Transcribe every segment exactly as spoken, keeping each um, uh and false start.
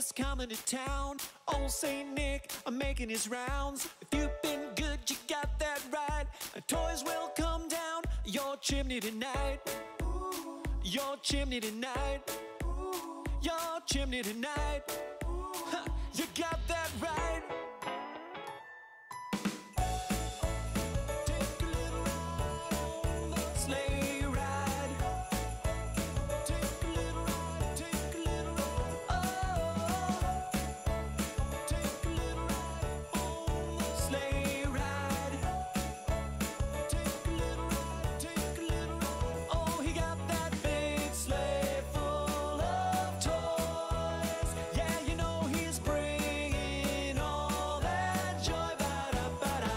is coming to town. Old Saint Nick, I'm making his rounds. If you've been good, you got that right. Toys will come down your chimney tonight. Your chimney tonight. Your chimney tonight. Huh, you got that right. Take a little ride on the sleigh ride. Take a little ride, take a little ride. Oh, take a little ride on the sleigh ride. Take a little ride, take a little ride. Oh, he got that big sleigh full of toys. Yeah, you know he's bringing all that joy. Ba-da-ba-da.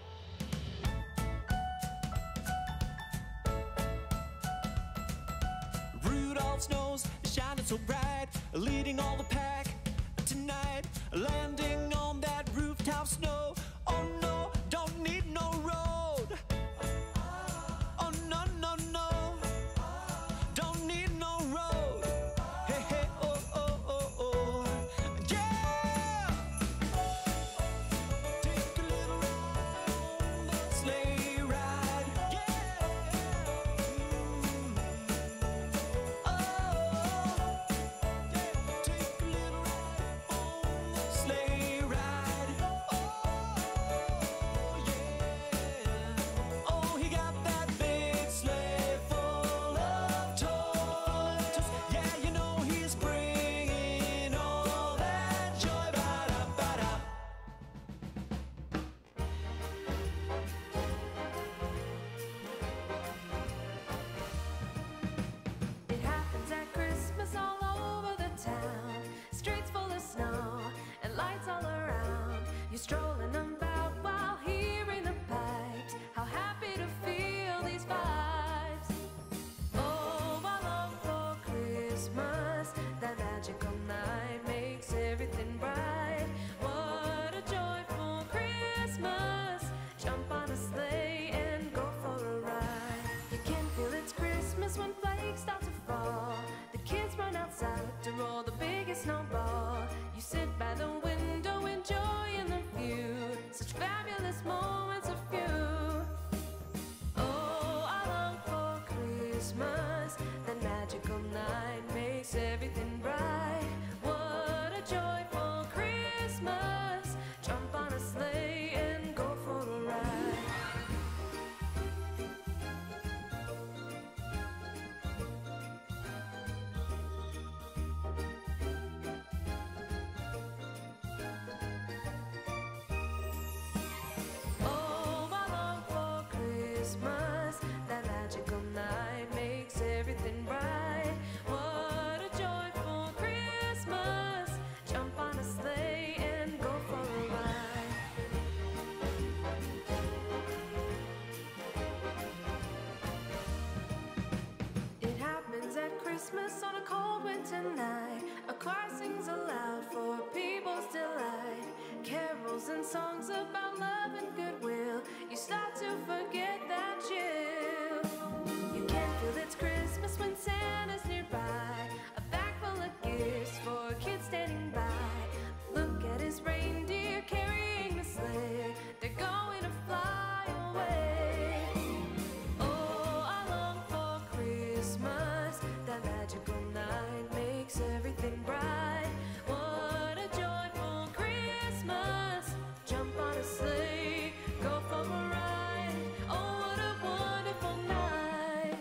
Rudolph's nose is shining so bright, leading all the pack tonight, landing on that rooftop snow. Oh no, don't need no road. Oh no, no, no, don't need no road. Hey, hey, oh, oh, oh, oh, yeah. Take a little ride on the sleigh ride. Yeah. Mm. Oh, yeah. Take a little ride on the sleigh ride. Oh, yeah. Oh, he got that big sleigh full of toys. Yeah, you know he's bringing all that joy. Ba-da-ba-da. It happens at Christmas all over the town. Streets full of snow and lights all around. You're strolling about while hearing the pipes. How happy to feel these vibes. Oh, I long for Christmas. That magical night makes everything bright. What a joyful Christmas. Jump on a sleigh and go for a ride. You can feel it's Christmas when flakes start to fall. The kids run outside to roll the biggest snowball. You sit by the window enjoying the view. Such fabulous moments of you. Oh, I long for Christmas. That magical night makes everything bright. What a joyful Christmas. Jump on a sleigh and go for a ride. Oh, I long for Christmas. That magical night makes everything bright. What a joyful Christmas. Jump on a sleigh and go for a ride. It happens at Christmas on a cold winter night. A choir sings aloud for people's delight. Carols and songs about love and goodwill. You start to forget that chill. You can feel it's Christmas when Santa's nearby. A bag full of gifts for kids standing by. Look at his reindeer carrying the sleigh. They're going to fly away. Oh, I long for Christmas. That magical night makes everything bright. What a joyful Christmas. Jump on a sleigh, go for a ride. Oh, what a wonderful night.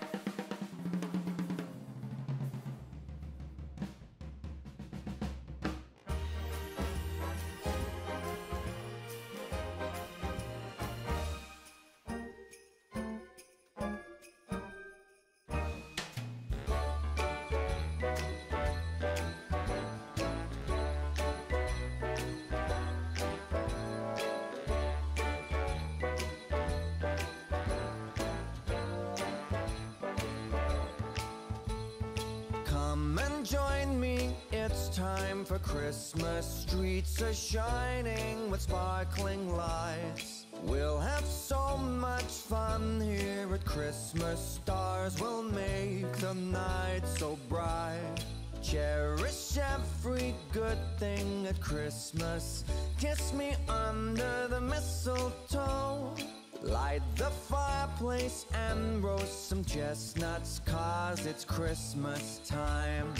Come and join me, it's time for Christmas. Streets are shining with sparkling lights. We'll have so much fun here at Christmas. Stars will make the night so bright. Cherish every every good thing at Christmas. Kiss me under the mistletoe. Light the fireplace and roast some chestnuts, 'cause it's Christmas time.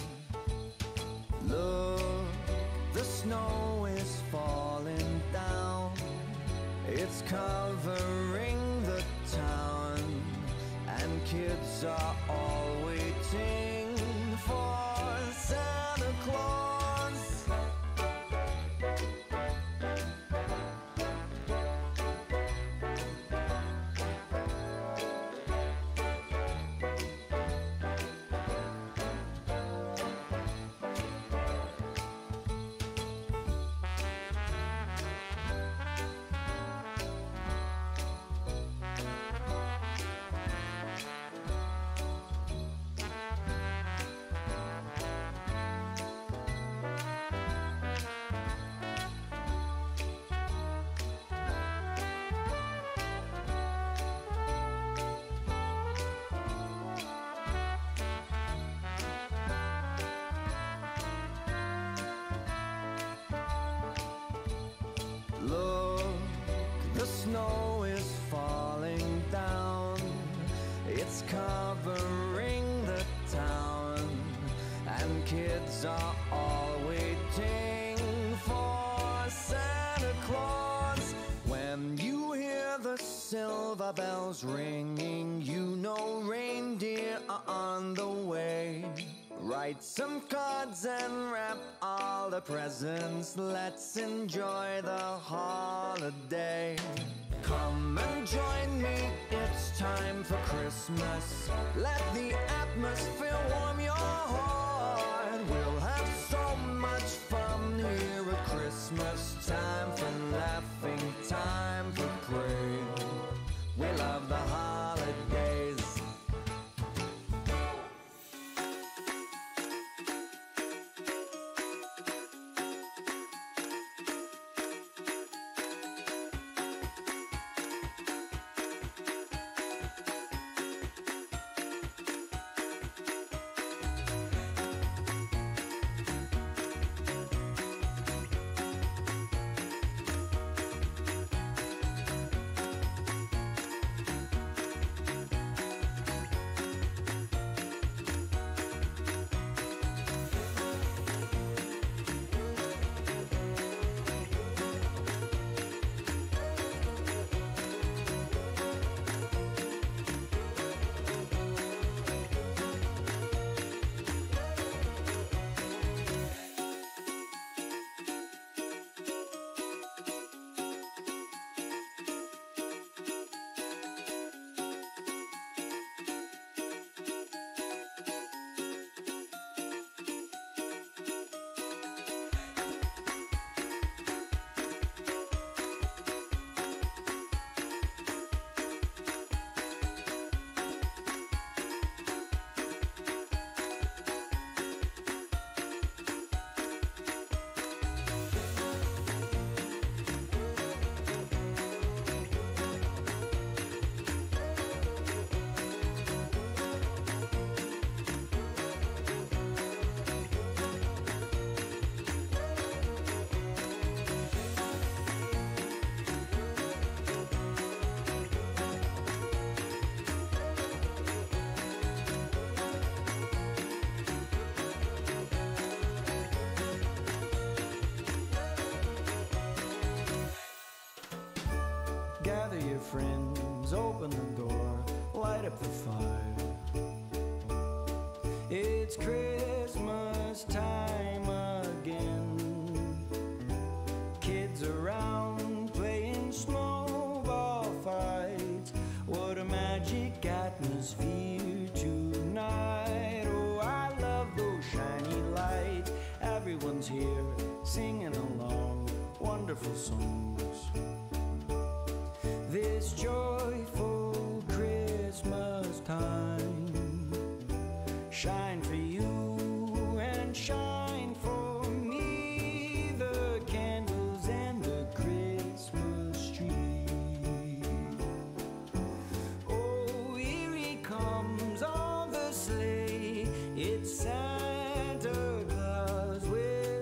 Look, the snow is falling down. It's covering the town, and kids are all waiting for Santa Claus. Look, the snow is falling down. It's covering the town, and kids are all waiting for Santa Claus. When you hear the silver bells ringing, you know reindeer are on the way. Write some cards and wrap all the presents. Let's enjoy the holiday. Come and join me, it's time for Christmas. Let the atmosphere warm your heart. We'll have so much fun here at Christmas. Time for laughing, time for praying. We love the holidays. Gather your friends, open the door, light up the fire. It's Christmas time again. Kids around playing snowball fights. What a magic atmosphere tonight. Oh, I love those shiny lights. Everyone's here singing along wonderful songs. This joyful Christmas time, shine for you and shine for me, the candles and the Christmas tree. Oh, here he comes on the sleigh, it's Santa Claus with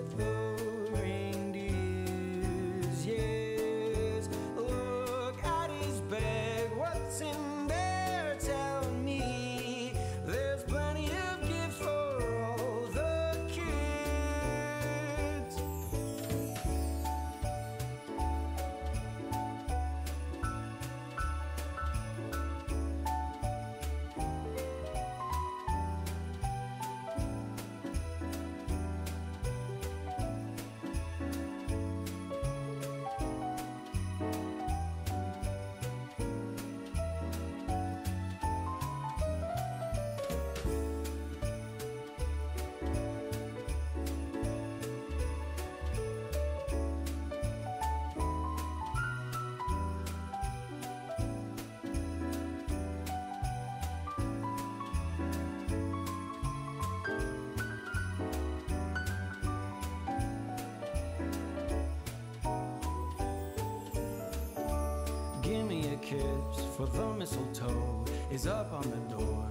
kiss, for the mistletoe is up on the door.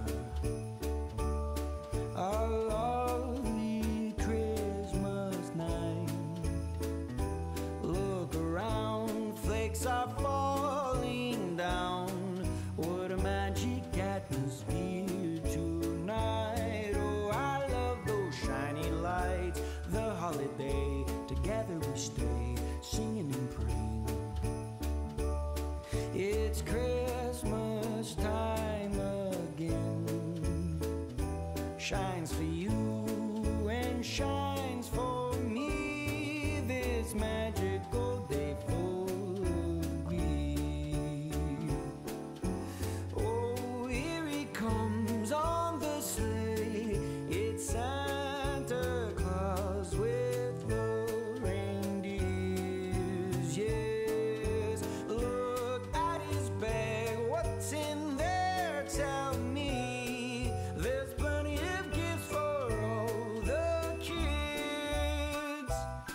A lovely Christmas night. Look around, flakes are falling down. What a magic atmosphere tonight. Oh, I love those shiny lights. The holiday, together we stay, singing and praying. It's Christmas time again. Shines for you and shines for me. This magical day full of glee. Oh, here he comes on the sleigh. It's Santa Claus with the reindeers. Yes, look at his bag. What's in there? Tell me. There's plenty of gifts for all the kids.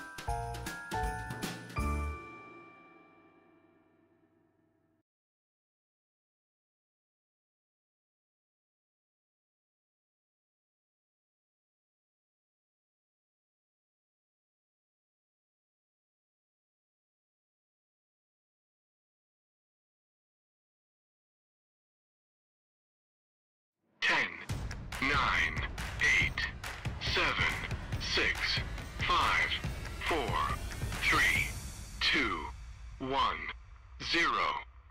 Ten, nine, eight, seven, six, five, four, three, two, one, zero.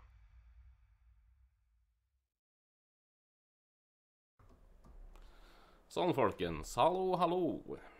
Sånn, folkens. Hallo, hallo.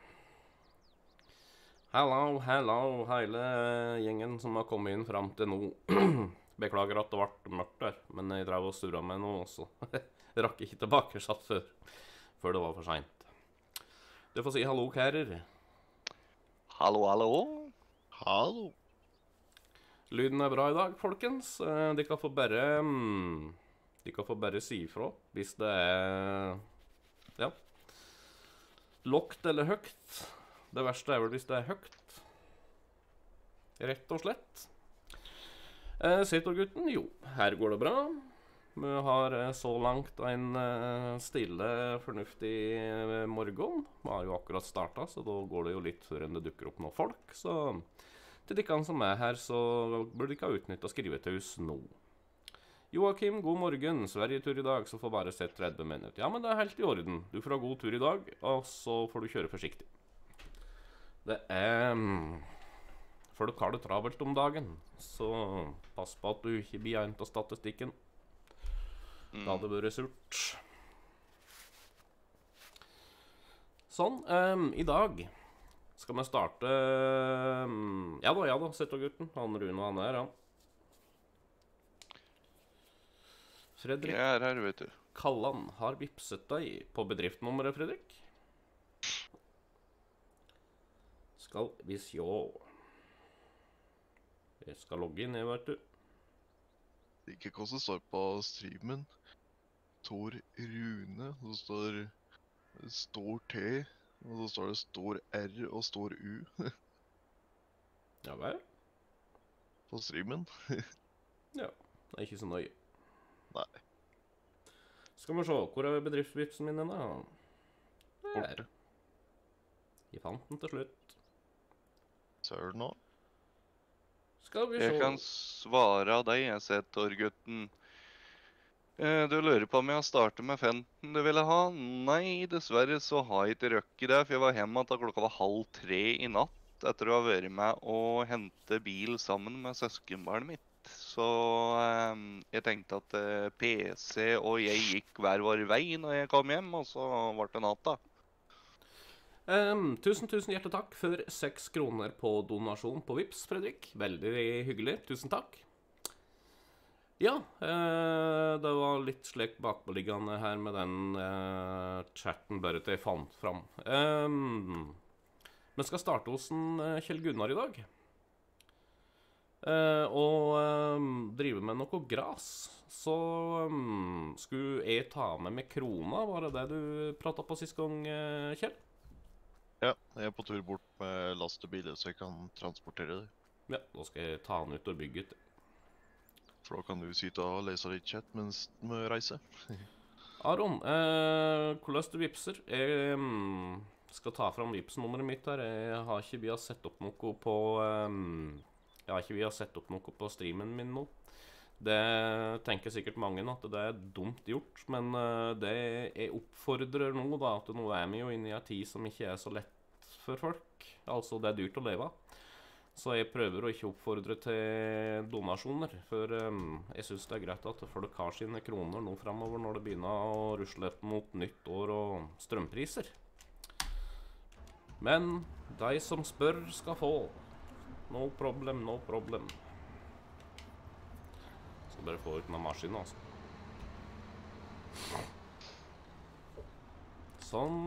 Hallo, hallo, hele gjengen som har kommet inn fram til nå. Beklager at det ble mørkt der, men jeg drev og surret med noe også. Jeg rakk ikke tilbake satt før, før det var for sent. Du får si hallo, kærer. Hallo, hallo. Hallo. Lyden er bra i dag, folkens. Eh, De kan få bare, mm, de kan få bare si ifra hvis det er, ja, lågt eller høgt. Det verste er vel hvis det er høgt. Rett og slett. Eh, Setorgutten, jo, her går det bra. Vi har eh, så langt en eh, stille, fornuftig eh, morgen. Vi har jo akkurat startet, så da går det jo litt før enn det dukker opp noen folk. Så til de som er her, så burde de ikke ha utnyttet skrivetøys nå. Joakim, god morgen. Sverige-tur i dag, så får bare sett tretti minutter. Ja, men det er helt i orden. Du får ha god tur i dag, og så får du kjøre forsiktig. Det er... mm, folk har det travelt om dagen, så pass på at du ikke blir en av statistikken. Det hadde vært surt. Sånn, ehm, i dag skal vi starte... ehm, ja da, ja da, Setorgutten. Han Rune, han er, han. Fredrik Jeg er her, vet du. Kalland har vipset deg på bedriftnummeret, Fredrik. Skal vi sjå. Jeg skal logge inn, jeg, vet du. Ikke hva som står på streamen. Tor Rune, så står stor T, og så står det stor R og stor U Ja vel? på streamen. Ja, det er ikke så nøye. Nei, Skal vi se, hvor er bedriftsvipsen min da? Der. borte. Jeg fant den til slutt. Søren nå. Skal vi Jeg se. kan svare av deg, jeg Setorgutten. Eh, Du lurer på om jeg starter med Fenten du ville ha? Nei, dessverre så har jeg ikke røkk i det, for jeg var hjemme til klokka var halv tre i natt etter å ha vært med og hente bil sammen med søskenbarnet mitt. Så eh, jeg tenkte at eh, P C og jeg gikk hver vår vei når jeg kom hjem, og så ble det natta. Ehm, tusen, tusen hjertelig takk for seks kroner på donasjon på Vips, Fredrik. Veldig hyggelig. Tusen takk. Ja, eh, det var litt slik bakpåliggende her med den eh, chatten bare til jeg fant fram. Ehm, vi skal starte hos en eh, Kjell Gunnar i dag. Eh, og ehm, drive med noe gras. Så ehm, skulle jeg ta med meg krona, var det det du pratet på sist gang, eh, Kjell? Ja, jeg er på tur bort med lastebiler, så jeg kan transportere det. Ja, da skal jeg ta den ut og bygge ut. For da kan du sitte og lese litt chat mens du reiser. Aron, eh, hvordan du vipser? Jeg mm, skal ta fram vipsnummeret mitt her. Jeg har ikke via sett opp noe på um, Jeg har ikke via sett opp noe på streamen min nå. Det tenker sikkert mange at det er dumt gjort, men uh, det jeg oppfordrer nå, da, at nå er vi jo inne i en tid som ikke er så lett for folk. Altså, det er dyrt å leve av. Så jeg prøver å ikke oppfordre til donasjoner, for um, jeg synes det er greit at folk har sine kroner nå fremover når det begynner å rusle mot nytt år og strømpriser. Men de som spør skal få. No problem, no problem. Skal bare få ut den maskinen, altså. Sånn.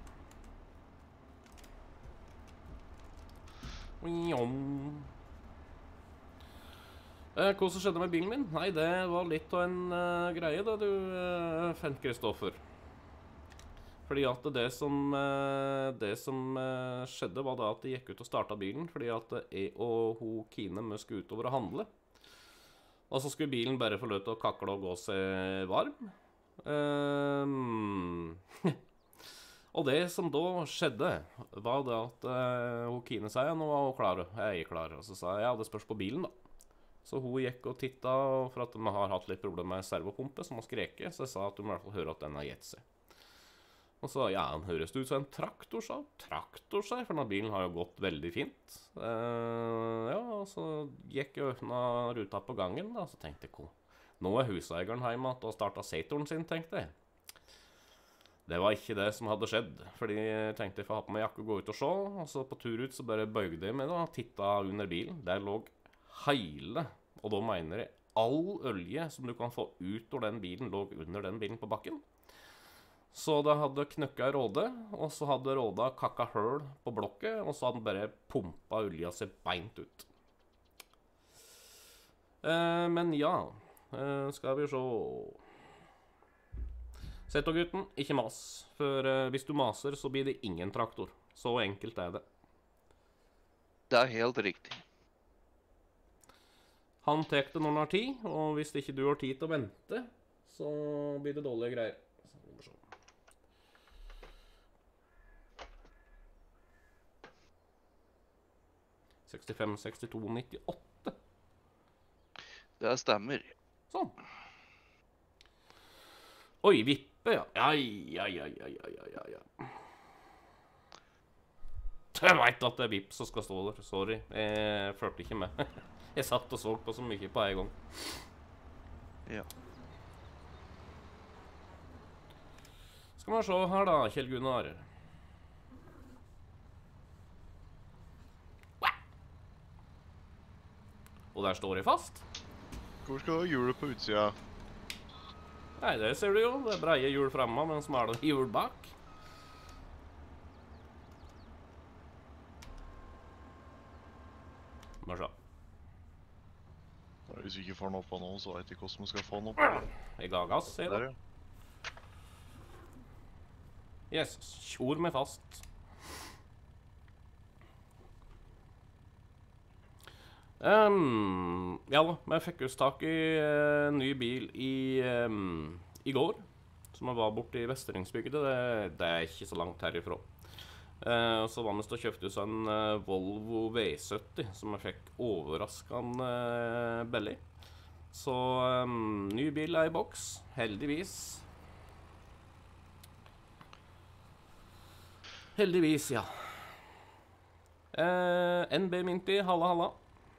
Eh, hva som skjedde med bilen min? Nei, det var litt av en uh, greie da du uh, fant Kristoffer. Fordi at det som, uh, det som uh, skjedde var da at jeg gikk ut og startet bilen, fordi at jeg og hun Kine vi skulle utover å handle. Og så skulle bilen bare få lov til å kakle og gå seg varm. Um, Og det som da skjedde, var det at uh, hun Kine sa ja, nå var hun klar, jeg er klar. Og så sa jeg ja, det spørs på bilen da. Så hun gikk og tittet, for at de har hatt litt problemer med servopumpe som har skreket, så jeg sa at hun i hvert fall hører at den har gitt seg. Og så ja, den høres ut som en traktor, sa traktor, sa jeg, for denne bilen har jo gått veldig fint. Uh, ja, og så gikk jeg og åpnet ruta på gangen da, så tenkte jeg, nå er huseieren hjemme og startet setoren sin, tenkte jeg. Det var ikke det som hadde skjedd, fordi jeg tenkte jeg får ha på meg jakke og gå ut og se, og så på tur ut så bare bøyde jeg meg da, og tittet under bilen. Der lå hele, og da mener jeg all olje som du kan få ut av den bilen, lå under den bilen på bakken. Så det hadde knøkket råde, og så hadde råda kakket høl på blokket, og så hadde den bare pumpet olja seg beint ut. Eh, men ja, eh, skal vi se... Seto gutten, ikke mas, for uh, hvis du maser så blir det ingen traktor. Så enkelt er det. Det er helt riktig. Han tek det når han har tid, og hvis ikke du har tid til å vente, så blir det dårlige greier. sekstifem, sekstito, nittiåtte. Det stemmer. Sånn. Oi, vippe, ja. Ja, ja, ja, ja, ja, ja, ja. Jeg vet at det er vipp som skal stå der. Sorry, jeg følte ikke med. Jeg satt og så på så mye på en gang. Ja. Skal vi se her da, Kjell Gunnar. Og der står jeg fast. Hvor skal du ha hjulet på utsida? Nei, det ser du jo. Det er breie hjul fremme, men smale hjul bak. Må se. Hvis vi ikke får den opp av nå, så vet jeg ikke hvordan vi skal få den opp. Jeg ga gass, sier Der, det. ja. Yes, kjor meg fast. Um, ja da, men jeg fikk just tak i uh, ny bil i, um, i går, som jeg var borte i Vesteringsbygget. Det, det er ikke så langt herifra. Uh, så var vi stå og kjøpte oss en uh, Volvo V sytti, som jeg fikk overraskende uh, billig. Så um, ny bil er i boks, heldigvis. Heldigvis, ja. Uh, N B Minty, halla halla.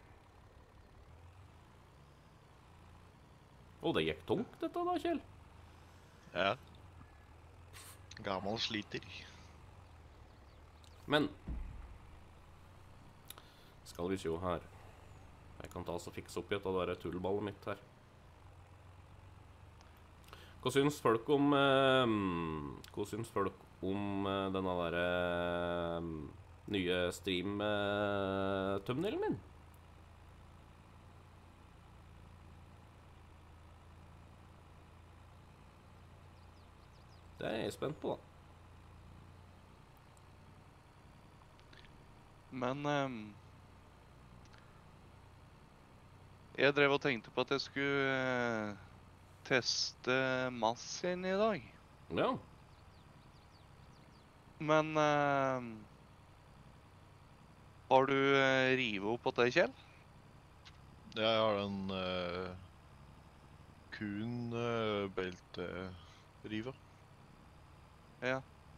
Og det gikk tungt dette da, Kjell. Ja. Gammel sliter. Men skal vi se her. Jeg kan ta oss og fikse opp i et av det der tullballet mitt her. Hva syns folk om eh, Hva syns folk om eh, denne der eh, nye stream-thumbnailen min? Det er jeg spent på, da. Men ehm, Jeg drev og tenkte på at jeg skulle eh, teste Massien i dag. Ja. Men eh, har du eh, rivet opp på det, Kjell? Jeg har en uh, kun uh, belteriva. Ja.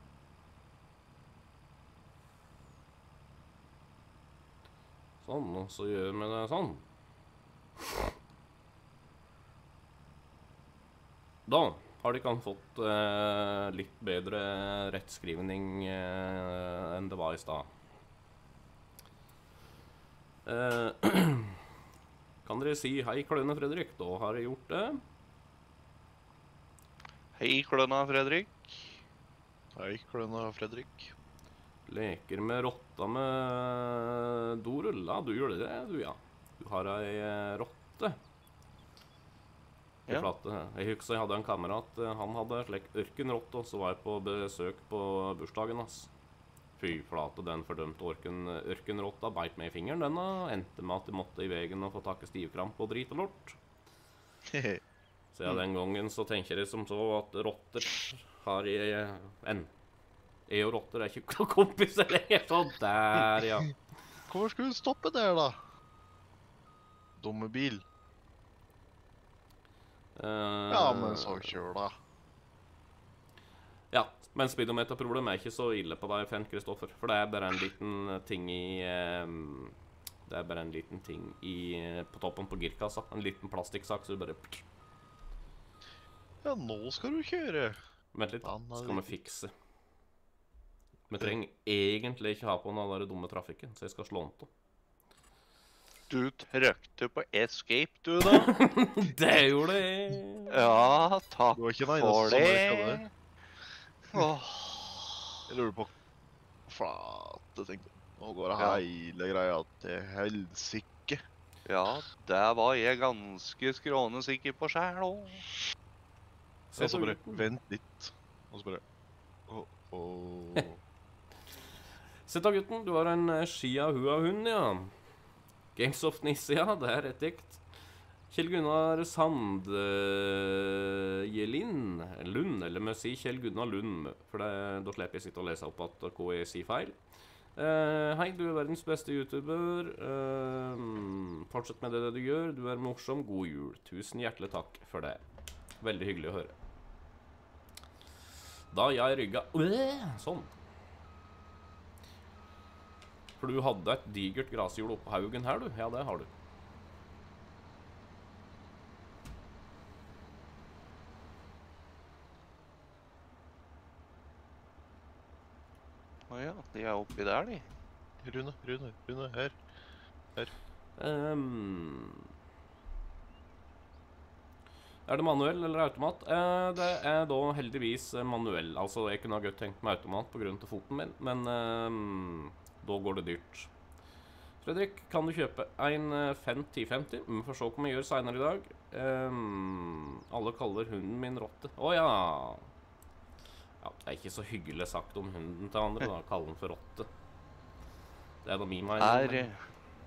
Sånn, og så gjør vi det sånn. Da har de kan fått eh, litt bedre rettskrivning eh, enn det var i stad. Eh, kan dere si hei, Kløne Fredrik? Da har jeg gjort det. Hei, Kløna Fredrik. Hei, Kløna Fredrik. Leker med rotta med Dorulla. Du gjør det, du, ja. Du har ei eh, rotte. Ja. Flate. Jeg husker jeg hadde en kamerat, eh, han hadde slik ørkenrotte, og så var jeg på besøk på bursdagen hans. Fy flate, den fordømte orken, ørkenrotta beit meg i fingeren, denne. Endte med at jeg måtte i veien og få tak i stivkramp og drit og lort. Så ja, den gangen så tenker jeg som så at rotter har jeg en. Jeg og rotter er ikke kompiser lenger, så der, ja. Hvorfor skulle du stoppe der, da? Dumme bil. Uh, Ja, men så kjør, da. Ja, men speedometerproblemet er ikke så ille på deg, Fenn Kristoffer. For det er bare en liten ting i um, Det er bare en liten ting i på toppen på girkassa. En liten plastikksak, så du bare Ja, nå skal du kjøre. Vent litt, Han har skal vi litt- fikse. Vi trenger egentlig ikke ha på den der dumme trafikken, så jeg skal slå den på. Du trykte på escape, du, da. Det gjorde jeg! Ja, takk Du var ikke den eneste for som det. merket det. Åh, Jeg lurer på flate ting. Nå går det Ja. hele greia til helsike. ja, der var jeg ganske skrånesikker på sjæl òg. Se Og så så bare gutten. vent litt. Og så bare Åh, åh. Se da, gutten. Du har en eh, Chia-hua-hund, ja. Gangs of Nisse, ja. Det er rett dikt. Kjell Gunnar Sandjelin Lund, eller må jeg si Kjell Gunnar Lund, for det, da slipper jeg sitte og lese opp at hva jeg sier feil. Eh, hei, du er verdens beste YouTuber. Eh, fortsett med det du gjør. Du er morsom. God jul. Tusen hjertelig takk for det. Veldig hyggelig å høre. Da jeg rygga øh, Sånn. For du hadde et digert grashjul oppå haugen her, du. Ja, det har du. Å ja, de er oppi der, de. Rune, Rune, Rune, her. Ehm. Er det manuell eller automat? Eh, det er da heldigvis eh, manuell. Altså, jeg kunne ha godt tenkt meg automat på grunn av foten min, men ehm, da går det dyrt. Fredrik, kan du kjøpe en eh, Fendt ti femti? Vi får se hva vi gjør senere i dag. Ehm, alle kaller hunden min rotte. Å ja! Ja, det er ikke så hyggelig sagt om hunden til andre, da. Kalle den for rotte. Det er da min mening. Er, men-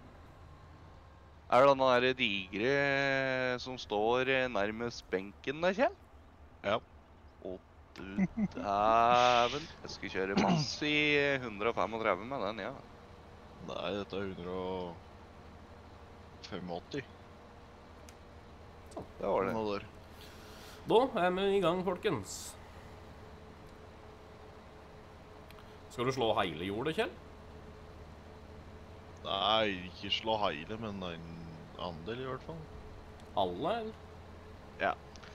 er det den der digre som står eh, nærmest benken der, Kjell? Ja. Å, du dæven. Jeg skal kjøre masse i hundre femogtredve med den, ja. Nei, dette er hundre femogåtti. Det var det. Nå der. Da er vi i gang, folkens. Skal du slå hele jorda, Kjell? Nei, ikke slå heile, men en andel i hvert fall. Alle, eller? Ja.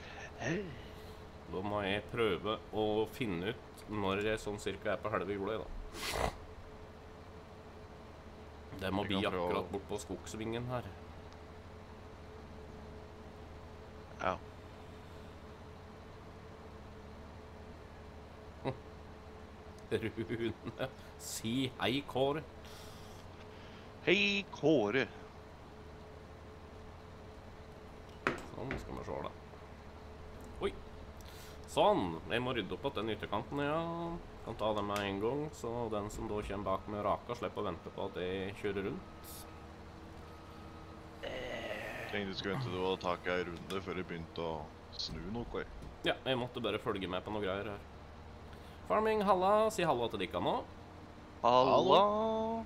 Da må jeg prøve å finne ut når jeg sånn cirka er på halve jorda, da. Det må Vi bli kan prøve å- akkurat bort på skogsvingen her. Ja. Rune, si hei, Kåre. Hei, Kåre. Sånn, skal vi se da. Oi. Sånn, jeg må rydde opp at den ytterkanten, ja. Kan ta den med en gang, så den som da kommer bak med raka slipper å vente på at jeg kjører rundt. Tenkte du skulle vente til du hadde taket ei runde før du begynte å snu noe. jeg. Ja, jeg måtte bare følge med på noe greier her. Farming, halla. Si hallo til dere nå. Halla!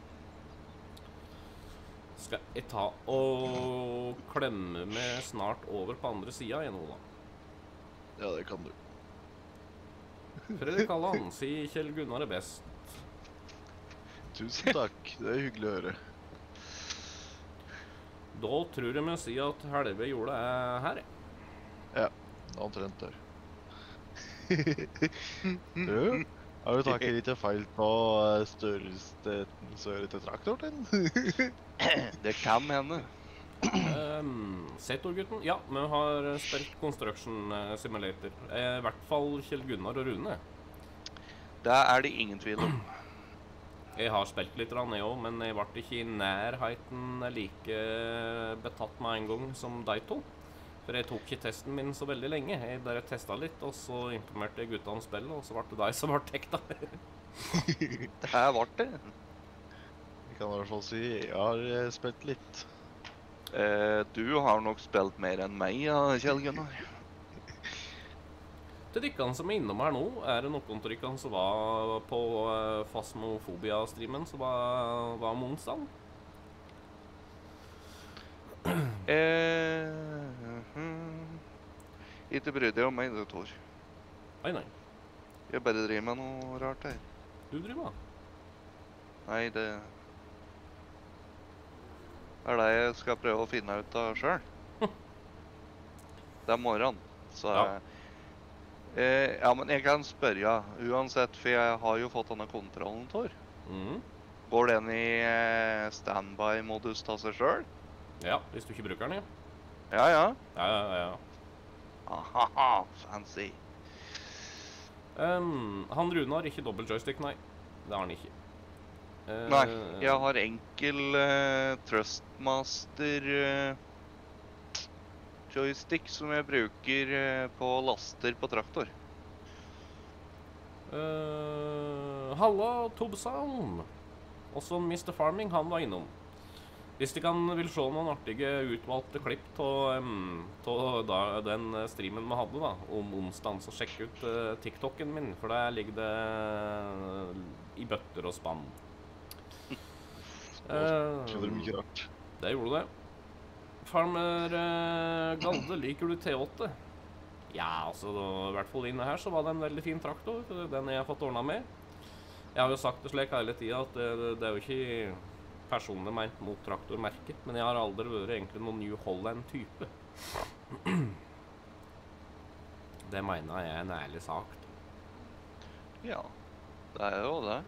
Skal jeg ta og klemme meg snart over på andre sida igjen, Ola? Ja, det kan du. Fredrik Halland, si Kjell Gunnar er best. Tusen takk. Det er hyggelig å høre. Da tror jeg må si at helve jorda er her. Ja, omtrent der. Du, har du taket litt feil på eh, størrelsen til traktoren din? Det kan hende. Um, Setor-gutten? Ja, vi har spilt Construction eh, Simulator. Eh, I hvert fall Kjell Gunnar og Rune. Det er det ingen tvil om. Jeg har spilt litt, jeg òg, men jeg ble ikke i nærheten like betatt med en gang som de to. For jeg tok ikke testen min så veldig lenge. Jeg bare testa litt, og så informerte jeg guttene om spillet, og så ble det de som ble tekta. Det her ble det. Jeg kan i hvert fall si jeg har eh, spilt litt. Eh, du har nok spilt mer enn meg, ja, Kjell Gunnar. Til dykkene som er innom her nå, er det noen av dykkene som var på uh, Phasmophobia-streamen, som var, var om onsdagen. Eh, hmm. Ikke bry deg om meg, du, Tor. Nei, nei. Jeg bare driver med noe rart her. Du driver med. Nei, det er det jeg skal prøve å finne ut av selv. Det er morgen, så Ja. eh, ja, men jeg kan spørre, ja, uansett, for jeg har jo fått denne kontrollen, Tor. Mm. Går den i eh, standby-modus av seg selv? Ja, hvis du ikke bruker den, ja. Ja, ja. Ja, ja, ja. Ahaha, fancy. Um, han Rune har ikke dobbelt joystick, nei. Det har han ikke. Eh, Nei, jeg har enkel eh, Trustmaster eh, joystick som jeg bruker eh, på laster på traktor. eh, Halla, Tobsound. Også mister Farming, han var innom. Hvis de kan vil se noen artige utvalgte klipp av um, den streamen vi hadde da, om onsdagen, så sjekk ut uh, TikToken min, for der ligger det uh, i bøtter og spann. Uh, Skjønner du mye rart? det gjorde det. Farmer uh, Galde, liker du T åtte? Ja, altså, da, i hvert fall inne her så var det en veldig fin traktor, den jeg har fått ordnet med. Jeg har jo sagt det slik hele tiden at det, det, det er jo ikke personlig ment mot traktormerket, men jeg har aldri vært egentlig noen New Holland-type. Det mener jeg er en ærlig sak. Ja, det er jo det.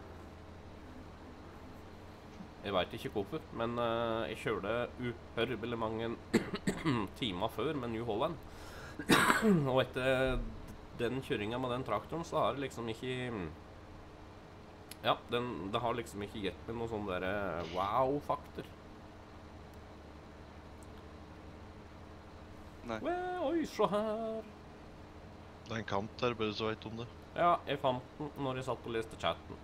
Jeg vet ikke hvorfor, men uh, jeg kjørte uhørbelig mange timer før med New Holland. Og etter den kjøringen med den traktoren, så har det liksom ikke... Ja, den, det har liksom ikke gitt meg noen sånne der wow-fakter. Nei. Well, oi, se her. Det er en kant der, bare så vet om det. Ja, jeg fant den når jeg satt og leste chatten.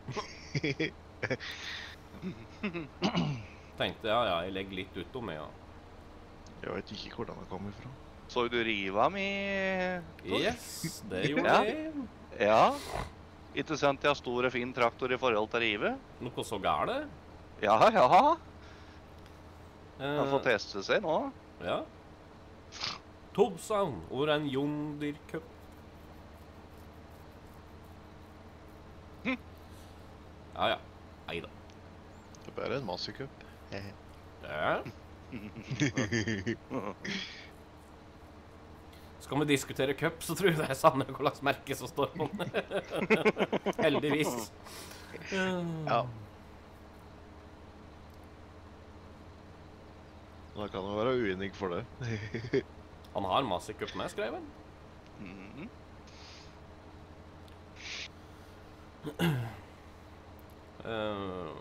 Tenkte, ja, ja, jeg legger litt ut om meg, ja. Jeg vet ikke hvor den har kommet fra. Så du riva mi? Tor? Yes, det gjorde Ja. jeg. Ja. Ikke sant jeg har stor og fin traktor i forhold til rive? Noe så gale. Ja, ja. Eh, Han får teste seg nå. Ja. Tobsound, hvor en Jondir Cup. Ja, ja. Neida. Det er bare en massekupp. Ja. Skal vi diskutere cup, så tror jeg det er samme hva slags merke som står på den. Heldigvis. Ja. Da kan han være uenig for det. Han har masse cup med, skrev han. Mhm. Eh,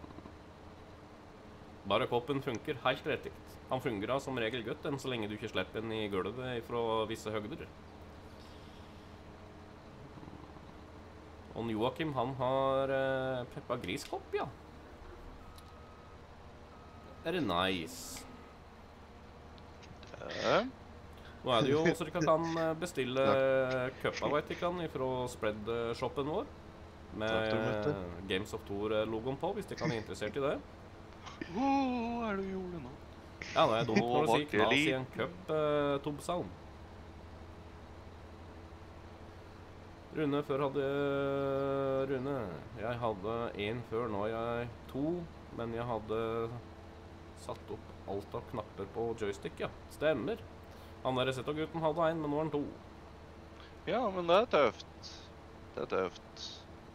bare koppen funker helt rett. Han fungerer som regel godt, enn så lenge du ikke slipper den i gulvet fra visse høgder. Og Joachim, han har uh, peppa griskopp, ja. Er det nice? Ja. Nå er det jo så dere kan eh, bestille cuppa, vet dere, fra spread-shoppen vår. Med Traktormøte. Games of Tour-logoen på, hvis dere er interessert i det. Åh, hva er det du gjorde nå? Ja, det er dumt Nå når du var sier det knas i litt- en cup, uh, Tobsal. Rune før hadde Rune, jeg hadde en før, nå er jeg to, men jeg hadde satt opp alt av knapper på joystick, ja. Stemmer. Han der Resetto-gutten hadde en, men nå er han to. Ja, men det er tøft. Det er tøft.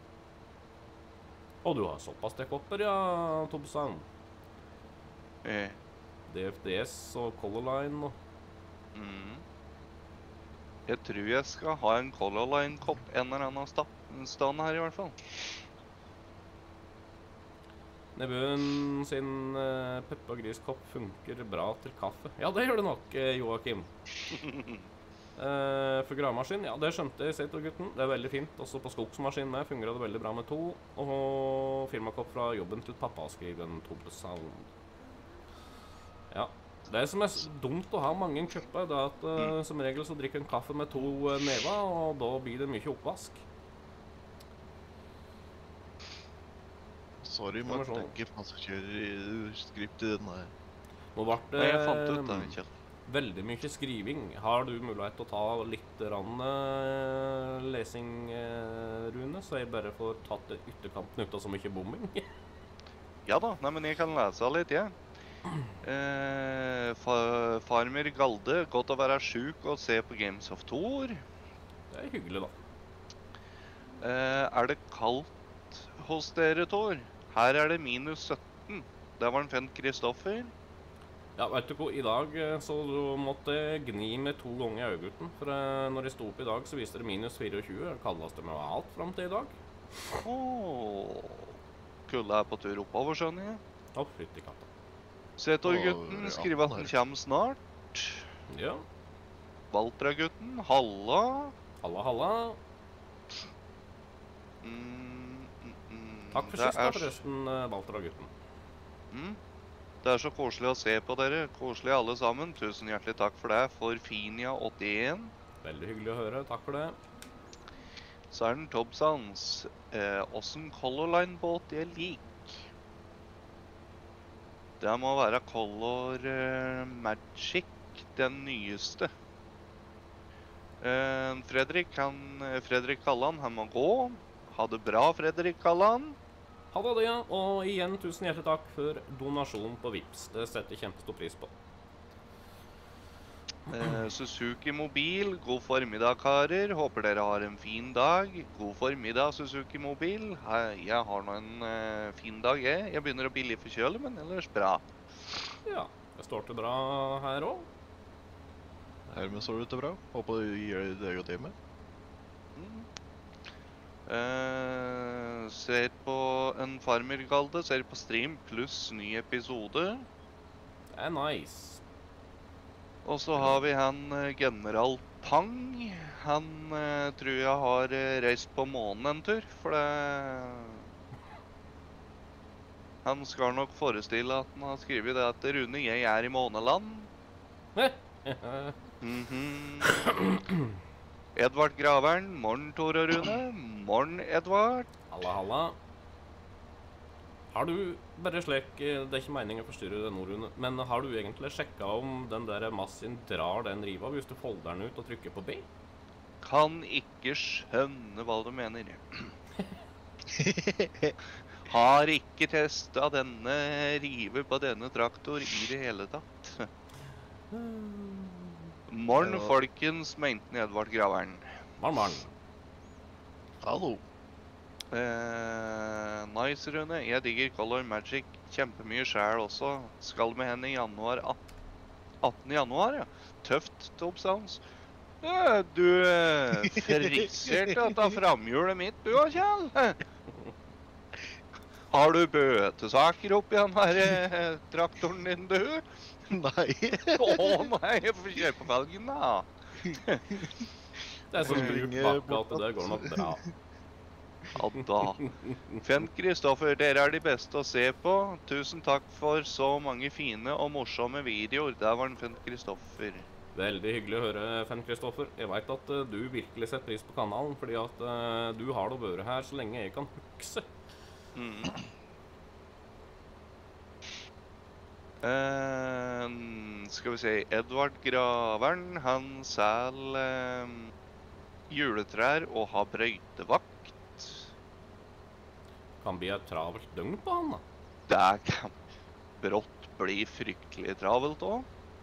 Og du har såpass dekkopper, ja, Tobsal. Eh. D F D S og Color Line og... Mm. Jeg tror jeg skal ha en Color Line-kopp en eller annen sta stand her i hvert fall. Nebøen sin uh, Peppe og Gris-kopp funker bra til kaffe. Ja, det gjør det nok, eh, Joakim. Uh, for gravemaskin, ja, det skjønte jeg, Seto-gutten. Det er veldig fint. Også på skogsmaskin med fungerer det veldig bra med to. Og firmakopp fra jobben til pappa skriver en Tobsal. Ja. Det som er s- dumt å ha mange kupper, det er at uh, som regel så drikker en kaffe med to uh, never, og da blir det mye oppvask. Sorry, Skal vi men se. det er ikke passasjerskript i den her. Nå ble det Nei, jeg fant ut det, Kjell. veldig mye skriving. Har du mulighet til å ta litt rann, uh, lesing, uh, Rune, så jeg bare får tatt det ytterkanten ut av så mye bombing? Ja da, nei, men jeg kan lese litt, jeg. Eh, fa farmer Galde, godt å være sjuk og se på Games of Tour. Det er hyggelig, da. Eh, er det kaldt hos dere, Tor? Her er det minus sytten. Der var en Fenn Kristoffer. Ja, vet du hva, i dag eh, så måtte jeg gni med to ganger i øyegutten. For eh, når jeg sto opp i dag, så viste det minus fireogtjue. Det kaldeste med alt frem til i dag. Åh, kulda er på tur oppover, skjønner jeg. Å, fytti katta. Setor-gutten Åh, skriver at ja, den kommer snart. Ja. Valtra-gutten, halla. Halla, halla. Mm, mm, mm. Takk for Det sist, da, er s- forresten, eh, Valtra-gutten. Mm. Det er så koselig å se på dere. Koselig alle sammen. Tusen hjertelig takk for det. For Finia åttien. Veldig hyggelig å høre. Takk for det. Så er den Tobsans. Eh, Åssen Color Line-båt jeg liker. Det må være Color eh, Magic, den nyeste. Eh, Fredrik, han, eh, Fredrik Kalland, han må gå. Ha det bra, Fredrik Kalland. Ha det, ja. Og igjen, tusen hjertelig takk for donasjonen på Vips. Det setter jeg kjempestor pris på. Eh, Suzuki Mobil, god formiddag, karer. Håper dere har en fin dag. God formiddag, Suzuki Mobil. Hei, jeg har nå en eh, fin dag, jeg. Jeg begynner å bli litt forkjølet, men ellers bra. Ja, det står til bra her òg. Hermed står det til bra. Håper du gir deg og det med. Mm. Eh, ser på en farmergalde, ser på stream pluss ny episode. Det er nice. Og så har vi han eh, general Pang. Han eh, tror jeg har eh, reist på månen en tur, for det... Han skal nok forestille at han har skrevet det at Rune, jeg er i måneland. Mhm. Edvard Gravern, morgen Tor og Rune. Morgen Edvard. Halla, halla. Har du, bare slik, eh, det er ikke meningen å forstyrre det nå, Rune, men har du egentlig sjekket om den der massen drar den riva hvis du folder den ut og trykker på B? Kan ikke skjønne hva du mener. Har ikke testet denne rive på denne traktor i det hele tatt. Morgen, Ja. folkens, mente Edvard Gravern. Morgen, morgen. Hallo. Eh, nice, Rune. Jeg digger Color Magic kjempemye selv også. Skal med henne i januar. attende januar, ja. Tøft, Top Sounds. Eh, du eh, friserte dette framhjulet mitt, du, Kjell. Har du bøtesaker oppi den her eh, traktoren din, du? Nei. Å nei, jeg får kjøpe felgen, da. Det er så Får lurt ringe bak at det går nok bra. Ja da. Fenn Kristoffer, dere er de beste å se på. Tusen takk for så mange fine og morsomme videoer. Der var den Fenn Kristoffer. Veldig hyggelig å høre, Fenn Kristoffer. Jeg vet at eh, du virkelig setter pris på kanalen, fordi at eh, du har da vært her så lenge jeg kan huske. Mm. Eh, skal vi se, Edvard Gravern, han selger eh, juletrær og har brøytevakt. Kan bli et travelt døgn på han, da. Det kan brått bli fryktelig travelt også.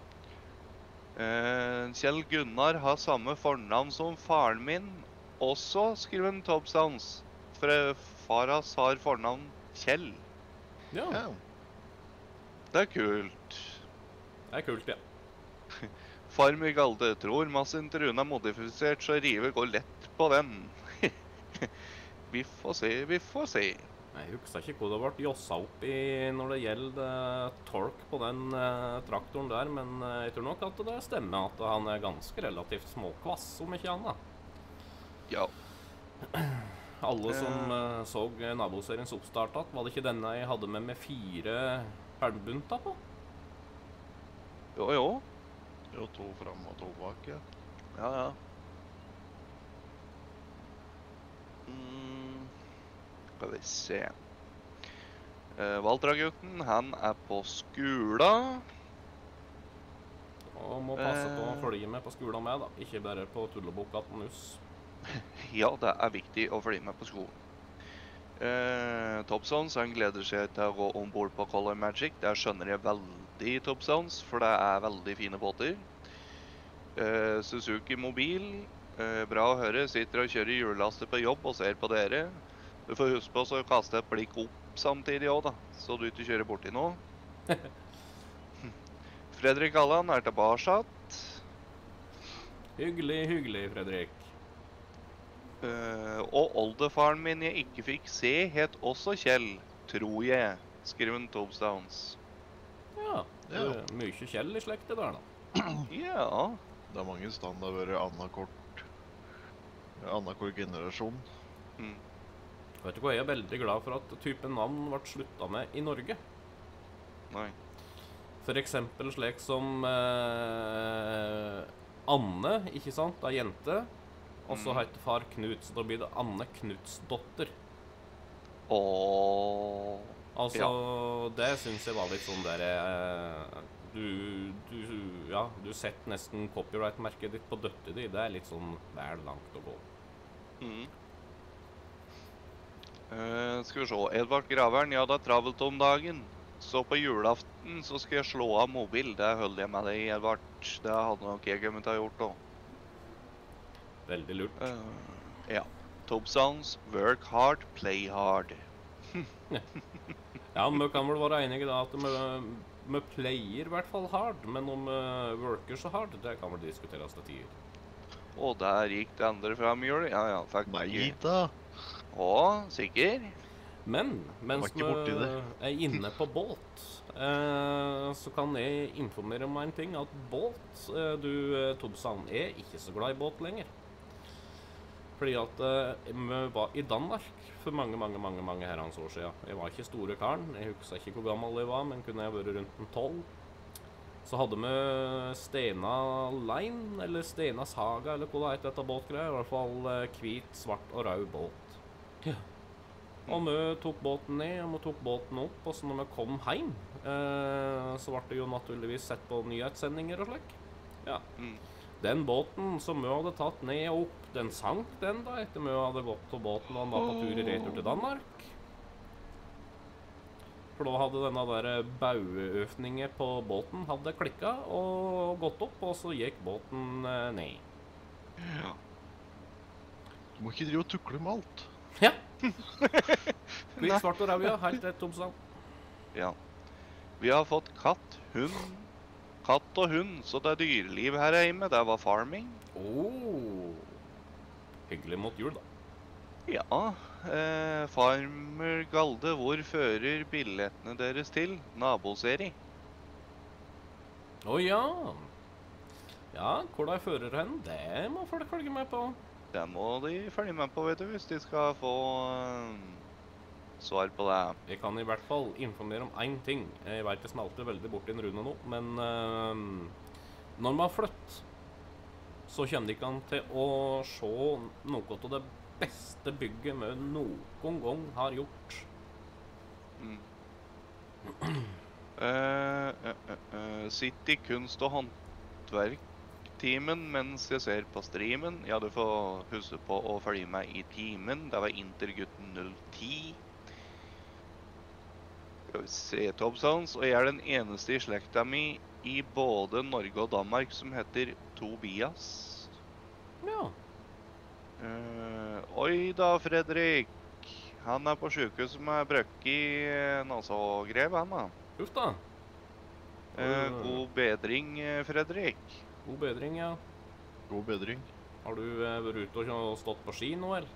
Eh, Kjell Gunnar har samme fornavn som faren min også, skriver en Tobsdowns. For far hans har fornavn Kjell. Ja, Ja. Det er kult. det er kult, ja. Farmer Galde tror massen til Rune er modifisert, så rive går lett på den. Vi får se, vi får se. Jeg husker ikke hvor det ble jossa opp i når det gjelder eh, tork på den eh, traktoren der, men eh, jeg tror nok at det stemmer at han er ganske relativt småkvass, om ikke annet. Ja. Alle som eh, så naboseriens oppstart, var det ikke denne jeg hadde med med fire halmbunter på? Jo, jo. Jo, to fram og to bak, ja. Ja, ja. Mm. Skal vi se. Eh, Valdragutten, han er på skula. Og må passe på å Eh. følge med på skolen med, da. Ikke bare på tulleboka på nuss. Ja, det er viktig å følge med på skolen. Eh, Topsons, han gleder seg til å gå ombord på Color Magic. Det skjønner jeg veldig, Topsons, for det er veldig fine båter. Eh, Suzuki Mobil, eh, bra å høre. Sitter og kjører hjullaster på jobb og ser på dere. Du får huske på å kaste et blikk opp samtidig også, da, så du ikke kjører borti noe. Fredrik Allan er tilbake. Hyggelig, hyggelig, Fredrik. Eh, og oldefaren min jeg ikke fikk se, het også Kjell, tror jeg, skriver en Tobsdowns. Ja, det Ja. er mye Kjell i slektet der, da. Ja. Det er mange stand det har vært annakort annakort generasjon. Mm. Vet du hva, jeg er veldig glad for at typen navn ble slutta med i Norge. Nei. For eksempel slik som eh, Anne, ikke sant? Det er jente. Og så Mm. heter far Knut, så da blir det Anne Knutsdotter. Åh. Altså, det syns jeg var litt sånn der eh, du, du Ja, du setter nesten copyright-merket ditt på døtta di. Det er litt sånn vel langt å gå. Mm. Eh, skal vi se. Edvard Gravern, ja, det er travelt om dagen. Så på julaften så skal jeg slå av mobil. Det holder jeg med deg, Edvard. Det hadde nok jeg glemt å ha gjort da. Veldig lurt. Eh, ja. Tobsons, work hard, play hard. Ja, men vi kan vel være enige da at vi, vi player i hvert fall hard, men om vi worker så hard, det kan vel diskuteres til tider. Og der gikk det andre fram, gjør det? Ja, ja, fikk Nei da! Å, sikker? Men mens ikke borti vi det. er inne på båt, eh, så kan jeg informere om en ting, at båt, eh, du eh, Tobsan, er ikke så glad i båt lenger. Fordi at eh, vi var i Danmark for mange, mange, mange, mange herrens år siden. Jeg var ikke store karen, jeg husker ikke hvor gammel jeg var, men kunne jeg vært rundt en tolv. Så hadde vi Stena Line, eller Stena Saga, eller hva det heter dette båtgreier. I hvert fall eh, hvit, svart og rød båt. Ja. Og vi tok båten ned, og vi tok båten opp, og så når vi kom hjem, eh, så ble det jo naturligvis sett på nyhetssendinger og slik. Ja. Mm. Den båten som vi hadde tatt ned og opp, den sank den da, etter vi hadde gått på båten og han var på tur i retur til Danmark. For da hadde denne der bauøfningen på båten hadde klikket og gått opp, og så gikk båten eh, ned. Ja. Du må ikke drive og tukle med alt. Ja. Hvit, svart og rød, ja. Helt rett, Tomsan. Ja. Vi har fått katt, hund, katt og hund, så det er dyreliv her hjemme. Det var farming. Oh. Hyggelig mot jul, da. Ja, eh, Farmer Galde, hvor fører billettene deres til? Naboserie. Å ja. Ja, hvor de fører hen, det må folk følge med på. Det må de følge med på, vet du, hvis de skal få eh, svar på det. Jeg kan i hvert fall informere om én ting. Jeg vet jeg smelter veldig bort i en Rune nå, men uh, når man flytter, så kommer de ikke an til å se noe av det beste bygget vi noen gang har gjort. Mm. Uh, uh, uh, uh, sitt i kunst- og håndverk-timen mens jeg ser på streamen. Ja, du får huske på å følge meg i timen. Det var Intergutten null ti. Skal vi se, Tobsons. Og jeg er den eneste i slekta mi i både Norge og Danmark som heter Tobias. Ja. Uh, oi da, Fredrik. Han er på sykehuset med brøkk i nasegrev, han da. Uff da. Eh, god bedring, eh, Fredrik. God bedring, ja. God bedring. Har du eh, vært ute og stått på ski nå, eller?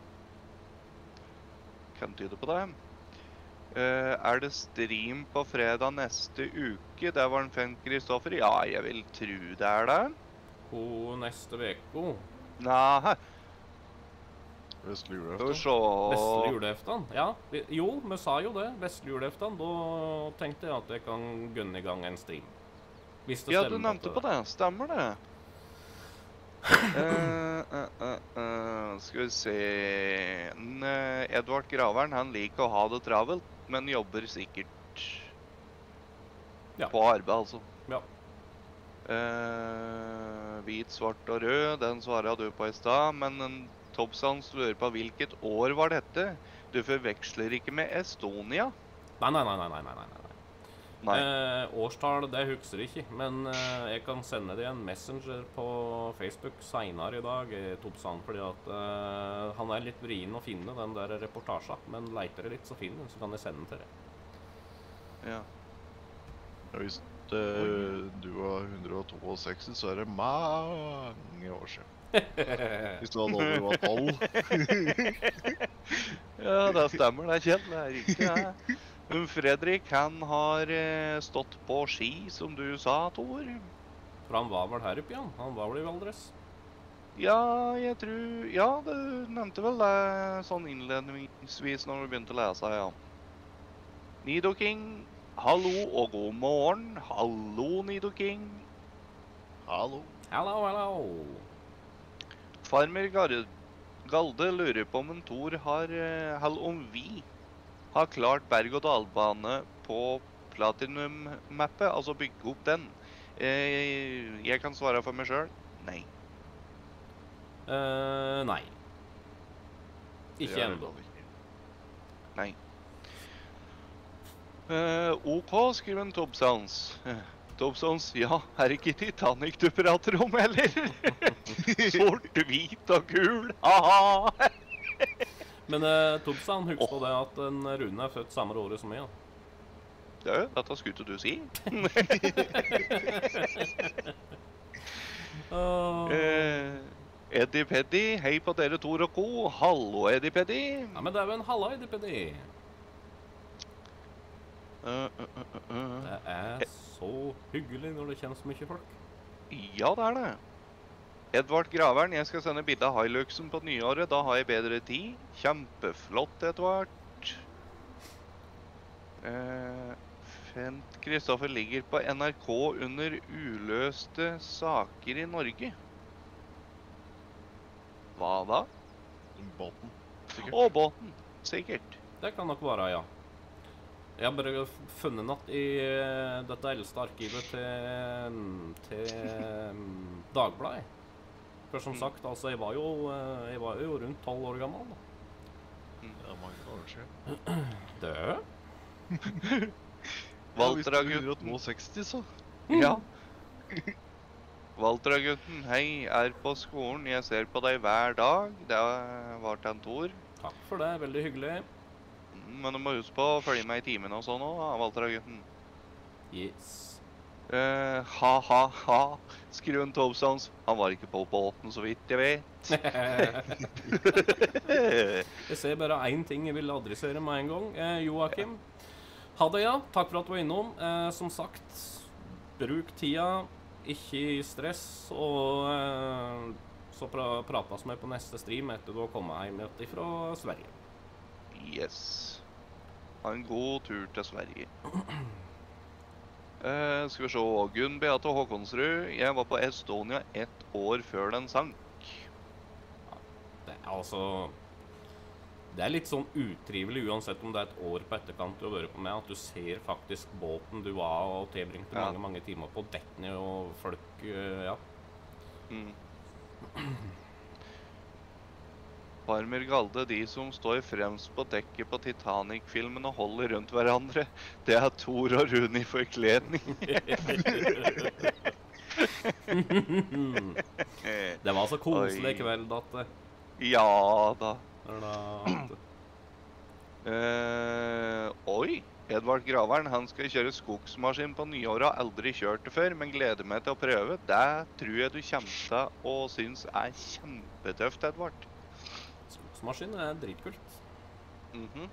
Kan tyde på det. Eh, er det stream på fredag neste uke? Der var den Fenn Kristoffer. Ja, jeg vil tro det er det. Hvor neste veko? Nei, Vestlig skal vi julaften. se. Vestlig juleftan? Ja, vi, jo, vi sa jo det. Vestlig juleftan. Da tenkte jeg at jeg kan gunne i gang en stream. Hvis det Ja, du stemmer nevnte at på det. Stemmer det? Eh, eh, eh, eh, skal vi se. N- eh, Edvard Graveren, han liker å ha det travelt, men jobber sikkert Ja. på arbeid, altså. Ja. Eh, hvit, svart og rød, den svarer du på i stad, men en Tobsans lurer på hvilket år var dette? Du forveksler ikke med Estonia? Nei, nei, nei, nei, nei, nei, nei. Nei. Eh, årstall, det husker jeg ikke, men eh, jeg kan sende deg en messenger på Facebook senere i dag, eh, Tobsan, fordi at eh, han er litt vrien å finne den der reportasjen, men leiter jeg litt så finner den, så kan jeg sende den til deg. Ja. Ja, hvis eh, du var hundre og sekstito, så er det mange år siden. Hvis du hadde alder var tolv. Ja, det stemmer, det er Kjell, det er riktig, det. Men Fredrik, han har eh, stått på ski, som du sa, Tor. For han var vel her oppe igjen, han var vel i Valdres. Ja, jeg tror... Ja, du nevnte vel det sånn innledningsvis når du begynte å lese, ja. Nido King, hallo og god morgen. Hallo, Nido King. Hallo. Hallo, hallo. Farmer Gar- Galde lurer på om en Tor har, eh, eller om vi har klart berg-og-dal-bane på Platinum-mappet, altså bygge opp den. Eh, jeg kan svare for meg selv. Nei. Eh, nei. Ikke Ja, ennå. Nei. Eh, OK, skriver en Tobsons. Eh, Tobsons, ja, er det ikke Titanic du prater om, eller? Sort, hvit og gul, haha! Men uh, Tobsan, husk på det at en Rune er født samme året som meg. Ja. Ja, dette skulle du si. Uh, Eh, Eddie Peddy, hei på dere Tor og Co. Hallo, Eddie Peddy. ja, men det er jo en halla i D P D. Eh, eh, eh, eh. Det er så hyggelig når det kommer så mye folk. Ja, det er det. Edvard Graveren, jeg skal sende bilde av Hiluxen på nyåret. Da har jeg bedre tid. Kjempeflott, Edvard. Eh, Fent Kristoffer ligger på N R K under uløste saker i Norge. Hva da? Båten. Sikkert. Å, båten. Sikkert. Det kan nok være, ja. Jeg har bare f- funnet natt i eh, dette eldste arkivet til, til mm, Dagbladet. For som sagt, altså, jeg var jo, eh, jeg var jo rundt tolv år gammel. Da. Ja, mange år siden. Død? Valtragutten. Ja, seksti, så. Ja. Valtragutten, hei, er på skolen. Jeg ser på deg hver dag. Det var til en Tor. Takk for det, veldig hyggelig. Men du må huske på å følge meg i timen og sånn også, Valtragutten. Yes. Eh, ha, ha, ha. Skru en Tobsons. Han var ikke på båten, så vidt jeg vet. Jeg ser bare én ting jeg vil adressere med en gang. Eh, Joakim, ha det, ja. Takk for at du var innom. Eh, som sagt, bruk tida. Ikke i stress. Og eh, så pra prates vi på neste stream etter du har kommet hjem igjen fra Sverige. Yes. Ha en god tur til Sverige. Eh, skal vi se, Gunn Beate Håkonsrud. Jeg var på Estonia ett år før den sank. Det er altså Det er litt sånn utrivelig uansett om det er et år på etterkant du har vært på med, at du ser faktisk båten du var og tilbringte Ja. mange, mange timer på dekk ned, og folk eh, Ja. Mm. Farmer Galde, de som står fremst på dekket på Titanic-filmen og holder rundt hverandre, det er Thor og Rune i forkledning. Det var så koselig Oi. kveld at det Ja da. er da Eh, oi, Edvard Graveren, han skal kjøre skogsmaskin på nyåret, har aldri kjørt det før, men gleder meg til å prøve. Det tror jeg du kommer til å synes er kjempetøft, Edvard. Skogsmaskin er dritkult. Mhm.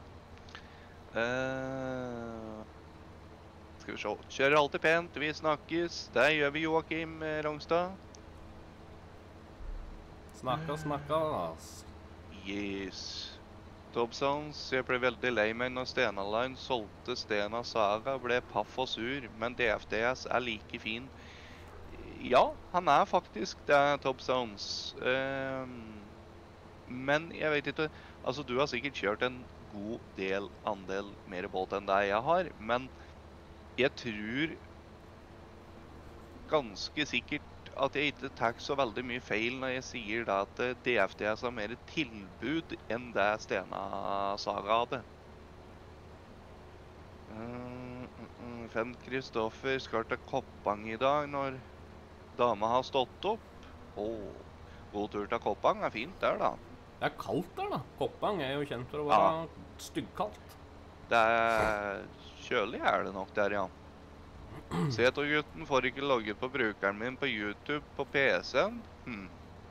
Eh, skal vi se. Kjører alltid pent, vi snakkes. Det gjør vi, Joakim eh, Rongstad. Snakka, snakka, ass. Yes. Dobsons, jeg ble veldig lei meg når Stena Line solgte Stena Saga, ble paff og sur, men D F D S er like fin. Ja, han er faktisk det, Dobsons. Ehm, men jeg vet ikke, altså du har sikkert kjørt en god del andel mer båt enn det jeg har, men jeg tror ganske sikkert at jeg ikke tar så veldig mye feil når jeg sier da at eh, D F D S har mer tilbud enn det Stena Saga hadde. Mm, mm, mm. Fenn Kristoffer skal til Koppang i dag når dama har stått opp. Åh, god tur til Koppang er fint der da. Det er kaldt der, da. Koppang er jo kjent for å være styggkaldt. Det er kjølig er det nok der, ja. Seto-gutten får ikke logget på brukeren min på YouTube på P C-en. Hm.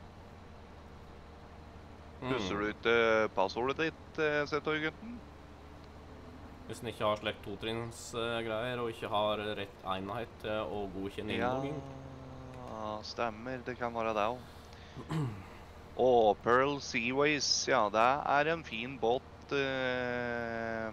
Husker du ikke passordet ditt, eh, Seto-gutten? Hvis den ikke har slekt totrinnsgreier og ikke har rett enhet til å godkjenne Ja, innlogging. stemmer. Det kan være det også. Og Pearl Seaways, ja, det er en fin båt eh,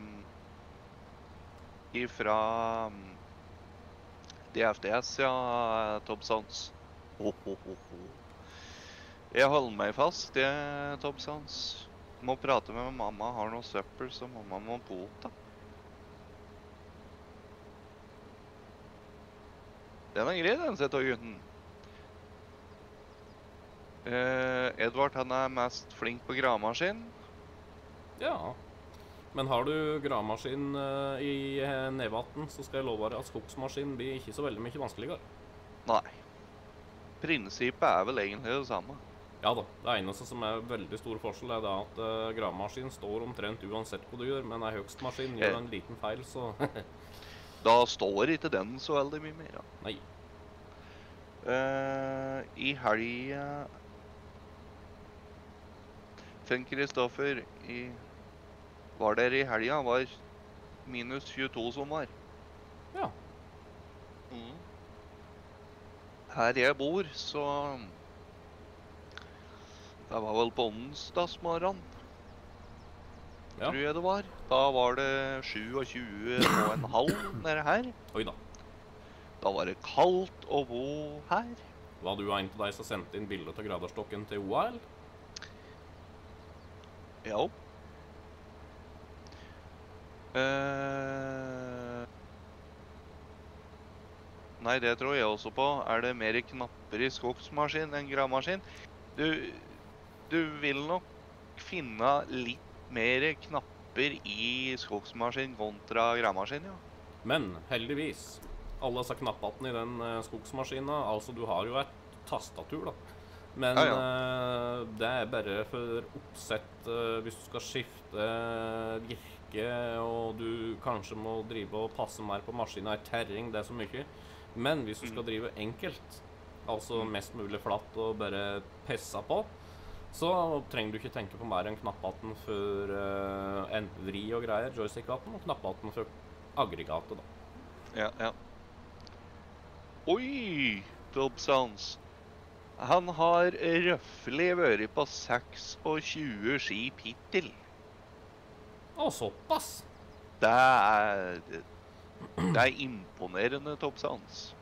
ifra mm, D F D S, ja, Topsons. Ho, ho, ho, ho. Jeg holder meg fast, jeg, Topsons. Må prate med mamma, har noe søppel, så mamma må bota. Den er grei, den, Seto-gutten. Eh, Edvard, han er mest flink på gravemaskin. Ja. Men har du gravemaskin eh, i eh, Nevatn, så skal jeg love deg at skogsmaskin blir ikke så veldig mye vanskeligere. Nei. Prinsippet er vel egentlig det samme. Ja da. Det eneste som er veldig stor forskjell, er da at uh, gravemaskin står omtrent uansett hva du gjør, men ei høgstmaskin gjør en liten feil, så Da står ikke den så veldig mye mer, da. nei. Eh, I helga Fenn Kristoffer i var der i helga, var minus tjueto som var. Ja. Mm. Her jeg bor, så det var vel på onsdagsmorgen, Ja. tror jeg det var. Da var det sjuogtjue og en halv nede her. Oi da. Da var det kaldt å bo her. Var du en av de som sendte inn bilder til graderstokken til O L? Ja. Eh, Nei, det tror jeg også på. Er det mer knapper i skogsmaskin enn gravemaskin? Du, du vil nok finne litt mer knapper i skogsmaskin kontra gravemaskin, ja. Men heldigvis, alle disse knappene i den uh, skogsmaskina, altså du har jo et tastatur da. Men Ja, ja. eh, det er bare for oppsett eh, hvis du skal skifte virke, og du kanskje må drive og passe mer på maskina i terring, det er så mye. Men hvis du skal drive enkelt, altså mest mulig flatt og bare pessa på, så trenger du ikke tenke på mer enn knappaten for uh, en vri og greier, joystick-aten, og knappaten for aggregatet da. Ja, ja. Oi, Dobsons. Han har røffelig vært på tjueseks skip hittil. Å, såpass! Det er Det er imponerende Top Sounds.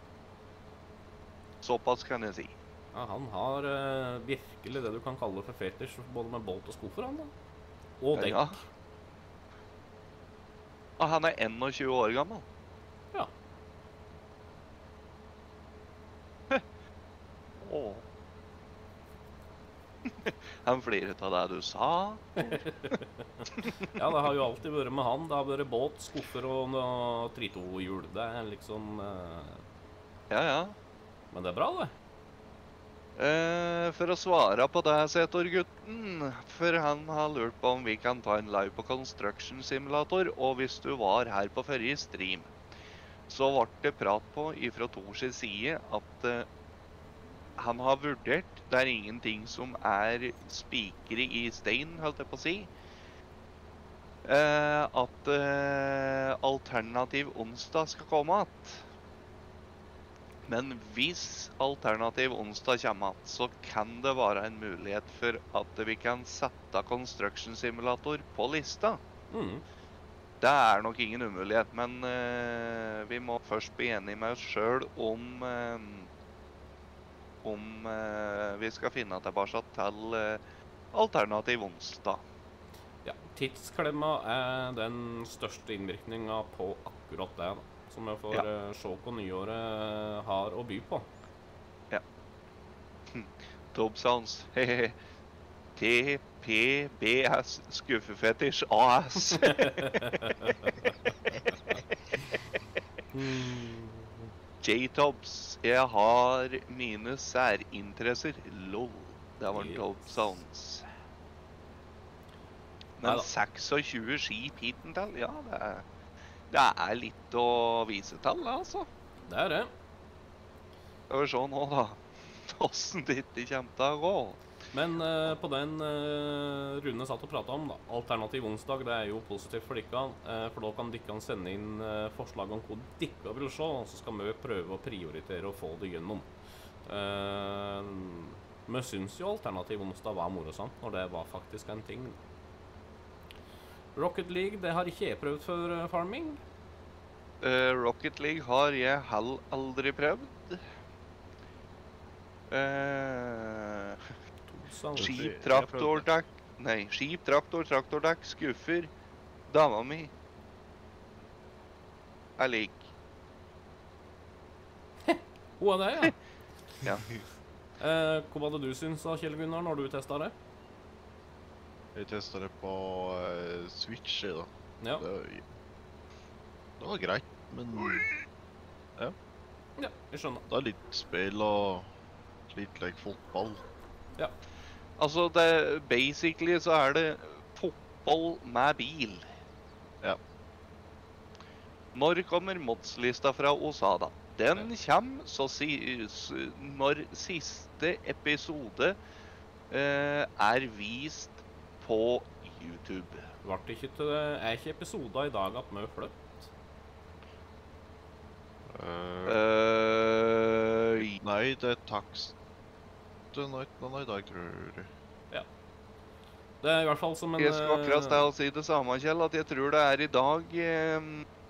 Såpass kan jeg si. Ja, han har eh, virkelig det du kan kalle for fetisj, både med bolt og skuffer, han da. Og dekk. Ja. Og han er enogtjue år gammel. Ja. Åh. Han flirer av det du sa. Ja, det har jo alltid vært med han. Det har vært båt, skuffer og noe tritohjul. Det er liksom eh, Ja, ja. Men det er bra, det. Eh, for å svare på det, Setor-gutten, for han har lurt på om vi kan ta en live på Construction Simulator, og hvis du var her på forrige stream, så ble det prat på ifra Tors side at eh, han har vurdert, det er ingenting som er spikere i stein, holdt jeg på å si, eh, at eh, alternativ onsdag skal komme att. Men hvis alternativ onsdag kommer att, så kan det være en mulighet for at vi kan sette Construction Simulator på lista. Mm. Det er nok ingen umulighet, men eh, vi må først bli enige med oss selv om eh, om eh, vi skal finne tilbake til eh, alternativ onsdag. Ja, tidsklemma er den største innvirkninga på akkurat det, da. Som jeg får Ja. eh, se hva nyåret har å by på. Top Sounds. T P B S Skuffefetisj A S. J-Tobs. Jeg har mine særinteresser. Lol. Det var en Yes. Top Sounds. Men Neida. seksogtjue skip hittil, ja, det er, det er litt å vise til, altså. Det er det. Skal vi se nå, da. Hvordan det ikke kommer til å gå. Men eh, på den eh, Rune satt og pratet om, da. Alternativ onsdag, det er jo positivt for dere. Eh, for da kan dere sende inn eh, forslag om hva dere vil se, og så skal vi prøve å prioritere og få det gjennom. Eh, vi syns jo alternativ onsdag var morosamt, når det var faktisk en ting. Rocket League, det har ikke jeg prøvd før, eh, Farming. Eh, Rocket League har jeg heller aldri prøvd. Eh, Så, skip, traktordekk Nei, skip, traktor, traktordekk, skuffer. Dama mi er lik. Hun er det, ja. Ja. Eh, hva var det du syns da, Kjell Gunnar, når du testet det? Jeg testet det på eh, Switch, jeg, da. Ja, Det, det var greit, men ja jeg skjønner. det er litt spill og litt like fotball. Altså, det, basically så er det fotball med bil. Ja. Når kommer modslista fra Osada? Den kommer så si, s, når siste episode eh, er vist på YouTube. Vart det ikke til, er ikke episoder i dag at vi fløtt? Eh, Uh, nei, det er taksten i dag, tror jeg. Det er i hvert fall som en... jeg skal akkurat eh, stå og si det samme, Kjell, at jeg tror det er i dag eh,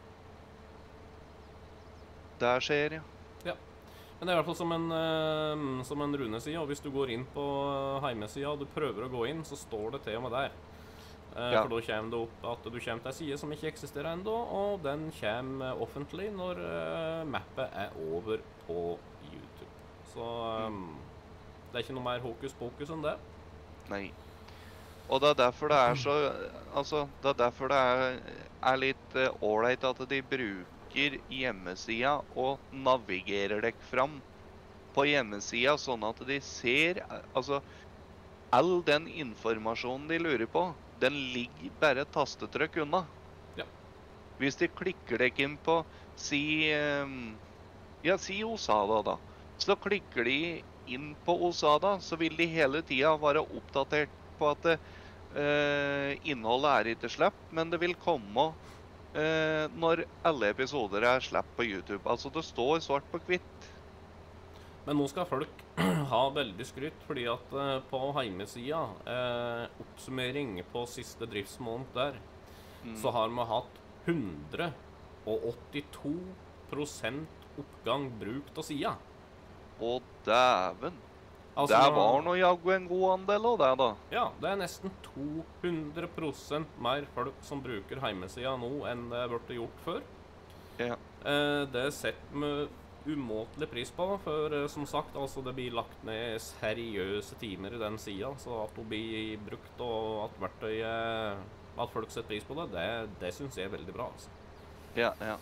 der skjer, ja. Men det er i hvert fall som en, eh, som en Rune sier, og hvis du går inn på heimesida og du prøver å gå inn, så står det til og med der. Eh, Ja. For da kommer det opp at du kommer til en side som ikke eksisterer enda, og den kommer offentlig når eh, mappet er over på YouTube. Så eh, det er ikke noe mer hokus pokus enn det. Nei. Og det er derfor det er så Altså, det er derfor det er, er litt ålreit at de bruker hjemmesida og navigerer dere fram på hjemmesida, sånn at de ser Altså, all den informasjonen de lurer på, den ligger bare et tastetrykk unna. Ja. Hvis de klikker dere inn på si eh, Ja, si Osada, da. Så klikker de inn på Osada, så vil de hele tida være oppdatert på at eh, innholdet er ikke slupp, men det vil komme eh, når alle episoder er slupp på YouTube. Altså, det står svart på hvitt. Men nå skal folk ha veldig skryt, fordi at eh, på heimesida, eh, oppsummering på siste driftsmåned der, Mm. så har vi hatt hundre og åttito prosent oppgang bruk av sida. Å, dæven. Altså, Det var nå jaggu en god andel av det, da. Ja, det er nesten to hundre prosent mer folk som bruker heimesida nå enn det ble gjort før. Ja. Eh, det setter vi umåtelig pris på, for eh, som sagt, altså det blir lagt ned seriøse timer i den sida, så at det blir brukt og at verktøyet, at folk setter pris på det, det, det synes jeg er veldig bra, altså. Ja, ja.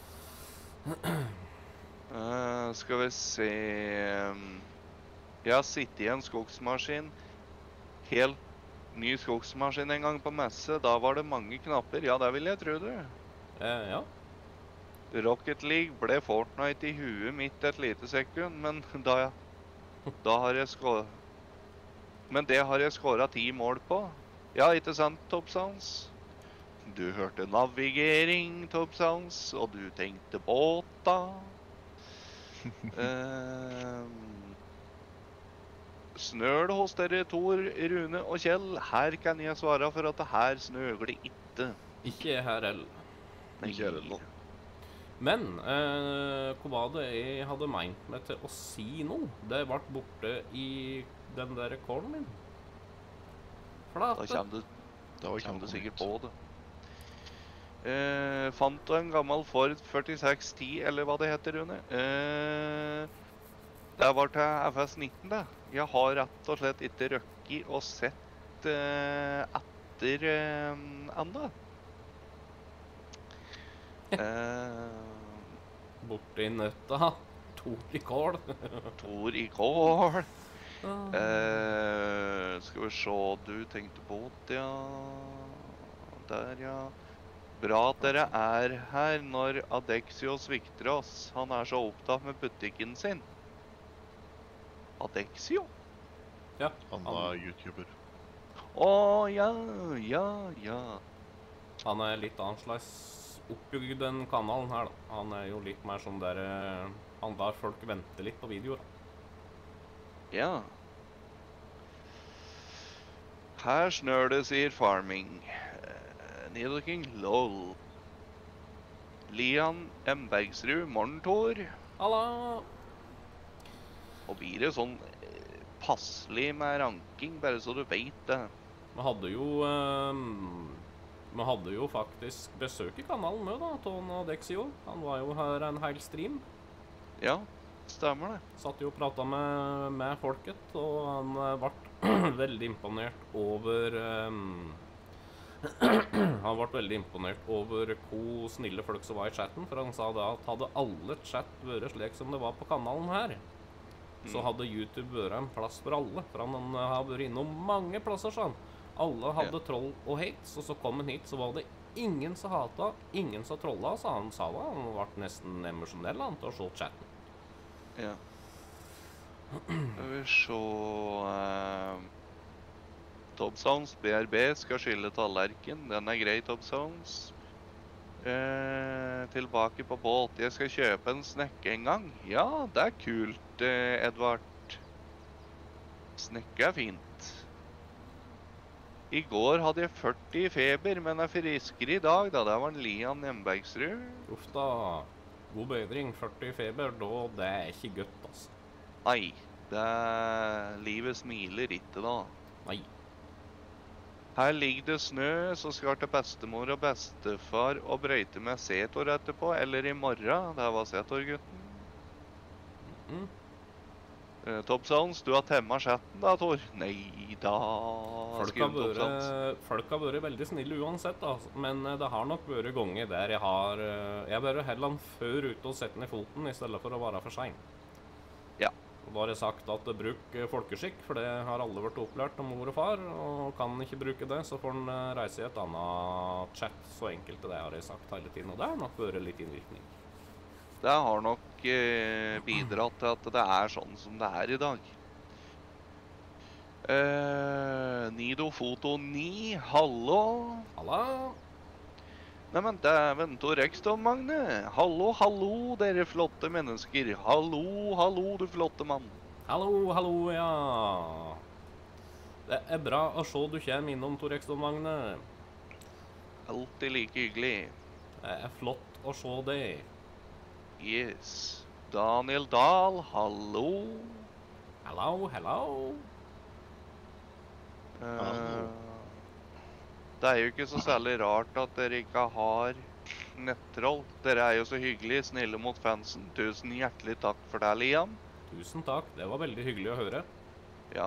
Eh, skal vi se um, Jeg har sittet i en skogsmaskin, helt ny skogsmaskin en gang på messe. Da var det mange knapper. Ja, det vil jeg tro det. Eh, ja. Rocket League ble Fortnite i huet mitt et lite sekund, men da, da har jeg skåret Men det har jeg skåret ti mål på. Ja, ikke sant, Top Sounds? Du hørte navigering, Top Sounds, og du tenkte båta. eh, Snør det hos dere, Tor, Rune og Kjell? Her kan jeg svare for at det her snøger det ikke. Ikke her heller. Ikke jeg heller. Men eh, hva var det jeg hadde meint meg til å si nå? Det ble borte i den der rekorden min. Da Flate. kommer du, Det var kommer du kjempegodt. sikkert på det. Eh, fant du en gammel Ford førtiseks ti, eller hva det heter, Rune? Eh, det var til F S nitten, det. Jeg har rett og slett ikke røkket og sett eh, etter eh, enda. Eh, Borte i nøtta. Tor i kål. Tor i kål. Eh, skal vi se, du tenkte båt, ja. Der, ja. Bra at dere er her når Adexio svikter oss. Han er så opptatt med butikken sin. Adexio? Ja, Han han, er YouTuber. Å, ja, ja, ja. han er litt annerledes oppbygd den kanalen her, da. Han er jo litt mer sånn der eh, han lar folk vente litt på videoer. Ja. Her snør det, sier Farming. Uh, Nidoking, lol. Lian M. Bergsrud, morgen, Tor. Halla! Og blir det sånn eh, passelig med ranking, bare så du vet det. Vi hadde jo eh, Vi hadde jo faktisk besøk i kanalen med, da, Ton og Dexio. Han var jo her en hel stream. Ja, stemmer det. Satt jo og prata med, med folket, og han eh, ble veldig imponert over ehm, Han ble veldig imponert over hvor snille folk som var i chatten, for han sa da at hadde alle chat vært slik som det var på kanalen her, så Mm. hadde YouTube vært en plass for alle, for han eh, har vært innom mange plasser, sa han. Alle hadde troll og hates, og så kom han hit, så var det ingen som hata, ingen som trolla, sa han. Sa det. Han ble nesten emosjonell han til å se chatten. Ja. Skal vi se uh, Top Sounds B R B skal skylle tallerken. Den er grei, Top Sounds. Eh, tilbake på båt. Jeg skal kjøpe en snekke en gang. Ja, det er kult, eh, Edvard. Snekke er fint. I går hadde jeg førti i feber, men er friskere i dag, da. Det var en Lian Hjembergsrud. Uff da. God bedring. førti i feber, da det er ikke godt, altså. Nei, det er... Livet smiler ikke, da. Nei. Her ligger det snø, så skal til bestemor og bestefar og brøyte med setor etterpå, eller i morgen. Det var setorgutten. Mm. Uh, Top Sounds, du har temma chatten da, Tor? Nei da. Folk skriver har, Top Sounds. vært, folk har vært veldig snille uansett, altså. Men eh, det har nok vært ganger der jeg har eh, Jeg bare heller han før ute og setter den i foten i stedet for å være for sein. Ja. Og da har jeg sagt at eh, bruk eh, folkeskikk, for det har alle vært opplært av mor og far. Og kan ikke bruke det, så får han eh, reise i et annet chat. Så enkelt det har jeg sagt hele tiden. Og det har nok vært litt innvirkning. Det har nok eh, bidratt til at det er sånn som det er i dag. Eh, Nido Foto ni, hallo? Halla! Neimen, dæven, Tor Ekston, Magne. Hallo, hallo, dere flotte mennesker. Hallo, hallo, du flotte mann. Hallo, hallo, ja. Det er bra å se du kommer innom, Tor Ekston Magne. Alltid like hyggelig. Det er flott å se det. Yes. Daniel Dahl, hallo. Hello, hello. Eh, det er jo ikke så særlig rart at dere ikke har nettroll. Dere er jo så hyggelig, snille mot fansen. Tusen hjertelig takk for det, Liam. Tusen takk, det var veldig hyggelig å høre. Ja.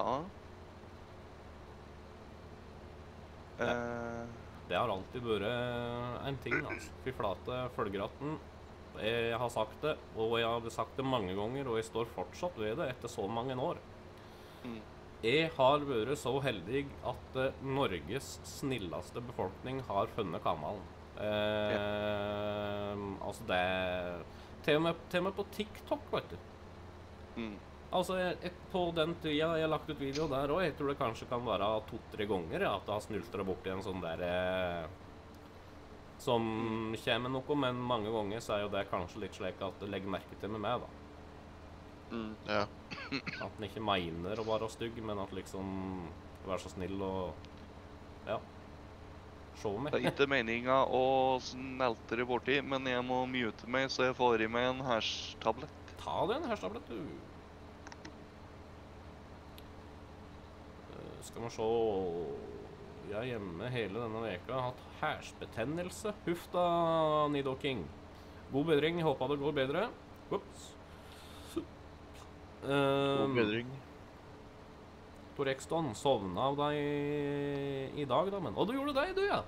Eh, Det har alltid vært en ting, altså. Fy flate, følgeretten. Jeg har sagt det, og jeg har sagt det mange ganger, og jeg står fortsatt ved det etter så mange år. Mm. Jeg har vært så heldig at eh, Norges snilleste befolkning har funnet kanalen. Eh, Altså, det er til og, med, til og med på TikTok, vet du. mm. Altså, jeg, jeg, på den tida jeg har lagt ut video der også, jeg tror det kanskje kan være to-tre ganger ja, at det har snultret bort i en sånn der eh, som kommer noe, men mange ganger så er jo det kanskje litt slik at det legger merke til med meg, da. Mm. Ja. At den ikke mener å være stygg, men at liksom være så snill og ja, se meg. Det er ikke meninga å snelte det borti, men jeg må mute meg, så jeg får i meg en hash-tablett. Ta den her stablet, du. Eh, Skal vi se. Jeg er hjemme hele denne veka. Har hatt hærsbetennelse. Huff da, Nido King. God bedring. Håper det går bedre. Ups. God Um, bedring. Tor Ekston, sovna av deg i, i dag, da, men... Å, du gjorde det, du, ja!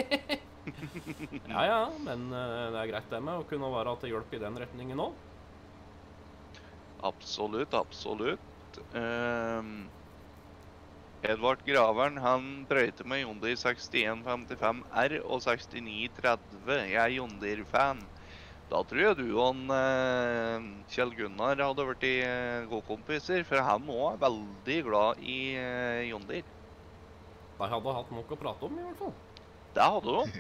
Ja, ja, men eh, det er greit det med å kunne være til hjelp i den retningen også. Absolutt, absolutt. Ehm, Edvard Graveren, han brøyte med Jondir sekstien femtifem R og sekstini tretti. Jeg er Jondir-fan. Da tror jeg du og eh, Kjell Gunnar hadde vært i eh, gode kompiser, for han også er veldig glad i eh, Jondir. De hadde hatt nok å prate om, i hvert fall. Det hadde du.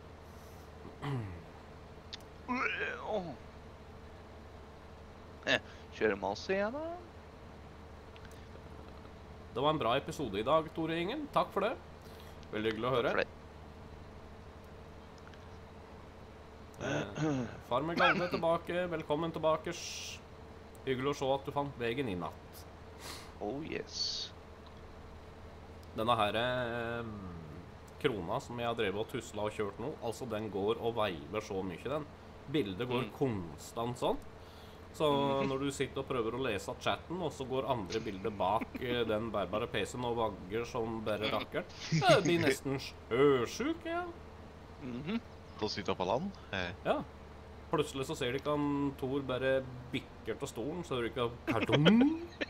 Åh. Eh, Kjører masse igjen, da. Det var en bra episode i dag, Tore Ingen. Takk for det. Veldig hyggelig å høre. For det. Eh, far med glade tilbake. Velkommen tilbake. Sj. Hyggelig å se at du fant veien i natt. Oh yes. Denne her eh, krona som jeg har drevet og tusla og kjørt nå, altså den går og veiver så mye, den. Bildet går Mm. konstant sånn. Så når du sitter og prøver å lese chatten, og så går andre bilder bak eh, den bærbare P C-en og vagger som bare rakker, det blir nesten sjøsjuk, ja. Mhm. Da sitter jeg på land. Eh, Ja. Plutselig så ser du ikke han Thor bare bikker til stolen, så er det ikke kartong.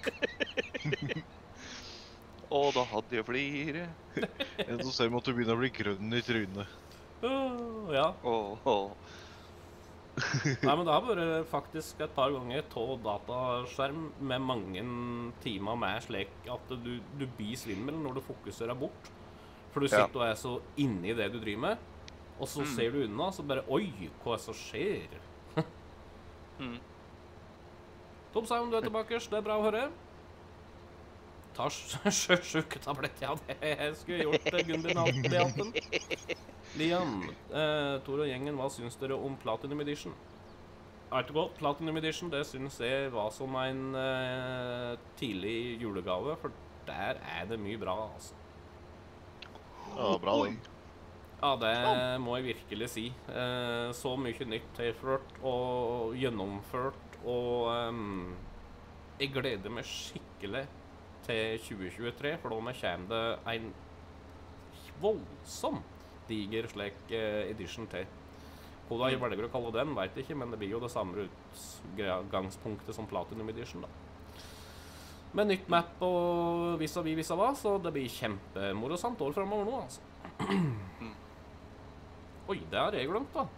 Å, da hadde jeg flere. En som ser meg at du begynner å bli grønn i trynet. Uh, ja. Åh, åh. Nei, men det har vært faktisk et par ganger tå dataskjerm med mange timer med slik at du, du blir svimmel når du fokuserer bort. For du Ja. sitter og er så inni det du driver med, og så Mm. ser du unna, så bare oi, hva er det som skjer? Mm. Tom Saum, du er tilbake, det er bra å høre. Ta sjøsjuketablett, ja, det skulle jeg gjort, eh, Gundir Beaten. Liam, eh, Tor og gjengen, hva syns dere om Platinum Edition? Er det godt? Platinum Edition, det syns jeg var som en eh, tidlig julegave, for der er det mye bra, altså. Ja, bra det. Ja, det må jeg virkelig si. Eh, så mye nytt tilført og gjennomført, og ehm, jeg gleder meg skikkelig til tjue tjuetre, for da kommer det en voldsom diger slik eh, edition til. Hva jeg velger å kalle den, vet jeg ikke, men det blir jo det samme utgangspunktet som Platinum Edition, da. Med nytt map og vis-a-vis vis-a-hva, så det blir kjempemorosamt år fremover nå, altså. Oi, det har jeg glemt, da.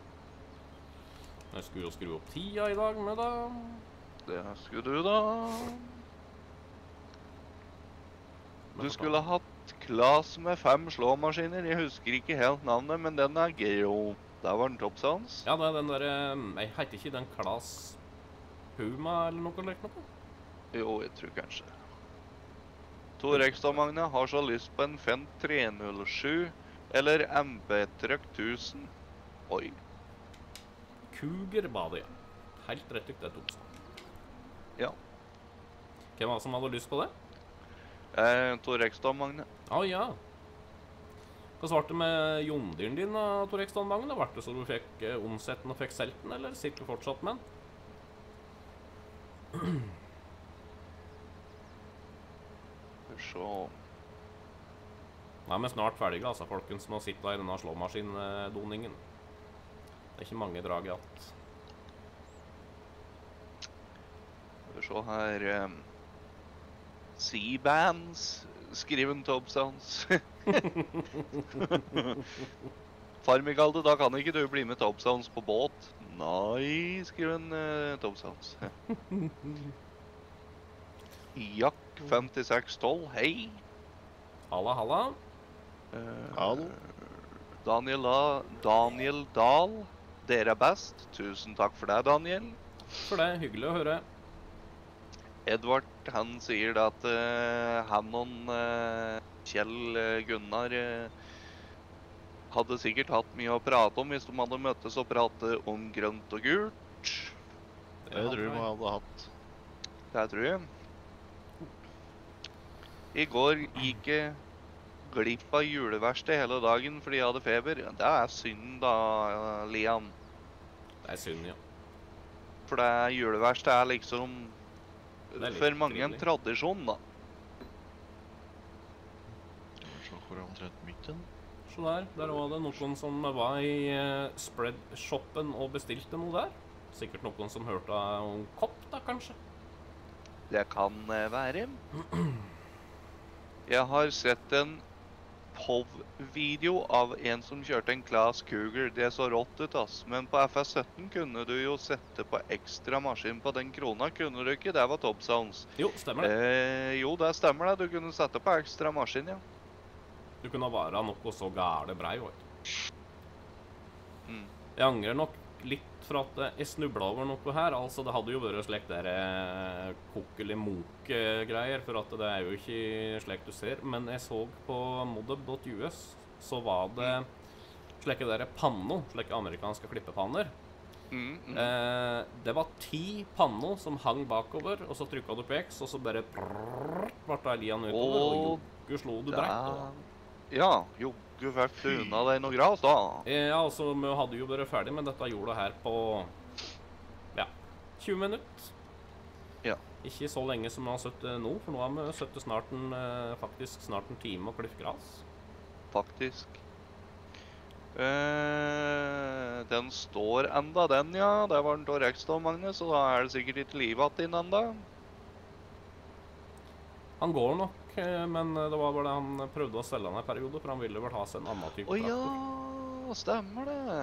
Jeg skulle jo skru opp tida i dag med, da. Det skulle du, da. Du skulle ha hatt Klas med fem slåmaskiner. Jeg husker ikke helt navnet, men den er grå. Der var den toppsans. Ja, det er den der, eh, jeg heter ikke den Klas Puma eller noe slikt noe. Jo, jeg tror kanskje. Tor Ekstad Magne har så lyst på en Fendt tre null sju eller M B-trøkk tusen. Oi. Cougar-badet, ja. Helt rett ut det Topsan. Ja. Hvem var det som hadde lyst på det? Eh, Tor Ekstad, Magne. Å ja. Hva svarte det med jondyren din, da, Tor Ekstad Magne? Var det så du fikk eh, omsett den og fikk selgt den, eller sitter du fortsatt med den? Skal vi se. Nå er vi snart ferdige, altså, folkens, med å sitte i denne slåmaskindoningen. Det er ikke mange drag i alt. Skal vi se her. Um, C-bands, skriven Topsounds. Farmigalde, da kan ikke du bli med Topsounds på båt. Nei, skriven uh, Topsounds. Jack femtiseks tolv, hei. Halla, halla. Eh, Hallo. Daniel, da, Daniel Dahl, dere er best. Tusen takk for det, Daniel. For det er hyggelig å høre. Edvard, han sier da at eh, han og eh, Kjell eh, Gunnar eh, hadde sikkert hatt mye å prate om hvis de hadde møttes og pratet om grønt og gult. Det tror jeg vi hadde hatt. Det tror jeg. I går gikk jeg glipp av juleverksted hele dagen fordi jeg hadde feber. Det er synd da, Liam. Det er synd, ja. For det juleverksted er liksom Det er litt for mange en trivelig. tradisjon, da. Skal vi se hvor er omtrent midten. Så der, der var det noen som var i uh, spread-shoppen og bestilte noe der. Sikkert noen som hørte om kopp, da, kanskje. Det kan eh, være. Jeg har sett en P O V-video av en som kjørte en Class Cougar. Det så rått ut, ass. Men på F S sytten kunne du jo sette på ekstra maskin på den krona. Kunne du ikke? Det var Top Sounds. Jo, stemmer det. Eh, jo, det stemmer det. Du kunne sette på ekstra maskin, ja. Du kunne være noe så gære brei, vet du. Mm. Jeg angrer nok litt for at eh, jeg snublet over noe her. Altså, det hadde jo vært slik der eh, kokkeli-mok-greier, for at det er jo ikke slik du ser. Men jeg så på modub dot U S, så var det slike der panno, slike amerikanske klippepanner. Mm, mm. Eh, det var ti panno som hang bakover, og så trykket du på X, og så bare prrrr, ble det lian utover, og Åh, joggu slo du brekt. Og... Ja, joggu fikk du unna deg noe gras, da. Ja, altså, vi hadde jo vært ferdig, men dette gjorde det her på, ja, tjue minutter. Ja. Ikke så lenge som vi har sittet nå, for nå har vi sittet snart en, eh, faktisk snart en time og klift gras. Faktisk. Eh, den står enda, den, ja. Det var den Tor Ekstad, Magnus, så da er det sikkert ikke livet inn enda. Han går nok, eh, men det var bare han prøvde å selge den en periode, for han ville vel ha seg en annen type Å ja, traktor. stemmer det.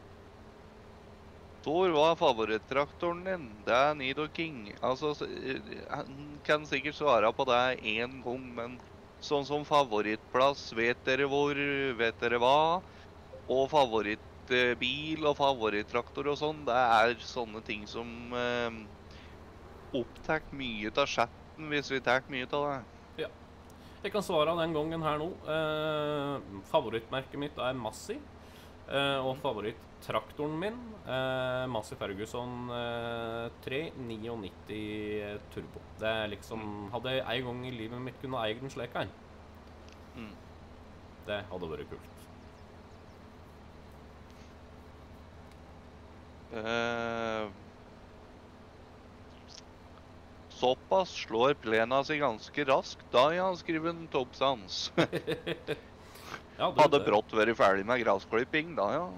Tor, hva er favorittraktoren din? Det er Nido King. Altså, s- eh, han kan sikkert svare på det en gang, men sånn som favorittplass, vet dere hvor, vet dere hva? Og favorittbil og favorittraktor og sånn, det er sånne ting som eh, opptar mye av chatten hvis vi tar mye av det. Jeg kan svare den gangen her nå. Eh, favorittmerket mitt er Massey, eh, og favorittraktoren min eh, Massey Ferguson eh, tre nittini Turbo. Det er liksom, hadde jeg en gang i livet mitt kunne eie den slik en. Mm. Det hadde vært kult. Eh, Såpass slår plena seg ganske raskt da, ja, skriver en Top Sounds. Ja, du, Hadde det- brått vært ferdig med grasklipping da, ja.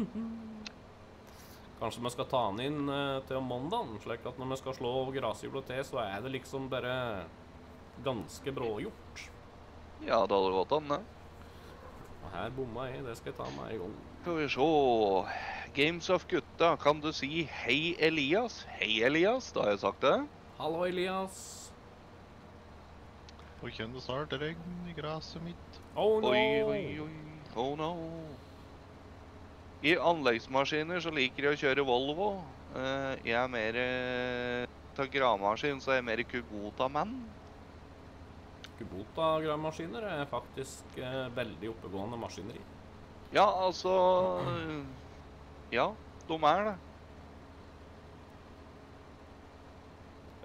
Kanskje vi skal ta den inn eh, til om mandagen, slik at når vi skal slå grashjulet til, så er det liksom bare ganske brågjort. Ja, det hadde gått an, det. Og her bomma jeg, det skal jeg ta meg en gang. Skal vi se. Games of Gutta, kan du si hei Elias? Hei Elias, da har jeg sagt det. Hallo, Elias. Og kjenner det snart regn i gresset mitt. Oh no! Oi, oi, oi. Oh no. I anleggsmaskiner så liker jeg å kjøre Volvo. Eh, jeg er mer eh, til gravemaskin, så er jeg mer Kubota-mann. Kubota-gravemaskiner er faktisk eh, veldig oppegående maskineri. Ja, altså... Ja, de er det.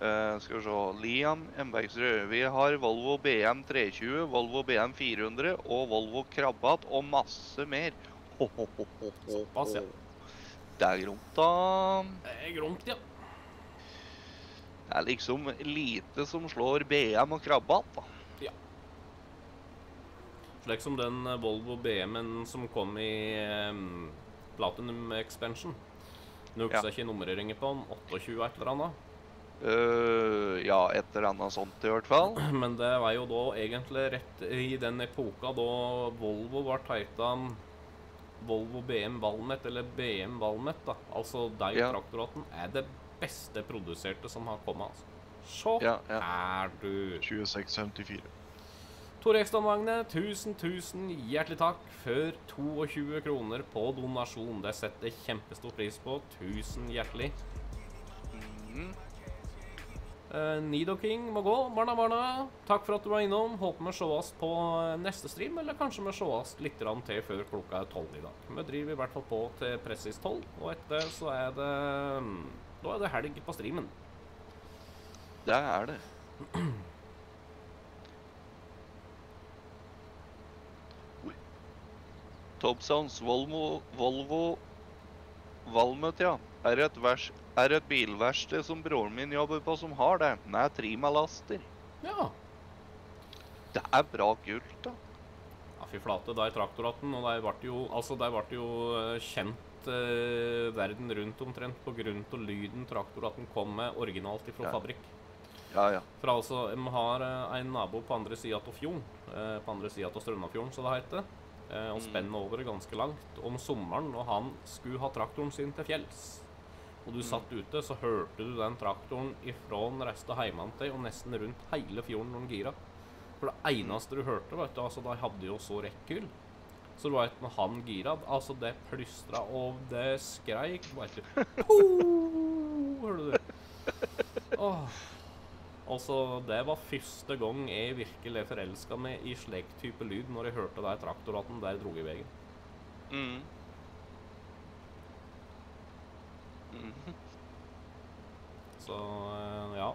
Eh, skal vi se. Liam Embergsrød. Vi har Volvo B M tre tjue, Volvo B M fire hundre og Volvo Krabbat og masse mer. Ho, ho, ho, ho, ho, Såpass, ja. ho. Det er gromt, da. Det er gromt, ja. Det er liksom lite som slår B M og Krabbat, da. Ja. Slik som den eh, Volvo B M-en som kom i um, Platinum Expansion. Nå husker jeg ikke nummereringen på den, tjueåtte et eller annet. Uh, ja, et eller annet sånt i hvert fall. Men det var jo da egentlig rett i den epoka da Volvo var teita Volvo B M Valmet, eller B M Valmet, da. Altså de Ja. traktoratene er det beste produserte som har kommet, altså. Så Ja, ja. er du. tjueseks femtifire. Tor Ekstad Magne, tusen, tusen hjertelig takk for tjueto kroner på donasjon. Det setter jeg kjempestor pris på. Tusen hjertelig. Mhm. Uh, Nido King må gå. Barna, barna, takk for at du var innom. Håper vi sees på eh, neste stream, eller kanskje vi sees litt grann til før klokka er tolv i dag. Vi driver i hvert fall på til presis tolv, og etter så er det mm, Da er det helg på streamen. Det er det. Oi. Topsons Volvo, Volvo Valmet, ja. Er et, vers, er et bilverksted som broren min jobber på som har det, med trimalaster. Ja. Det er bra kult, da. Ja, fy flate, de traktoraten, og de ble jo, altså, de ble jo eh, kjent eh, verden rundt omtrent på grunn av lyden traktoraten kom med originalt ifra Ja. fabrikk. Ja, ja. For altså, de har eh, en nabo på andre siden av fjorden, eh, på andre siden av Strønnafjorden, så det heter, eh, og spenner over ganske langt om sommeren, og han skulle ha traktoren sin til fjells. Og du satt ute, så hørte du den traktoren ifra den reiste heimann til, og nesten rundt hele fjorden når den gira. For det eneste du hørte, vet du, altså, de hadde jo så rekkehyll. Så du vet, når han gira, altså, det plystra, og det skreik, vet du. Oh, hørte du det? Åh. Altså, det var første gang jeg virkelig forelsket meg i slik type lyd, når jeg hørte de traktoraten der drog i veien. Mm. Mhm. Så, eh, ja.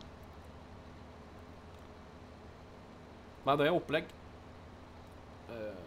Nei, det er opplegg. Eh,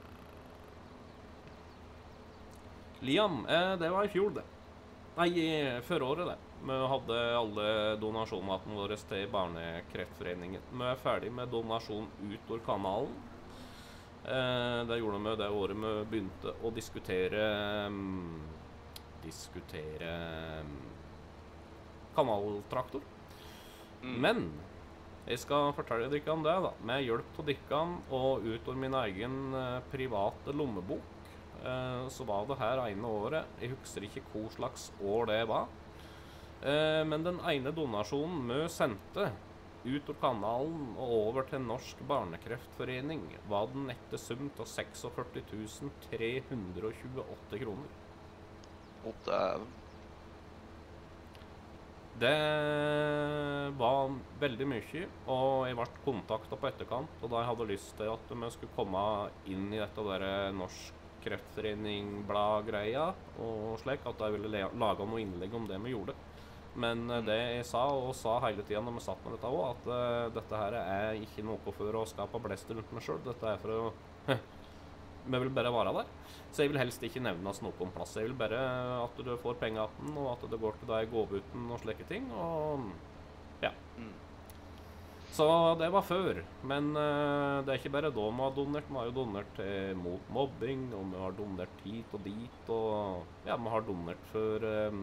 Liam, eh, det var i fjor, det. Nei, i førre året, det. Vi hadde alle donasjonene våre til Barnekreftforeningen. Vi er ferdig med donasjon ut over kanalen. Eh, det gjorde vi det året vi begynte å diskutere mm, diskutere mm, kanaltraktor. Mm. Men jeg skal fortelle dere om det, da. Med hjelp av dere og utover min egen eh, private lommebok, eh, så var det her ene året. Jeg husker ikke hva slags år det var. Eh, men den ene donasjonen vi sendte ut av kanalen og over til Norsk Barnekreftforening, var den nette sum til førtiseks tusen tre hundre og tjueåtte kroner. Å, dæven. Det var veldig mye, og jeg ble kontaktet på etterkant, og da jeg hadde lyst til at vi skulle komme inn i dette der Norsk Kreftforening-blad-greia, og slik, at jeg ville le- lage noe innlegg om det vi gjorde. Men eh, det jeg sa, og sa hele tiden når vi satt med dette også, at eh, dette her er ikke noe for å skape blest rundt meg selv, dette er for å, vi vil bare være der. Så jeg vil helst ikke nevne oss noe om plass. Jeg vil bare at du får penger av den, og at det går til deg gåbuten og slike ting, og ja. Mm. Så det var før, men eh, det er ikke bare da vi har donert. Vi har jo donert til mot mobbing, og vi har donert hit og dit, og ja, vi har donert for eh,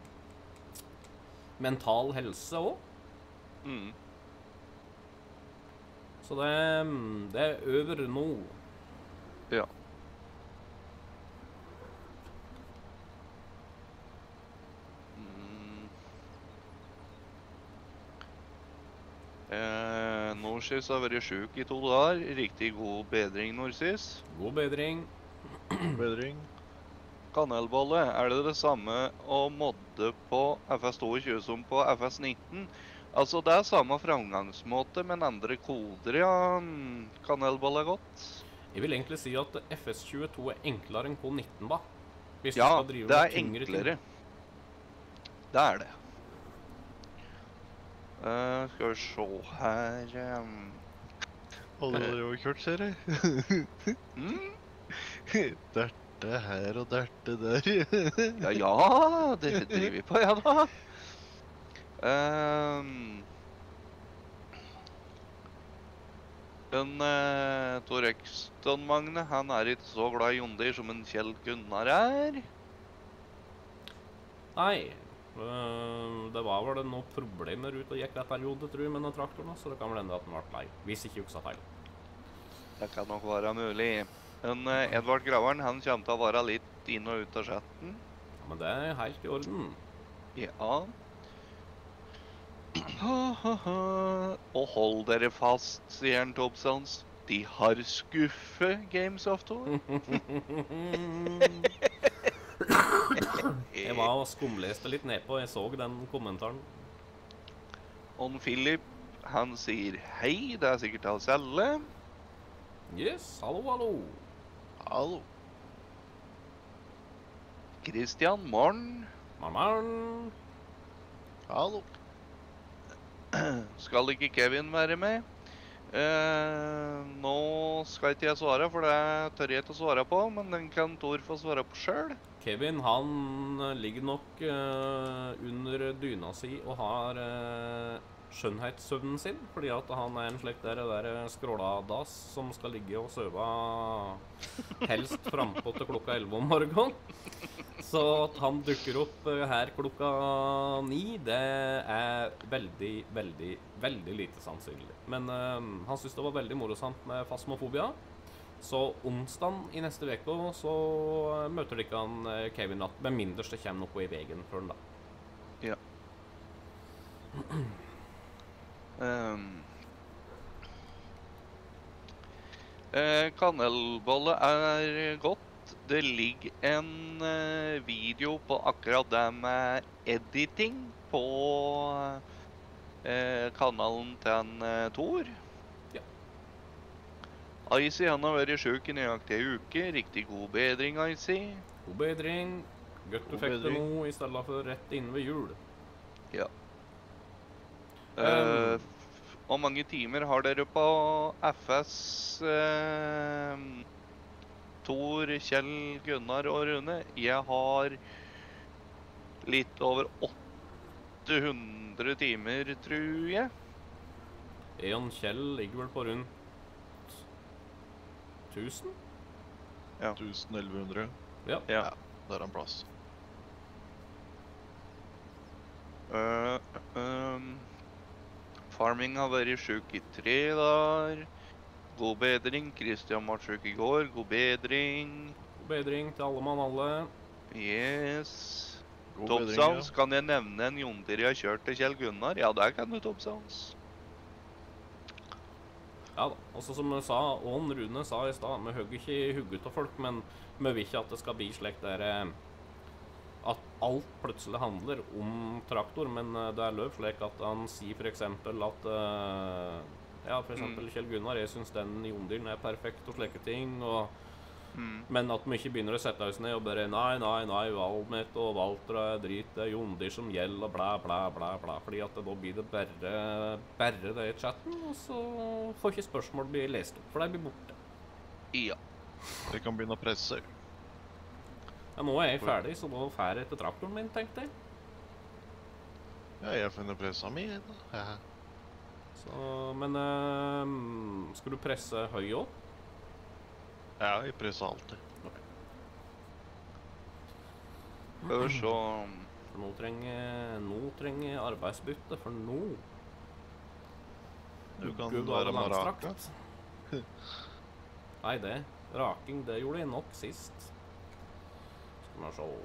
mental helse også. Mm. Så det, det er over nå. Ja. Mm. Eh, Norsis har vært syk i to dager. Riktig god bedring, Norsis. God bedring. Bedring. Kanelbolle, er det det samme å modde på F S tjueto som på F S nitten? Altså, det er samme framgangsmåte, men andre koder, ja. Mm, Kanelbolle er godt. Jeg vil egentlig si at F S tjueto er enklere enn K nitten var. Hvis Ja, du skal drive det med er tyngre ting. enklere. Det er det. Eh, skal vi se her um, Alle har jo kjørt, ser jeg. mm? Derte her og derte der. Ja, ja, det driver vi på, ja da. Um, men uh, Tor Ekston, Magne, han er ikke så glad i Jondir som en Kjell Gunnar er. Nei. øh, det var vel noen problemer ute og gikk en periode, tror jeg, med den traktoren, så det kan vel hende at den ble lei. Hvis ikke juksa feil. Det kan nok være mulig. Men uh, Edvard Graveren, han kommer til å være litt inn og ut av chatten. Ja, men det er helt i orden. Ja. Og hold dere fast, sier han Tobsons. De har skuffe Gamesoft-ord. Jeg var og skumleste litt nedpå, jeg så den kommentaren. Og Philip, han sier hei, det er sikkert til oss alle. Yes, hallo, hallo. Hallo. Christian, morgen. Marmaren. Hallo. Skal ikke Kevin være med? Eh, nå skal ikke jeg svare, for det tør jeg ikke å svare på, men den kan Tor få svare på selv. Kevin, han ligger nok øh, under dyna si og har øh, skjønnhetssøvnen sin, fordi at han er en slik der, der skråladass som skal ligge og søve helst frempå til klokka elleve om morgenen. Så at han dukker opp øh, her klokka ni, det er veldig, veldig, veldig lite sannsynlig. Men øh, han synes det var veldig morosamt med Phasmophobia. Så onsdagen i neste uke så møter ikke han eh, Kevin at med mindre det kommer noe i veien for den da. Ja. um. eh, Kanelbolle er godt. Det ligger en eh, video på akkurat det med editing på eh, kanalen til en eh, Tor. Icy, han har vært syk i nøyaktig en uke. Riktig god bedring, Icy. God bedring. Godt du God fikk det bedring. nå i stedet for rett inn ved jul. Ja. Um. Eh, og mange timer har dere på F S eh, Tor, Kjell, Gunnar og Rune? Jeg har litt over åtte hundre timer, tror jeg. En Kjell ligger vel på rundt tusen? tusen elleve hundre. Ja. Ja. Der er en plass. Uh, um, farming har vært syk i tre dager. God bedring. Christian var syk i går. God bedring. God bedring til alle mann alle. Yes. God Top bedring, Sounds, kan jeg nevne en Jondir jeg har kjørt til Kjell Gunnar? Ja, der kan du Top Sounds. Ja da, også som jeg sa, og Rune sa i stad, vi høgger ikke i hugget av folk, men vi vil ikke at det skal bli slik der eh, at alt plutselig handler om traktor, men eh, det er løp slik at han sier for eksempel at eh, ja, for eksempel Mm. Kjell Gunnar, jeg synes den jondyren er perfekt og slike ting, og, Mm. men at vi ikke begynner å sette oss ned og bare nei, nei, nei, Valmet og Valtra er drit, det er jondyr som gjelder, og bla, bla, bla, bla, fordi at da blir det bare, bare det i chatten, og så får ikke spørsmål bli lest opp, for det blir borte. Ja. Vi kan begynne å presse. Ja, nå er jeg ferdig, så nå får jeg etter traktoren min, tenkte jeg. Ja, jeg finner pressa mi. da. Ja. Så, men øhm, skal du presse høy opp? Ja, jeg presser alltid. Skal vi se. For nå trenger, nå trenger jeg arbeidsbytte, for nå Du kan Gud være være med langstrakt. Nei, det. Raking, det gjorde jeg nok sist. Skal vi se.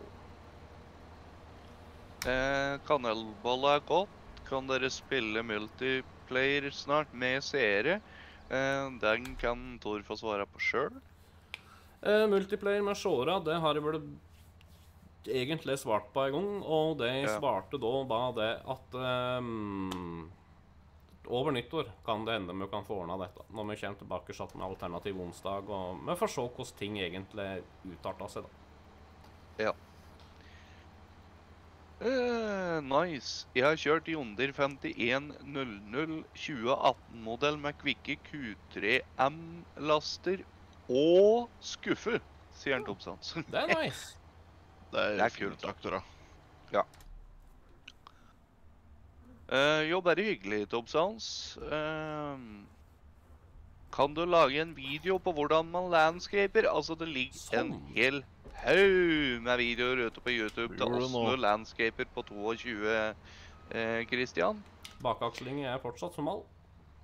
Eh, kanelbolle er godt. Kan dere spille multiplayer snart med seere? Eh, den kan Tor få svare på selv. Eh, multiplayer med Shora, det har jeg vel egentlig svart på en gang, og det jeg Ja. svarte da var det at ehm, over nyttår kan det hende vi kan få ordnet dette, når vi kommer tilbake satt med alternativ onsdag, og vi får se hvordan ting egentlig utarter seg da. Ja. Eh, nice. Jeg har kjørt Yonder femtien null null tjue atten-modell med kvikke Q tre M-laster og skuffe, sier han Tobsans. Det er nice. Det er, Det er fine kult, da. traktorer. Ja. Eh, jo, bare hyggelig, Tobsans. Eh, kan du lage en video på hvordan man landscaper? Altså, det ligger en Sånn. hel haug med videoer ute på YouTube til Gjør det oss nå. med landscaper på tjueto, eh, Christian. Bakaksling er fortsatt som all.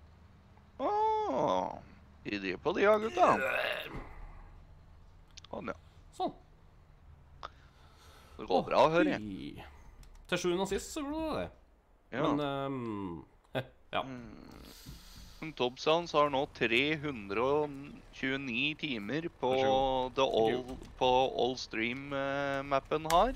Ah, idé på det, ja, gutta. Sånn, ja. Sånn. Det går bra, hører jeg. Oi. Til sjuende og sist så gjorde det det. Ja. Men ehm, ja. Men Tobsans har nå tre hundre tjueni timer på Vær så the all, på Allstream-mappen har.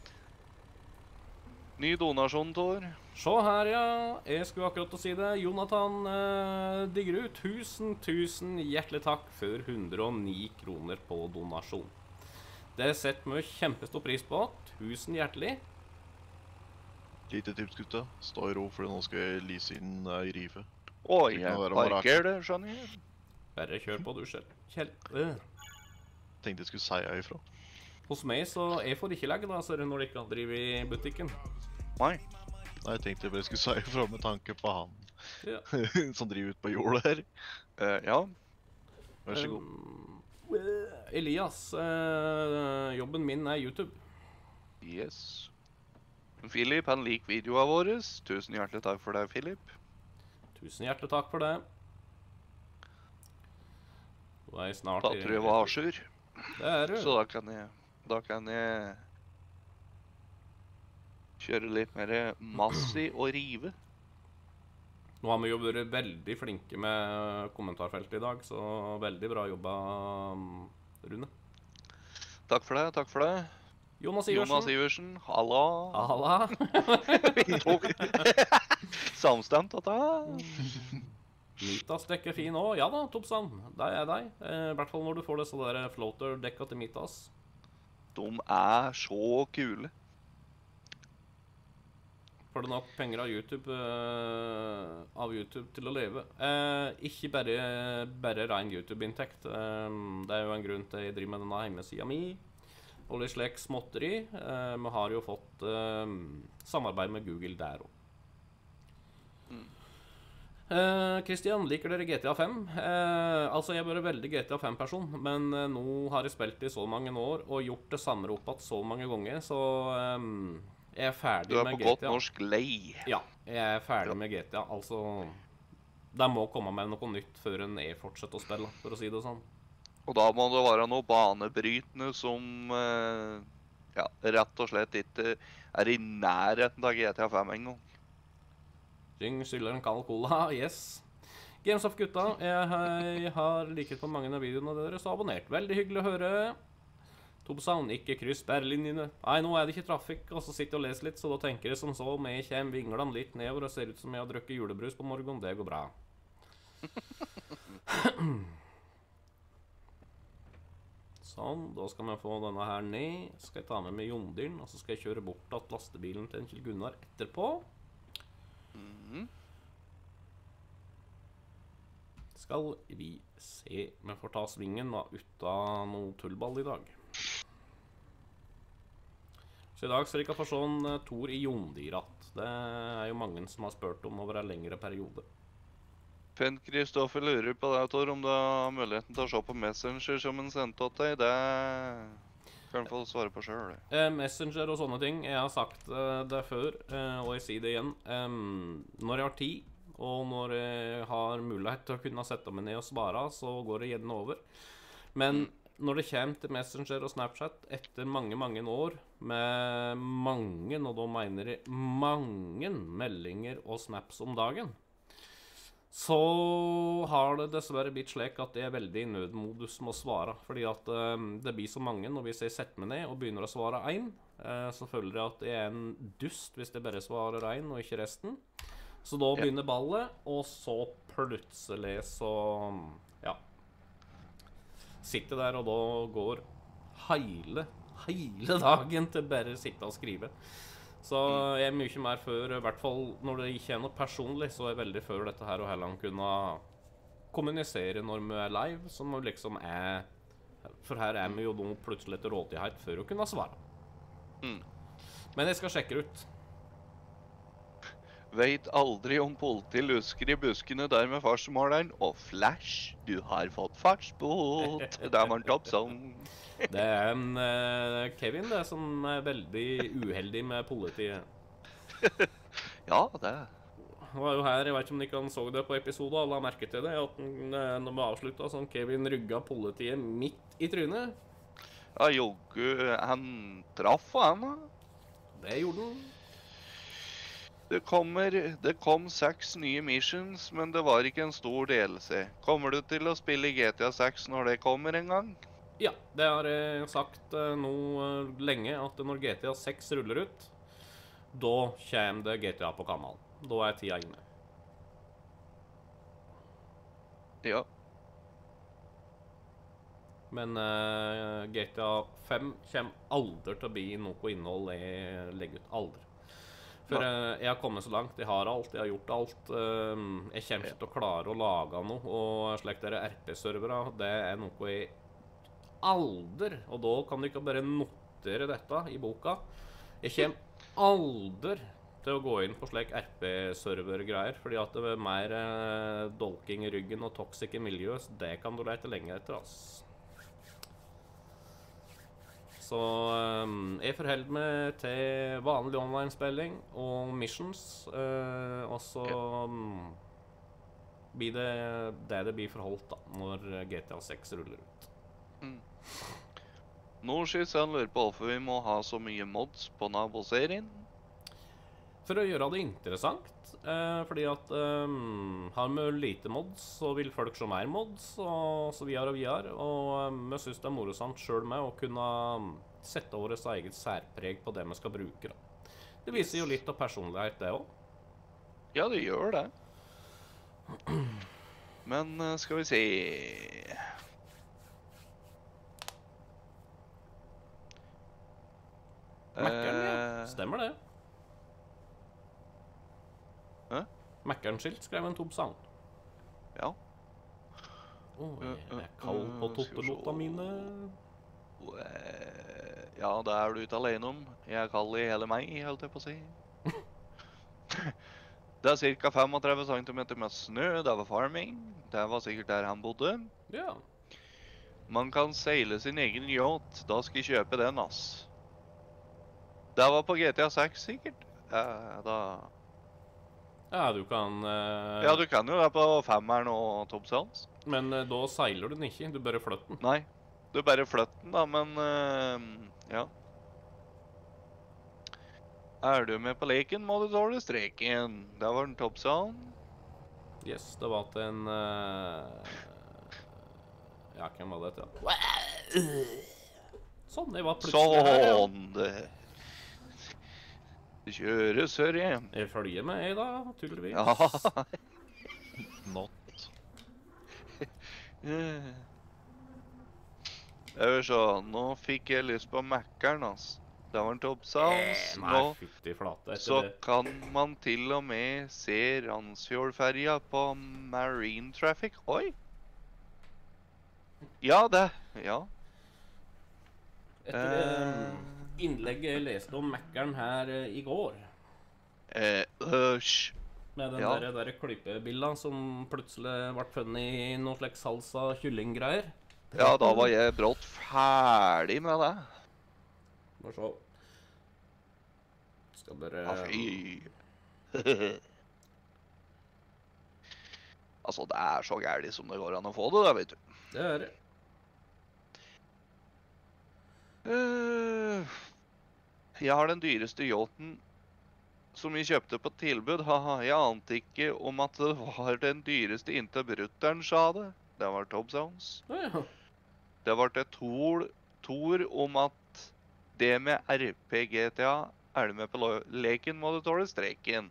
Ny donasjon, Tor. Se her, ja. Jeg skulle akkurat til å si det. Jonathan uh, digger ut. Tusen, tusen hjertelig takk for hundre og ni kroner på donasjon. Det setter vi kjempestor pris på. Tusen hjertelig. Lite tips, gutta. Stå i ro, for nå skal jeg lease inn ei rive. Oi, Det jeg kan være parker det, skjønner jeg. Bare kjør på, du selv. Kjell. Øh. Tenkte jeg skulle si ei ifra. Hos meg, så jeg får ikke legge da, ser du, når de ikke driver i butikken. Nei. Nei, jeg tenkte jeg bare skulle si ifra med tanke på han Ja. som driver ut på jordet her. Eh, ja. Vær så god. Um, Elias, eh, jobben min er YouTube. Yes. Philip, han liker videoene våre. Tusen hjertelig takk for det, Philip. Tusen hjertelig takk for det. Nå er jeg snart Da tror jeg jeg var avsjur. Det er du. Så da kan jeg, da kan jeg kjøre litt mer massi og rive. Nå har vi jo vært veldig flinke med kommentarfeltet i dag, så veldig bra jobba, um, Rune. Takk for det, takk for det. Jonas Iversen. Jonas Iversen, halla. Halla. Vi tok samstemt, dette. Mitas dekker fin òg. Ja da, Topsan. Det er deg. Eh, I hvert fall når du får disse der floater-dekka til Mitas. De er så kule. Får du nok penger av YouTube, eh, av YouTube til å leve. Eh, ikke bare, bare ren YouTube-inntekt. Eh, det er jo en grunn til jeg driver med denne hjemmesida mi. Og litt slik småtteri. Eh, vi har jo fått eh, samarbeid med Google der òg. Kristian, liker dere G T A fem? Eh, altså, jeg er bare veldig G T A fem-person, men eh, nå har jeg spilt i så mange år og gjort det samme opp igjen så mange ganger, så eh, jeg er ferdig Du er med på G T A. godt norsk lei. Ja, jeg er ferdig med G T A. Altså, det må komme med noe nytt før en jeg fortsetter å spille, for å si det sånn. Og da må det være noe banebrytende som eh, ja, rett og slett ikke er i nærheten av G T A fem en gang. Syng, skylder en kald cola, yes. Games of gutta, jeg, jeg har liket på mange av videoene deres og abonnert. Veldig hyggelig å høre. Tobsound, ikke kryss bærelinjene. Nei, nå er det ikke trafikk, og så sitter jeg og leser litt, så da tenker jeg som så, om jeg kommer vinglene litt nedover og ser ut som jeg har drukket julebrus på morgen, det går bra. Sånn, da skal vi få denne her ned. Skal jeg ta med meg Jondyren, og så skal jeg kjøre bort til lastebilen til Kjell Gunnar etterpå. Mhm. Skal vi se om jeg får ta svingen da, ut av noe tullball i dag. Så i dag skal jeg ikke få se en uh, Tor i Jondyratt. Det er jo mange som har spurt om over en lengre periode. Fenn Kristoffer lurer på det, Tor, om du har muligheten til å se på Messenger som en sendte til deg. Det kan du få svare på selv. Eh, Messenger og sånne ting. Jeg har sagt eh, det før, eh, og jeg sier det igjen. Em, når jeg har tid, og når jeg har mulighet til å kunne sette meg ned og svare, så går det gjerne over. Men når det kommer til Messenger og Snapchat etter mange, mange år med mange, og da mener jeg mange meldinger og snaps om dagen, så har det dessverre blitt slik at jeg er veldig i nødmodus med å svare. Fordi at um, det blir så mange, og hvis jeg setter meg ned og begynner å svare én, uh, så føler jeg at jeg er en dust hvis jeg bare svarer én og ikke resten. Så da begynner ballet, og så plutselig så, ja, sitter der, og da går hele, hele dagen til bare sitte og skrive. Så jeg er mye mer før, i hvert fall når det ikke er noe personlig, så er jeg veldig før dette her, og heller kunne kommunisere når vi er live, som liksom er, for her er vi jo nå plutselig til rådighet for å kunne svare. Mm. Men jeg skal sjekke det ut. Vet aldri om politiet lusker i buskene der med farsmåleren, og flash, du har fått fartsbot. Det var en topp song. Det er en eh, Kevin det, som er veldig uheldig med politiet. Ja, det. Han var jo her, jeg vet ikke om dere så det på episode, alle har merket til det, at den, eh, når vi avsluttet, sånn Kevin rygga politiet midt i trynet. Ja, joggu, han traff han da. Det gjorde han. Det kommer, det kom seks nye missions, men det var ikke en stor D L C. Kommer du til å spille G T A seks når det kommer en gang? Ja, det har jeg sagt eh, nå eh, lenge, at når G T A seks ruller ut, da kommer det G T A på kanalen. Da er tida inne. Ja. Men eh, G T A fem kommer aldri til å bli noe innhold jeg legger ut. Aldri. For eh, jeg har kommet så langt, jeg har alt, jeg har gjort alt. eh, jeg kommer ikke til å klare å lage noe, og slik dere R P-servere, det er noe jeg aldri, og da kan du ikke bare notere dette i boka. Jeg kommer aldri til å gå inn på slik R P-server-greier, fordi at det er mer eh, dolking i ryggen og toxic i miljøet, så det kan du lete lenge etter, ass. Så um, jeg forholder meg til vanlig online-spilling og missions, uh, og så um, blir det det det blir forholdt da, når G T A seks ruller ut. Mm. Norskys, han lurer på hvorfor vi må ha så mye mods på naboserien. For å gjøre det interessant, eh, fordi at um, har vi lite mods, så vil folk se mer mods, og så videre og videre. Og um, vi synes det er morosamt selv med å kunne sette vårt eget særpreg på det vi skal bruke. Da. Det viser jo litt av personlighet, det også. Ja, det gjør det. Men uh, skal vi se... Mac-eren, ja. Eh, Stemmer det. Hæ? Mac-eren-skilt skrev en tom sang. Ja. Åh, jeg er kald på tottelåta mine. Eh, Ja, det er du ikke alene om. Jeg er kald i hele meg, holdt jeg på å si. Det er ca. femogtredve centimeter med snø, det var farming. Det var sikkert der han bodde. Ja. Man kan seile sin egen yacht. Da skal jeg kjøpe den, ass. Det var på G T A seks, sikkert. Ja, da... Ja, du kan... eh, Ja, du kan jo det på femmeren og Top Sounds. Men eh, da seiler du den ikke, du bare flytter den. Nei, du bare flytter den da, men... eh, ja. Er du med på leken, må du tåle streken. Det var en Top Sound. Yes, det var til en... eh, ja, hvem var det til? Ja. Sånn, det var plutselig her, ja. Sånn, det... Det kjøres, hører jeg. Jeg følger med, jeg da, tydeligvis. Ja. Not. Jeg vil se, nå fikk jeg lyst på Mac-eren, altså. Det var en Top Sounds. Eh, nei, Nå fytti flate etter så det. kan man til og med se Randsfjordferja på Marine Traffic. Oi! Ja, det. Ja. Etter det innlegget jeg leste om Mac-eren her eh, i går, Eh, Øsj. med den Ja. der, der klippebilla som plutselig ble funnet i noen slags salsa kyllinggreier. Ja, da var jeg brått ferdig med det. Bare så. Skal bare... Ja, fy. Altså, det er så gærlig som det går an å få det, da, vet du. Det er det. Eh, Jeg har den dyreste yachten som vi kjøpte på tilbud. Haha, jeg ante ikke om at det var den dyreste inntil brutteren sa det. Det var Top Sounds. Ja, ja. Det var til Tor, Tor om at det med R P G T A, er du med på lo- leken, må du tåle streken.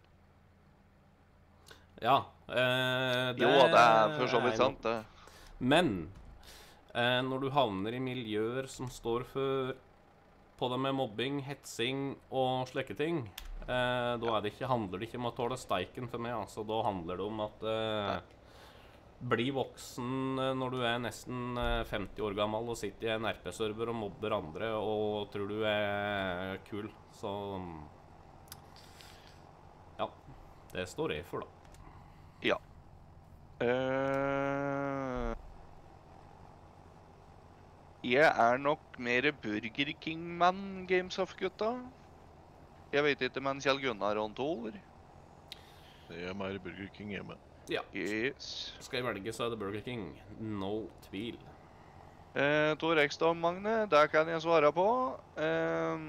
Ja, eh, det Jo, det er for så er vidt jo- sant, det. Men eh, når du havner i miljøer som står for på det med mobbing, hetsing og slike ting, eh, da er det ikke, handler det ikke om å tåle steiken for meg. Altså, da handler det om at eh, bli voksen eh, når du er nesten eh, femti år gammel og sitter i en R P-server og mobber andre og tror du er kul. Så ja, det står jeg for, da. Ja. Eh, jeg er nok mer Burger King-mann, Games of-gutta. Jeg vet ikke, men Kjell Gunnar og Tor. Det er mer Burger King hjemme. Ja. Yes. Skal jeg velge, så er det Burger King. No tvil. Eh, Tor Ekstad, Magne, det kan jeg svare på. Eh,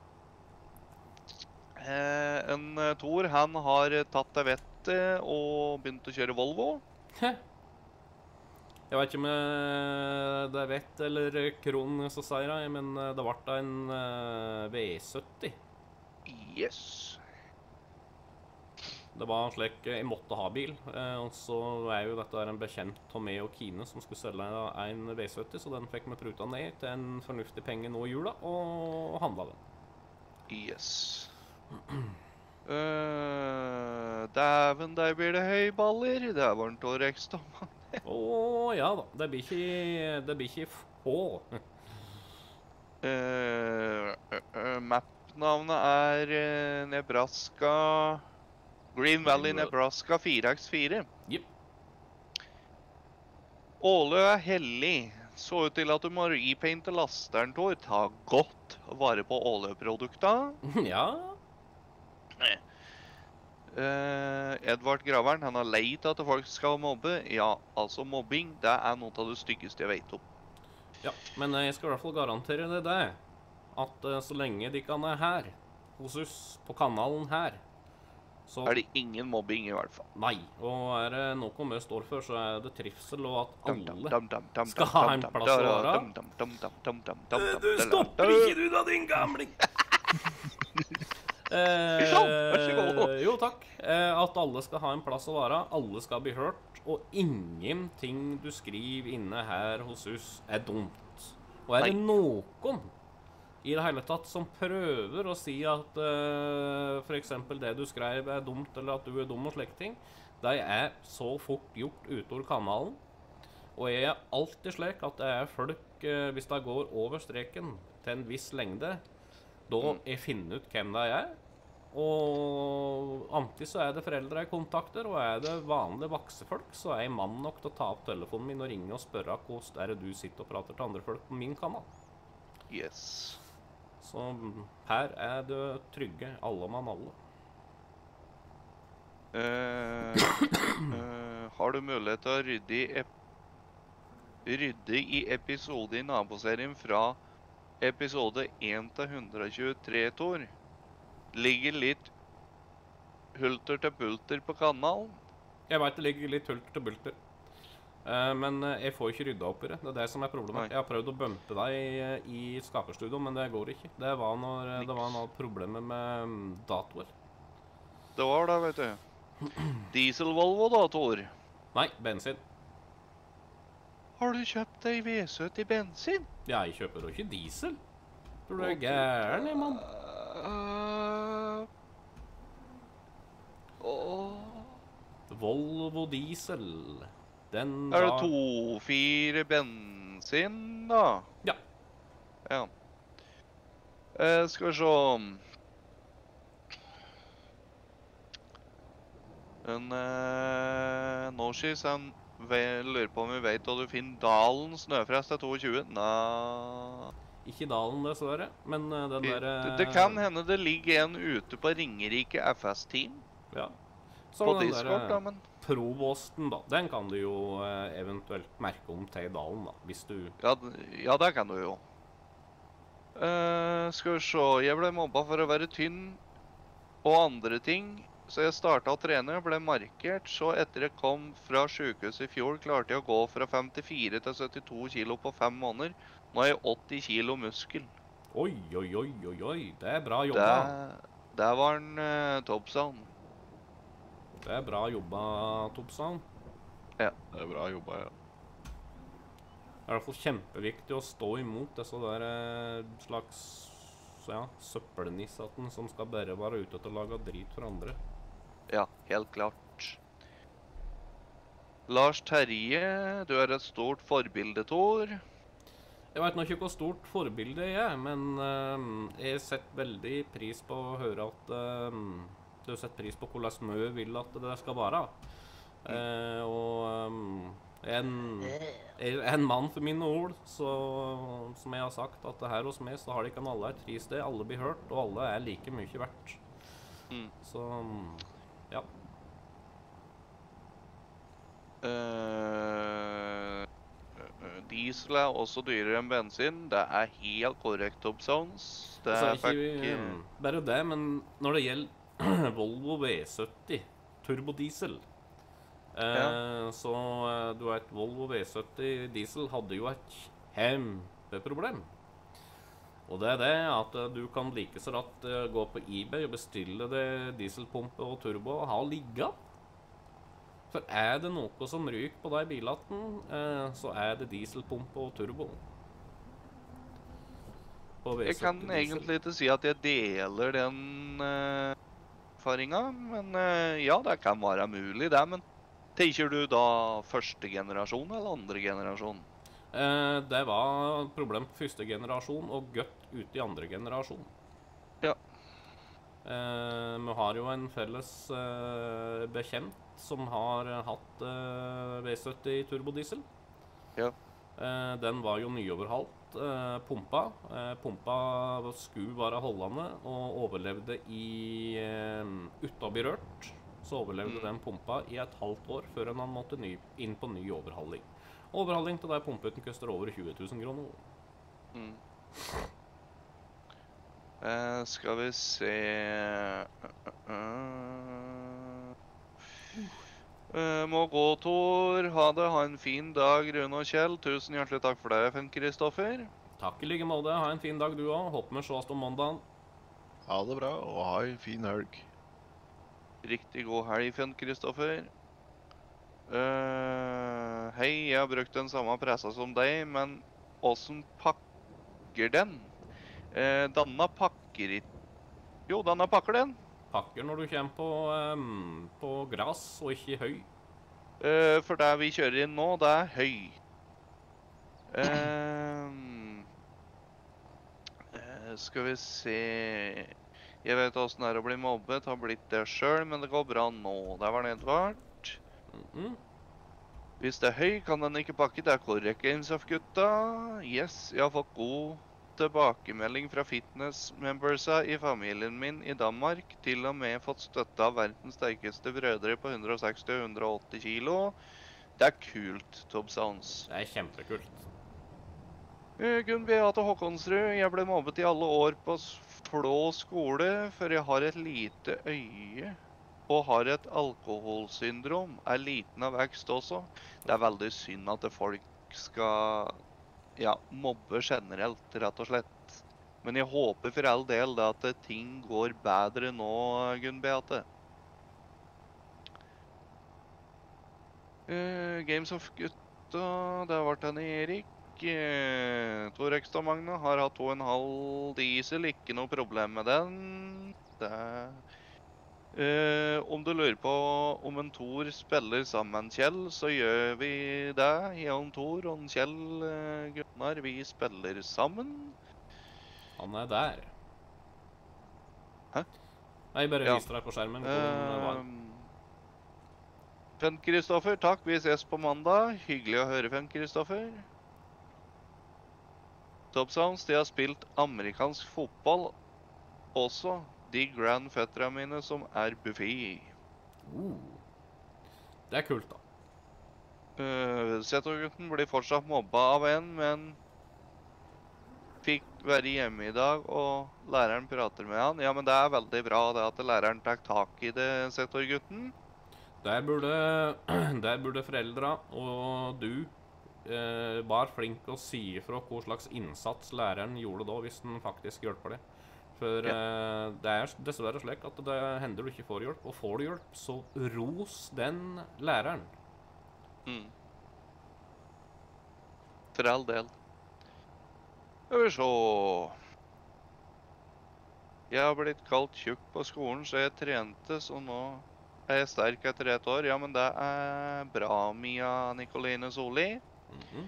eh, en eh, Tor, han har tatt det vettet og begynt å kjøre Volvo. Hæ? Jeg vet ikke om eh, det er vett eller kron som sier det, men eh, det ble en eh, V sytti. Yes. Det var slik eh, jeg måtte ha bil, eh, og så er jo dette en bekjent av meg og Kine som skulle selge en V sytti, så den fikk vi pruta ned til en fornuftig penge nå i jula, og handla den. Yes. Uh, Dæven, der blir det høyballer. Det var en Tor Ekstad, Magne. Å ja da, det blir ikke, det blir ikke få. Uh, uh, uh, Map-navnet er uh, Nebraska Green Valley, Nebraska fire på fire. Jipp. Ålø er hellig. Så ut til at du må repainte lasteren, Tor. Ta godt vare på Ålø-produkta. Ja. Uh, Edvard Graveren, han har leit at folk skal mobbe. Ja, altså mobbing, det er noe av det styggeste jeg vet om. Ja, men jeg skal i hvert fall garantere det det, at eh, så lenge de kan er her, hos oss, på kanalen her, så Er det ingen mobbing i hvert fall. nei, og er det noe vi står for, så er det trivsel, og at Dum, dum, alle dum, dum, dum, skal dum, ha dum, en dum, plass å dum, være. dum, dum, dum, dum, dum, dum, dum, Du dum, stopper dum. ikke du da, din gamling! Eh, Sånn, vær så god. jo, takk. Eh, at alle skal ha en plass å være, alle skal bli hørt, og ingenting du skriver inne her hos oss er dumt. Og er det noen i det hele tatt som prøver å si at eh, for eksempel det du skrev er dumt, eller at du er dum og slike ting, det er så fort gjort utover kanalen. Og jeg er alltid slik at det er folk, eh, hvis det går over streken til en viss lengde, da jeg finner ut hvem det er. Og antingen så er det foreldre jeg kontakter, og er det vanlige vaksefolk, så er jeg mann nok til å ta opp telefonen min og ringe og spørre hvordan er det du sitter og prater til andre folk på min kanal. Yes. Så her er det trygge, alle mann alle. Eh, eh, har du mulighet til å rydde i, ep rydde i episode i naboserien fra episode én til hundre tjuetre, Tor? Ligger litt hulter til bulter på kanalen? Jeg vet det ligger litt hulter til bulter. Eh, men eh, jeg får ikke rydda opp i det. Det er det som er problemet. Nei. Jeg har prøvd å bumpe deg i, i skaperstudio, men det går ikke. Det var når eh, det var noe problemer med mm, datoer. Det var det, vet du. Diesel-Volvo da, Tor. Nei, bensin. Har du kjøpt deg V sytti bensin? Jeg kjøper jo ikke diesel. Tror du jeg er gæren, jeg, mann? Uh, åh. Volvo diesel. Den Er det var- to fire bensin, da? Ja. Ja. Eh, skal vi se. En eh, Norskis, han ve- lurer på om vi vet hva du finner Dalen snøfrest til tjueto. Nei. Ikke Dalen, dessverre, men eh, den Det, der eh, det kan hende det ligger en ute på Ringerike F S-team Ja. Så på den Discord, der, da, eh, men Provosten, da. Den kan du jo eh, eventuelt merke om til Dalen, da. Hvis du ja, d- ja, det kan du jo. Eh, skal vi se. Jeg ble mobba for å være tynn og andre ting, så jeg starta å trene og ble markert. Så etter jeg kom fra sykehuset i fjor, klarte jeg å gå fra femtifire til syttito kilo på fem måneder. Nå er jeg åtti kilo muskel. Oi, oi, oi, oi, oi. Det er bra Det, jobba. det var en uh, toppsound. Det er bra jobba, Topsan. Det er bra jobba, ja. Det er i hvert fall kjempeviktig å stå imot disse der eh, slags så ja, søppelnissaten som skal bare være ute til å lage drit for andre. Ja, helt klart. Lars Terje, du er et stort forbilde, Tor. Jeg vet nå ikke hvor stort forbilde jeg er, men eh, jeg setter veldig pris på å høre at eh, du setter pris på hvordan Mø vil at det skal være. Eh, og eh, en, en mann for mine ord, så, som jeg har sagt, at her hos meg så har de ikke alle et fristed, alle blir hørt, og alle er like mye verdt. Mm. Så, ja. Uh, diesel er også dyrere enn bensin. Det er helt korrekt, Top Sounds. Det Så er er ikke fikk... um, bare det, men når det gjelder Volvo V sytti turbodiesel, eh, Ja. så eh, du vet, Volvo V sytti diesel hadde jo et kjempeproblem. Og det er det at eh, du kan like så rett eh, gå på eBay og bestille det dieselpumpe og turbo og ha ligga. For er det noe som ryker på de bilene, eh, så er det dieselpumpe og turbo. På V sytti Jeg kan diesel. egentlig ikke si at jeg deler den uh, erfaringa, men eh, ja, det kan være mulig, det. Men tenker du da første generasjon eller andre generasjon? Eh, det var et problem på første generasjon og godt ute i andre generasjon. Ja. Eh, vi har jo en felles eh, bekjent som har eh, hatt eh, V sytti turbodiesel. Ja. Eh, den var jo nyoverhalt, eh, pumpa. Eh, pumpa skulle være holdende og overlevde i eh, uten å bli rørt. Så overlevde Mm. den pumpa i et halvt år før han måtte ny, inn på ny overhaling. Overhaling til der pumpeten koster over tjue tusen kroner. Mm. Eh, skal vi se uh, uh, uh. Eh, Må gå, Tor. Ha det. Ha en fin dag, Rune og Kjell. Tusen hjertelig takk for deg, Fenn Kristoffer. Takk i like måte. Ha en fin dag du òg. Håper vi ses om mandagen. Ha det bra, og ha en fin helg. Riktig god helg, Fenn Kristoffer. Eh, hei, jeg har brukt den samme pressa som deg, men åssen pakker den? Eh, Danna pakker ikke. Jo, Danna pakker den. Pakker når du kommer på, um, på gras og ikke i høy. Eh, for det vi kjører inn nå, det er høy. Ehm, eh, skal vi se. Jeg vet åssen det er å bli mobbet, har blitt det sjøl, men det går bra nå. Der var Edvard. Mhm. Hvis det er høy, kan den ikke pakke. Det er korrekt, Games of gutta. Yes, jeg har fått god tilbakemelding fra fitness-membersa i familien min i Danmark. Til og med fått støtte av verdens sterkeste brødre på hundre og seksti og hundre og åtti kilo. Det er kult, Top Sounds. Det er kjempekult. Eh, Gunn Beate Håkonsrud, jeg ble mobbet i alle år på s- Flå skole, for jeg har et lite øye og har et alkoholsyndrom. Er liten av vekst også. Det er veldig synd at det folk skal ja, mobbe generelt, rett og slett. Men jeg håper for all del da at ting går bedre nå, Gunn Beate. Eh, Games of gutta, det har vært en Erik. Eh, Tor Ekstad Magne har hatt to og en halv diesel, ikke noe problem med den. Det Eh, om du lurer på om en Tor spiller sammen med Kjell, så gjør vi det. Jeg og en Tor og en Kjell eh, Gunnar, vi spiller sammen. Han er der. Hæ? Nei, bare Ja. viser deg på skjermen. hvor den var. Fenn Kristoffer, takk. Vi ses på mandag. Hyggelig å høre, Fenn Kristoffer. Top Sounds, de har spilt amerikansk fotball også. De grandfetterne mine som er Buffy. Uh. Det er kult, da. Uh, Seto-gutten blir fortsatt mobba av en, men fikk være hjemme i dag, og læreren prater med han. Ja, men det er veldig bra det at læreren tar tak i det, Seto-gutten. Der burde, der burde foreldra og du eh, var flink å si ifra hva slags innsats læreren gjorde da, hvis den faktisk hjelper deg. For eh, det er dessverre slik at det hender du ikke får hjelp, og får du hjelp, så ros den læreren. Mm. For all del. Skal vi se. Jeg har blitt kalt tjukk på skolen, så jeg trente, så nå er jeg sterk etter ett år. Ja, men det er bra, Mia Nikoline Soli. Mhm.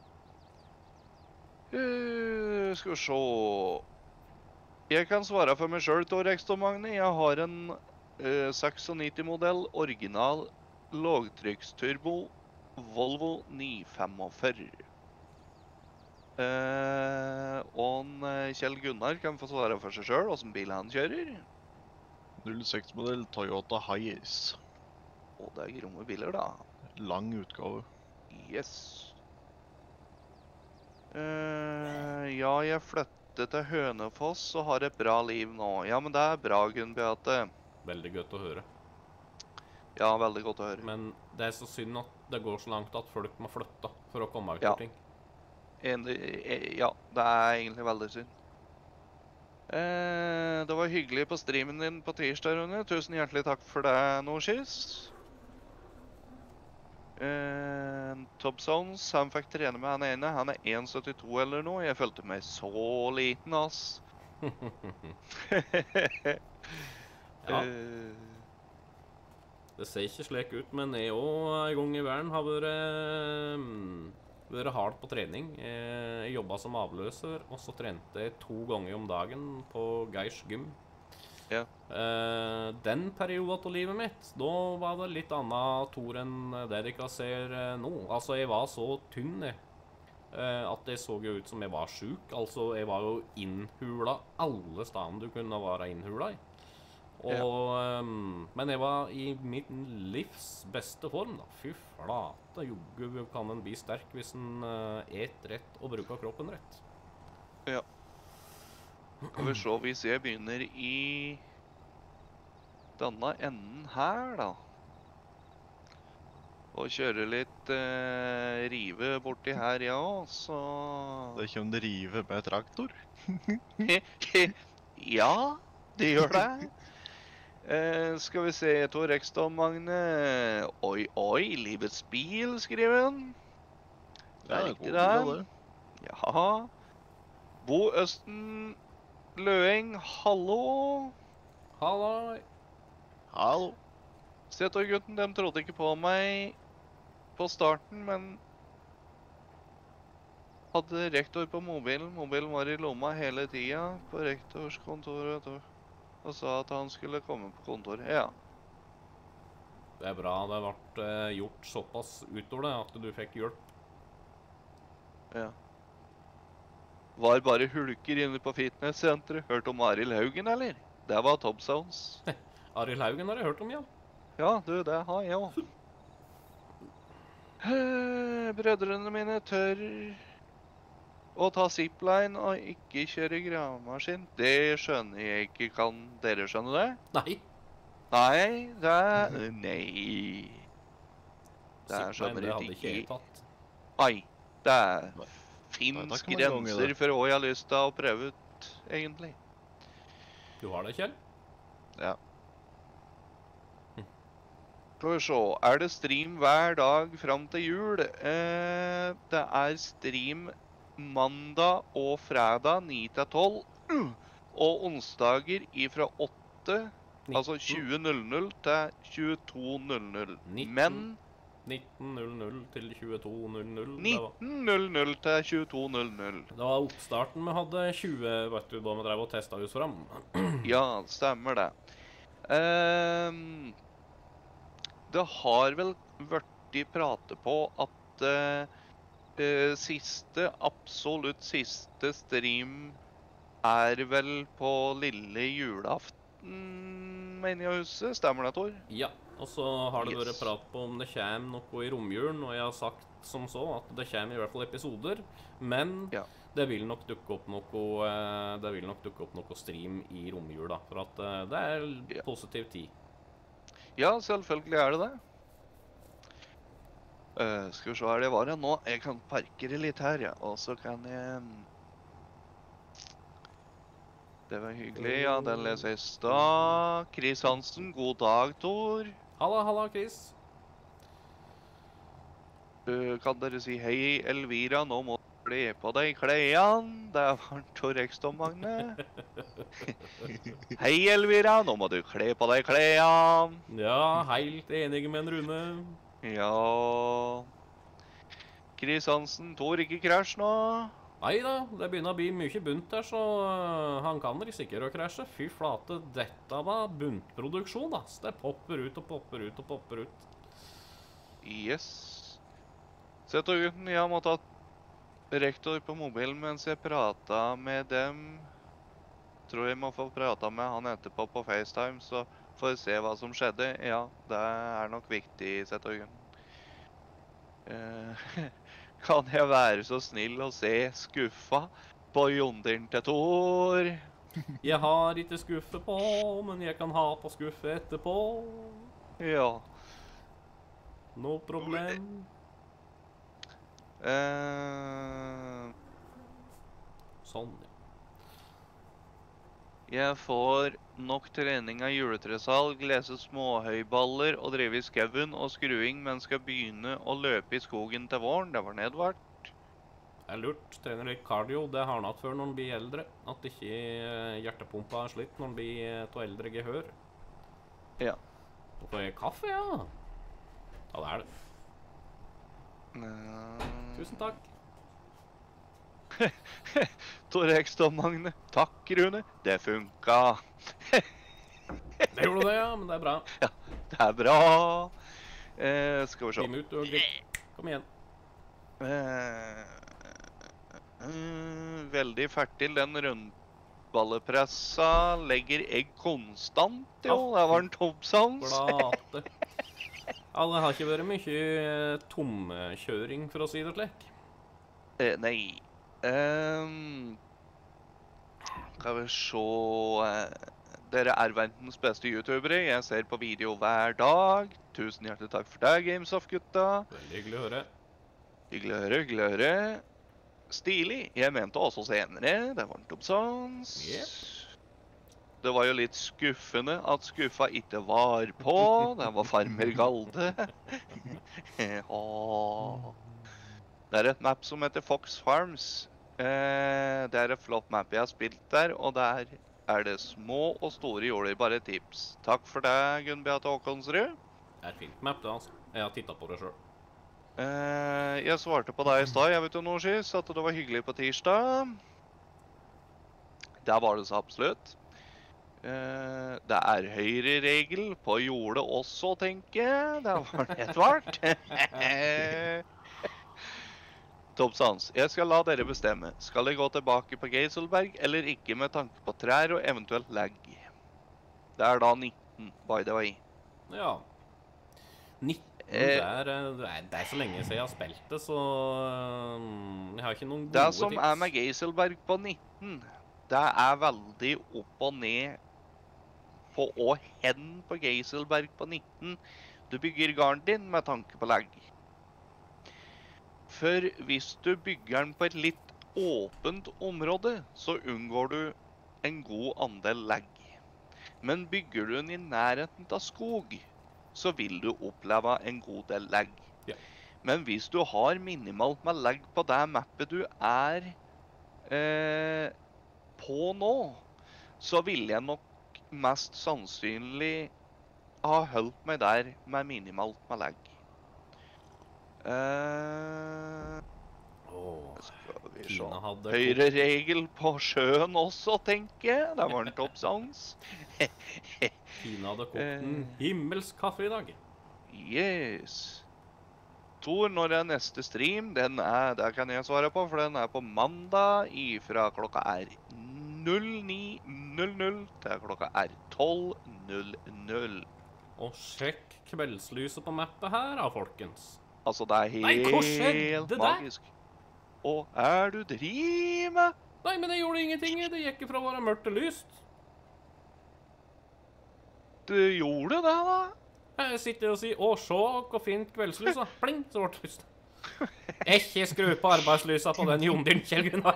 Uh, skal vi se. Jeg kan svare for meg selv, Tor Ekstad Magne. Jeg har en uh, nittio-modell original lågtrykksturbo Volvo ni femogfyrre. Uh, og en, uh, Kjell Gunnar kan få svare for seg selv, hvordan bil han kjører. null seks-modell Toyota Hiace. Og det er gromme biler, da. Lang utgave. Yes. Uh, ja, jeg flyttet til Hønefoss og har et bra liv nå. Ja, men det er bra, Gunn Beate. Veldig godt å høre. Ja, veldig godt å høre. Men det er så synd at det går så langt at folk må flytte for å komme ut Ja. av ting. En, eh, ja, det er egentlig veldig synd. Eh, det var hyggelig på streamen din på tirsdag, Rune. Tusen hjertelig takk for det, Norskis. Eh, Top Zones, han fikk trene med han ene. Han er en komma syttito eller noe. Jeg følte meg så liten, ass. Ja. Eh, Det ser ikke slik ut, men jeg òg en gang i verden har vært, mm, vært hard på trening. Eh, Jeg jobba som avløser, og så trente jeg to ganger om dagen på Geirs gym. Ja. Eh, Den perioden av livet mitt, da var det litt annet Tor enn det dere ser eh, nå. Altså, jeg var så tynn jeg, eh, at det så jo ut som jeg var sjuk. Altså, jeg var jo innhula alle stedene du kunne være innhula i. Og, ehm, men jeg var i mitt livs beste form, da. Fy flate, jogge kan en bli sterk hvis en uh, et rett og bruker kroppen rett. Ja. Skal vi se, hvis jeg begynner i denne enden her, da. Og kjøre litt eh, rive borti her, ja, så... Det kommer det rive med traktor. Ja, det gjør det. Eh, skal vi se, Tor Ekstad Magne. Oi, oi, livets bil, skriver han. Det Ja, er det er riktig god der. bil, det. Ja. Bo Østen Løeng, hallo. Halloi! Hallo. Se, Tor gutten, de trodde ikke på meg på starten, men hadde rektor på mobilen. Mobilen var i lomma hele tida på rektors kontor vet du, og sa at han skulle komme på kontoret. Ja. Det er bra det ble eh, gjort såpass utover det at du fikk hjelp. Ja. Var bare hulker inne på fitnesssenteret. Hørt om Arild Haugen, eller? Det var Top Sounds. Arild Haugen har jeg hørt om, ja. Ja, du, det har jeg òg. Brødrene mine tør å ta zipline og ikke kjøre gravemaskin. Det skjønner jeg ikke. Kan dere skjønne det? Nei. Nei, det er Nei. Det er Zipline, skjønner det hadde ikke ikke jeg tatt. Nei, det er Nei, fins da kan man gå i grenser det. for hva jeg har lyst til å prøve ut, egentlig. Du har det, Kjell? Ja. Skal vi se, er det stream hver dag fram til jul? Eh, det er stream mandag og fredag ni til tolv, og onsdager ifra åtte, altså tjue null null til tjueto null null. nitten. Men nitten null null til tjueto null null. Det var, nitten null null til tjueto null null. det var oppstarten vi hadde tjue, vet du, da vi drev og testa oss fram. Ja, stemmer det. Ehm, det har vel vært pratet på at eh, eh, siste, absolutt siste stream er vel på lille julaften, mener jeg å huske. Stemmer det, Tor? Ja, og så har det vært Yes. prat på om det kommer noe i romjulen, og jeg har sagt som så at det kommer i hvert fall episoder, men Ja. det vil nok dukke opp noe, eh, det vil nok dukke opp noe stream i romjula, for at eh, det er Ja. positiv tid. Ja, selvfølgelig er det det. Eh, skal vi se her det var igjen nå. Jeg kan parkere litt her, ja. Og så kan jeg... Det var hyggelig. Ja, den leser jeg i stad. Chris Hansen, god dag, Tor. Halla, halla, Chris. Eh, kan dere si hei, Elvira? Nå må dere kle på deg klærne. Det er varmt og rekst om, Magne. Hei, Elvira, nå må du kle på deg klærne. Ja, helt enig med en Rune. Ja. Chris Hansen, Tor, ikke krasj nå. Neida, det begynner å bli mye bunt der, så øh, han kan risikere å krasje. Fy flate, dette var buntproduksjon, ass. Det popper ut og popper ut og popper ut. Yes. Sett og gutten, jeg må ta rektor på mobilen mens jeg pratet med dem. Tror jeg må få pratet med han etterpå på FaceTime, så får jeg se hva som skjedde. Ja, det er nok viktig, sett og gutten. Eh, kan jeg være så snill å se skuffa på Jondiren til Tor? Jeg har ikke skuffe på, men jeg kan ha på skuffe etterpå. Ja. No problem. Eh, Sånn, ja. jeg får nok trening av juletresalg, lese småhøyballer og drive i skauen og skruing, men skal begynne å løpe i skogen til våren. Det var nedvart. Det er lurt. Trener litt cardio. Det har han hatt før når han blir eldre. At ikke eh, hjertepumpa er slitt når han blir eh, til eldre gehør. Ja. Og får jeg kaffe, ja. Ja, det er det. Eh, Tusen takk. Tor Ekstad, Magne. Takk, Rune. Det funka. Det gjorde det, ja, men det er bra. Ja, det er bra. Eh, skal vi se. Time ut og gikk. Kom igjen. Eh, eh, veldig fertil den rundballepressa. Legger egg konstant, jo. Det var en toppsans. Flate. Ja, det har ikke vært mye eh, tomkjøring, for å si det slik. Eh, nei. Um, skal vi se eh, Dere er verdens beste youtubere. Jeg ser på video hver dag. Tusen hjertelig takk for deg, Gamesoft-gutta. Veldig hyggelig å høre. Hyggelig å høre, hyggelig å høre. Stilig. Jeg mente også senere. Det var en toppsans. Yep. Det var jo litt skuffende at skuffa ikke var på. Det var farmer Galde. Åh. Det er et map som heter Fox Farms. Eh, det er et flott map jeg har spilt der, og der er det små og store jorder. Bare tips. Takk for deg, Gunn Beate Håkonsrud. Det er et fint map, det, altså. Jeg har tittet på det selv. Eh, jeg svarte på deg i stad, jeg vet jo noe skis, at det var hyggelig på tirsdag. Der var det så absolutt. Eh, det er høyre-regel på jordet også, tenker jeg. Det var det svart. Toppsans. Jeg skal la dere bestemme. Skal jeg gå tilbake på Geiselberg eller ikke med tanke på trær og eventuelt lag? Det er da nitten, by the way. Ja. nitten, Eh, det, er, eh, det, er, det er så lenge siden jeg har spilt det, så um, jeg har ikke noen gode Det tips. som er med Geiselberg på nitten, det er veldig opp og ned på å hen på Geiselberg på nitten. Du bygger garden din med tanke på lag. For hvis du bygger den på et litt åpent område, så unngår du en god andel lag. Men bygger du den i nærheten av skog, så vil du oppleve en god del lag. Ja. Men hvis du har minimalt med lag på det mappet du er eh, på nå, så vil jeg nok mest sannsynlig ha holdt meg der med minimalt med lag. Eh, Åh, skal vi se. Tina hadde Høyre regel på sjøen også, tenker jeg. Det var en toppsans. Tina hadde kokt en himmelsk kaffe i dag. Yes. Tor, når er neste stream? Den er, det kan jeg svare på, for den er på mandag ifra klokka er null ni null null til klokka er tolv null null. Og sjekk kveldslyset på mappet her da, folkens. Altså, det er Nei, hva skjedde helt der? magisk. Og er du driv med? Nei, men det gjorde ingenting. Det gikk fra å være mørkt til lyst. Du gjorde det, da? Jeg sitter og sier, å, se hvor fint kveldslys da. Pling, så ble det lyst. Ikke skru på arbeidslysa på den Jondiren, Kjell Gunnar.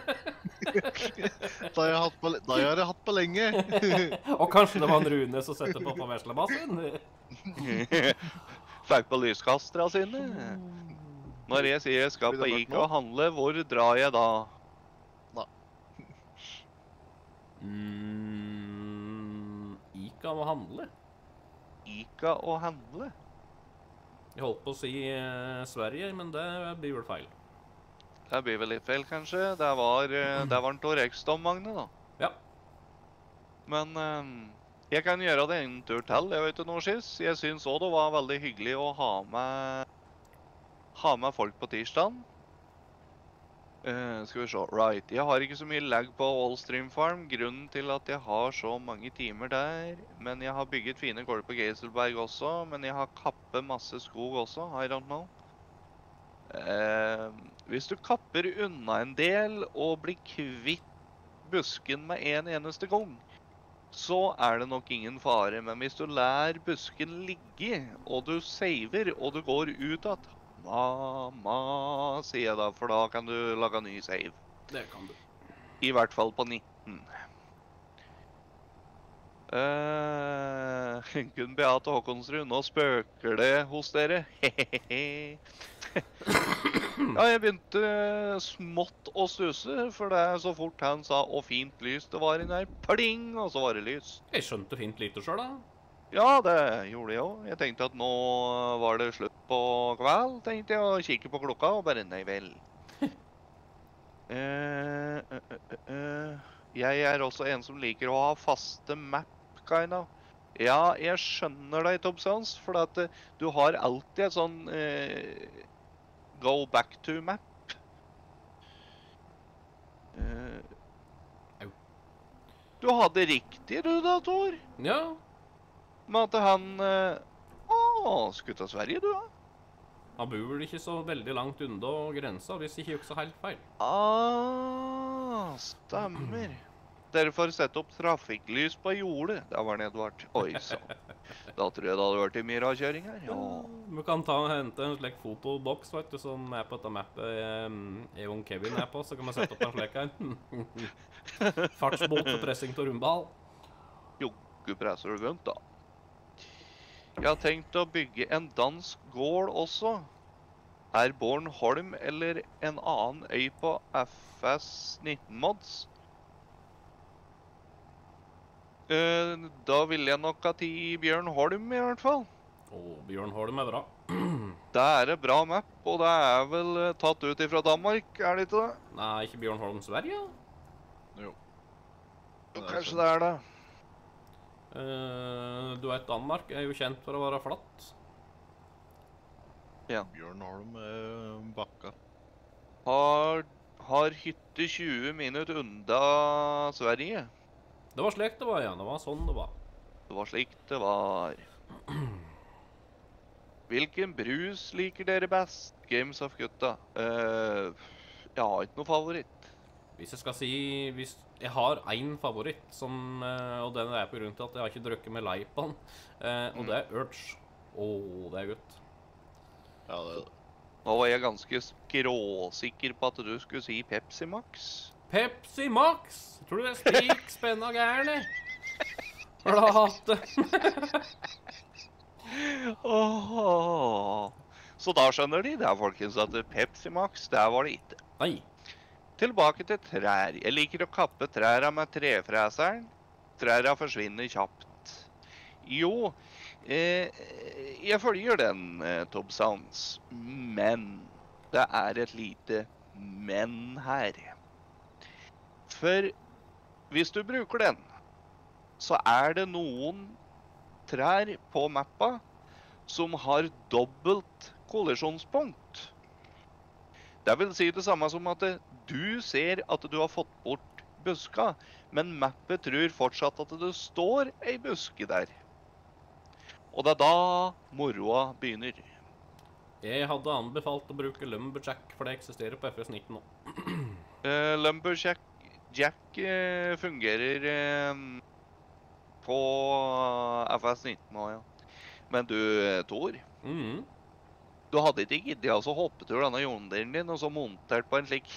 Da har jeg hatt på, le- da har jeg hatt på lenge. Og kanskje det var en Rune som setter på på veslebassen. Fikk på lyskastra sine. Når jeg sier jeg skal Blir på det mørkt Ica nå? og handle, hvor drar jeg da? Mm, Ica må handle. Ica og handle? Jeg holdt på å si eh, Sverige, men det blir vel feil. Det blir vel litt feil, kanskje. Det var, eh, det var en Torexdom-Magne, da. Ja. Men eh, jeg kan gjøre det en tur til, jeg vet ikke noe skiss. Jeg synes også det var veldig hyggelig å ha med, ha med folk på tirsdagen. Eh, skal vi se, right. Jeg har ikke så mye lag på Wallstream Farm, grunnen til at jeg har så mange timer der. Men jeg har bygget fine gårder på Geiselberg også, men jeg har kappet masse skog også, I don't know. Eh, hvis du kapper unna en del og blir kvitt busken med en eneste gang, så er det nok ingen fare. Men hvis du lær busken ligge, og du saver, og du går ut at mamma, sier jeg da, for da kan du lage ny save. Det kan du. I hvert fall på nitten. Uh, Gunn Beate Håkonsrud, nå spøker det hos dere. Hehehe. Ja, jeg begynte smått å stusse, for det er så fort han sa «Å, fint lys det var inn her». Pling, og så var det lys. Jeg skjønte fint lite selv, da. Ja, det gjorde jeg også. Jeg tenkte at nå var det slutt på kveld, tenkte jeg, og kikke på klokka, og bare nei vel. Eh, eh, eh, eh. Jeg er også en som liker å ha faste map, kinda. Ja, jeg skjønner deg, Tobsons, for at eh, du har alltid et sånn eh, go back to map. Eh, Au. du hadde riktig, du da, Thor. Ja. Med at han eh, Å, skulle til Sverige, du, da? Han bor vel ikke så veldig langt unna grensa, hvis ikke husker helt feil. Ah, stemmer. Dere får sette opp trafikklys på jordet. Der var den, Edvard. Oi, så. Da tror jeg det hadde vært mye ravkjøring her. Ja. Vi kan ta og hente en slik fotoboks, vet du, som er på dette mappet um, jeg og Kevin er på, så kan vi sette opp en slik her. Fartsbot for pressing til rundball. Jogge presser du rundt, da. Jeg har tenkt å bygge en dansk gård også. Er Bornholm eller en annen øy på F S nitten mods? Eh, da vil jeg nok ha til Bjørnholm i hvert fall. Og Bjørn Holm er bra. Det er et bra map, og det er vel eh, tatt ut ifra Danmark, er det ikke det? Nei, ikke Bjørn Holm Sverige? Jo. Jo, kanskje det er det. Uh, du vet, Danmark er jo kjent for å være flatt. Ja. Bjørnholm er bakka. Har, har hytte tjue minutter unna Sverige. Det var slik det var, ja. Det var sånn det var. Det var slik det var. Hvilken brus liker dere best? Games of gutta. Uh, jeg har ikke noe favoritt. Hvis jeg skal si hvis jeg har én favoritt, som, uh, og den er på grunn til at jeg har ikke drukket med lei på den, uh, og Mm. det er Urge. Åh, oh, det er godt. Ja, det er det. Nå var jeg ganske skråsikker på at du skulle si Pepsi Max. Pepsi Max! Tror du det er spik, spenna gærne? Flate. Åh. Så da skjønner de det, folkens, at Pepsi Max, der var det ikke. Nei. Tilbake til trær. Jeg liker å kappe trærne med trefreseren. Trærne forsvinner kjapt. Jo, eh, jeg følger den, eh, Tobsons. Men det er et lite men her. For hvis du bruker den, så er det noen trær på mappa som har dobbelt kollisjonspunkt. Det vil si det samme som at du ser at du har fått bort buska, men mappet tror fortsatt at det står ei buske der. Og det er da moroa begynner. Jeg hadde anbefalt å bruke Lumberjack, for det eksisterer på F S nitten nå. Uh, Lumberjack Jack eh, fungerer eh, på F S nitten nå, ja. Men du, eh, Thor, Mhm. du hadde ikke giddet altså hoppet ur denne jonderen din og så montert på en slik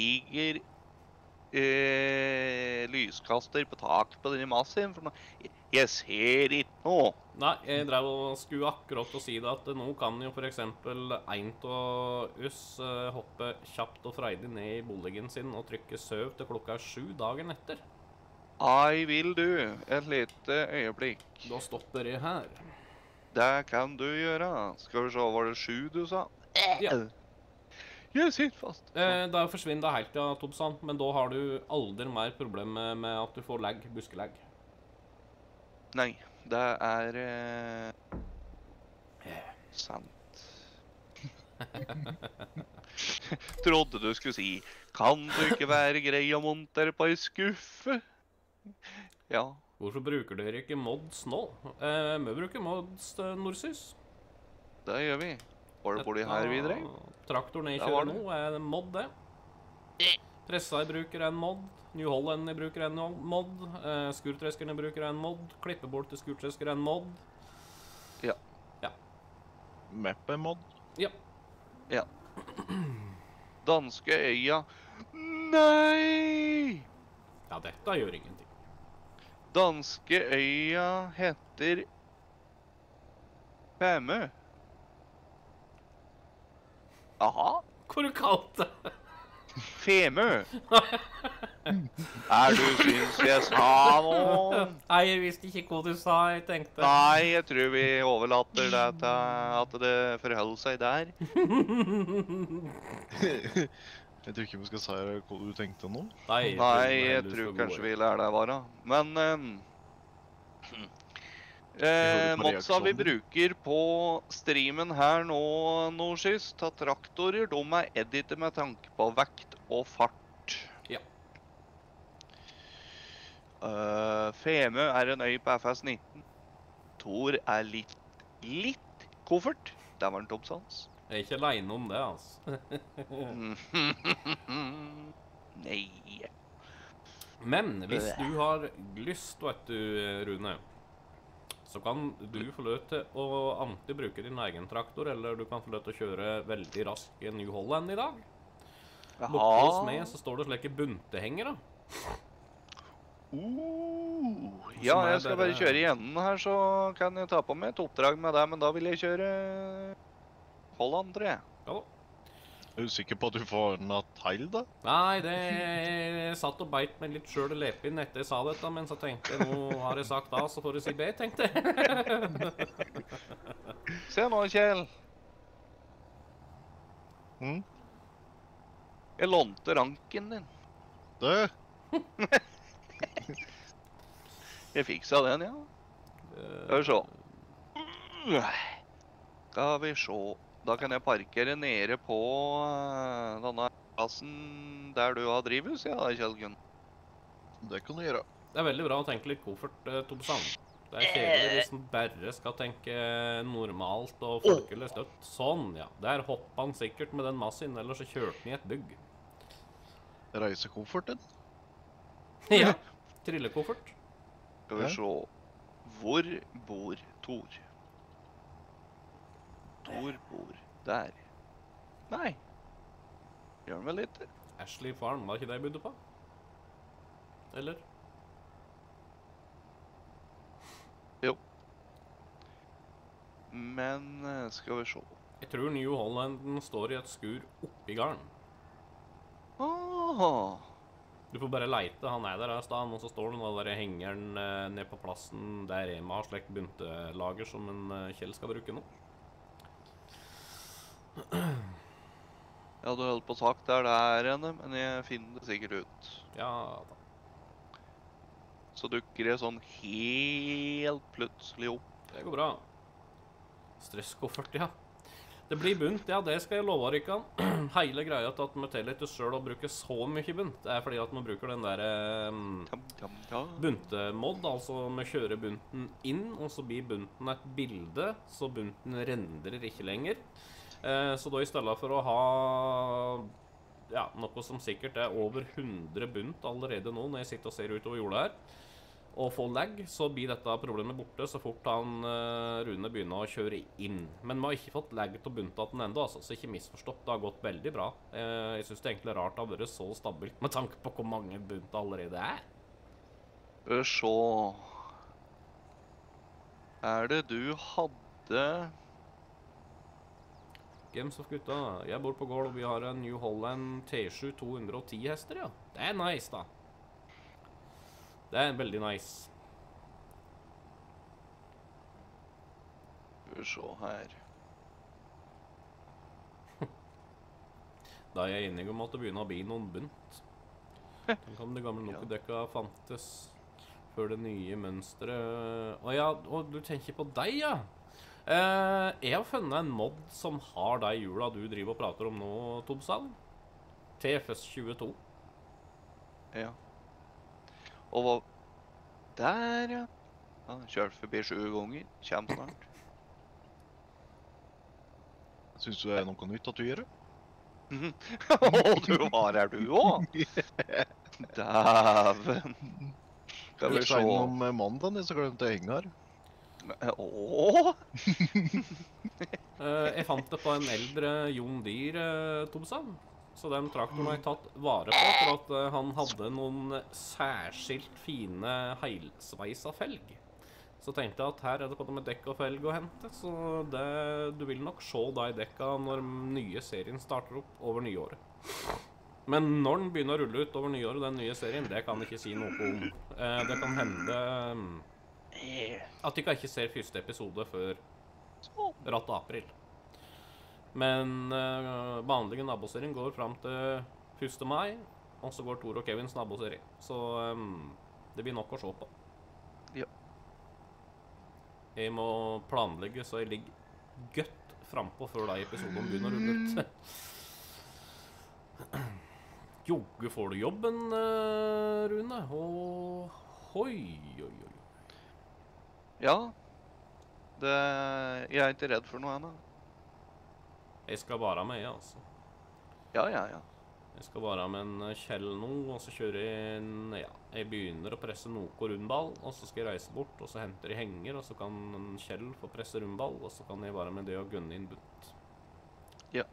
kjempediger eh, lyskaster på tak på denne massen. For nå, Jeg ser ikke noe. Nei, jeg drev og skulle akkurat å si det at nå kan jo for eksempel en av oss eh, hoppe kjapt og freidig ned i boligen sin og trykke søv til klokka er sju dagen etter. Ai, vil du? Et lite øyeblikk. Da stopper jeg her. Det kan du gjøre. Skal vi se, var det sju du sa? Ja. Jeg sitter fast. Eh, da forsvinner det helt, ja, Tobsan, men da har du aldri mer problemer med at du får legg, buskelegg. Nei, det er eh, sant. Trodde du skulle si, kan du ikke være grei å montere på ei skuffe? Ja. Hvorfor bruker dere ikke mods nå? Eh, vi bruker mods til Nordsys. Det gjør vi. Var det borti her videre? Traktoren jeg Der var kjører det. nå er en mod, det. Pressa jeg bruker en mod. New Holland jeg bruker en mod. Eh, skurtreskerne bruker en mod. Klippebord til skurtresker en mod. Ja. Ja. Meppe-mod. Ja. Ja. Danske øya. Nei! Ja, dette gjør ingenting. Danske øya heter Femø. Aha. Hvor du kalte det? Femø. Er du syns jeg sa noe? Nei, jeg visste ikke hva du sa, jeg tenkte. Nei, jeg tror vi overlater det til at det forholder seg der. Jeg tror ikke vi skal si hva du tenkte nå. Nei, Nei, jeg tror kanskje vi lærer deg vare. Men ehm, eh, på modsa vi reaksjonen. bruker på streamen her nå, Nordsys, til traktorer, de er editet med tanke på vekt og fart. Ja. Uh, Femø er en øy på F S nitten. Tor er litt, litt koffert. Der var en toppsans. Jeg er ikke alene om det, altså. Nei. Men hvis du har lyst, vet du, Rune, så kan du få lov til å ante bruke din egen traktor, eller du kan få lov til å kjøre veldig raskt i New Holland i dag. Borte hos meg så står det slike buntehengere. Uh, ja, Som er jeg skal bare bare- kjøre i enden her, så kan jeg ta på meg et oppdrag med deg, men da vil jeg kjøre Holland, tror jeg. Ja da. Er du sikker på at du får ordna teil, da? Nei, det jeg satt og beit meg litt sjøl i lepen etter jeg sa dette, men så tenkte jeg, nå har jeg sagt A, så får jeg si B, tenkte jeg. Se nå, Kjell. Mm? Jeg lånte ranken din. Det? Jeg fiksa den, ja. Skal vi se. Skal vi se. Da kan jeg parkere nede på eh, denne plassen der du har drivhus, ja, Kjell Gunn. Det kan du gjøre. Det er veldig bra å tenke litt koffert, uh, Tobsan. Det er kjedelig hvis en bare skal tenke normalt og folkelig støtt. Sånn, ja. Der hoppa han sikkert med den massen, ellers så kjørte han i et bygg. Reisekofferten? Ja, trillekoffert. Skal vi se. Hvor bor Tor? Tor bor der. Nei. Gjør han vel ikke? Ashley Farm, var ikke det jeg bodde på? Eller? Jo. Men eh, skal vi se. Jeg tror New Holland står i et skur oppi garden. Ah, Du får bare leite, han er der i stedet, og så står den og der henger den eh, ned på plassen der Rema har slekt buntelager som en eh, Kjell skal bruke nå. jeg hadde holdt på sagt der det er henne, men jeg finner det sikkert ut. Ja da. Så dukker det sånn helt plutselig opp. Det går bra. Stresskoffert, ja. Det blir bunt, ja, det skal jeg love Rikkan. Hele greia til at vi teller til selv å bruke så mye bunt, det er fordi at vi bruker den der um, Tam, tam, tam. buntemod, altså vi kjører bunten inn, og så blir bunten et bilde, så bunten rendrer ikke lenger. Eh, så da i stedet for å ha ja, noe som sikkert er over hundre bunt allerede nå, når jeg sitter og ser utover jorda her, og får lag, så blir dette problemet borte så fort han eh, Rune begynner å kjøre inn. Men vi har ikke fått lag til buntaten enda, altså, så ikke misforstått. Det har gått veldig bra. Eh, jeg synes det er egentlig rart det har vært så stabilt med tanke på hvor mange bunt det allerede er. Skal vi se. er det du hadde? Games of gutta. Jeg bor på gård, og vi har en New Holland T sju to hundre og ti hester, ja. Det er nice, da. Det er veldig nice. Skal vi se her. Da er jeg enig om at det begynner å bli noen bunt. Tenk om de gamle Nokudekka fantes før det nye mønstret. Å ja, og du tenker på deg, ja. Eh, jeg har funnet en mod som har de hjula du driver og prater om nå, Tobsal. T F S tjueto. Ja. Og hva? Der, ja. Han har kjørt forbi sju ganger. Kjem snart. Syns du det er noe nytt at du gjør det? Åh, du var her du også? Dæven. Skal vi Jeg se. sa om mandagen, så glemte jeg henge her. Åh? Eh, jeg fant det på en eldre Jon Deere, eh, Tobsal. Så den traktoren har jeg tatt vare på, for at eh, han hadde noen særskilt fine heilsveisa felg. Så tenkte jeg at her er det både med dekk og felg å hente, så det, du vil nok se de dekka når den nye serien starter opp over nyåret. Men når den begynner å rulle ut over nyåret, den nye serien, det kan jeg ikke si noe om. Eh, det kan hende eh, at jeg ikke ser første episode før rett april. Men eh, vanlige naboserien går frem til første mai, og så går Thor og Kevins naboserie. Så eh, det blir nok å se på. Ja. Jeg må planlegge så jeg ligger gøtt frampå før de episodene begynner å rulle ut. Jogge får du jobben, eh, Rune. Og hoi, oi, oi. Ja. Det, jeg er ikke redd for noe ennå. Jeg skal være med, altså. Ja, ja, ja. Jeg skal være med en Kjell nå, og så kjører jeg en, ja, jeg begynner å presse noe rundball, og så skal jeg reise bort, og så henter jeg henger, og så kan en Kjell få presse rundball, og så kan jeg være med det og gunne inn bunt. Ja.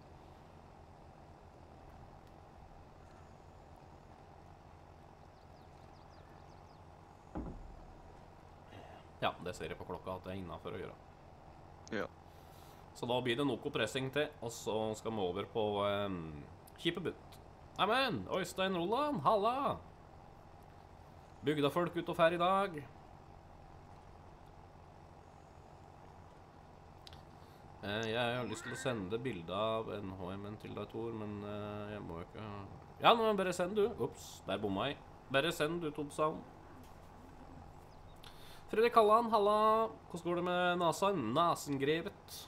Ja, det ser jeg på klokka at det er innenfor å gjøre. Ja. Så da blir det noe pressing til, og så skal vi over på um, kjipebunt. Neimen, Øystein Roland, halla! Bygdafolk ut og fær i dag. Eh, jeg har lyst til å sende bilde av N H M-en til deg, Tor, men eh, jeg må ikke... Ja, nå bare send du. Ups, der bomma jeg. Bare send du, Tobsal. Fredrik Halland, halla! Hvordan går det med nasen? Nasengrevet.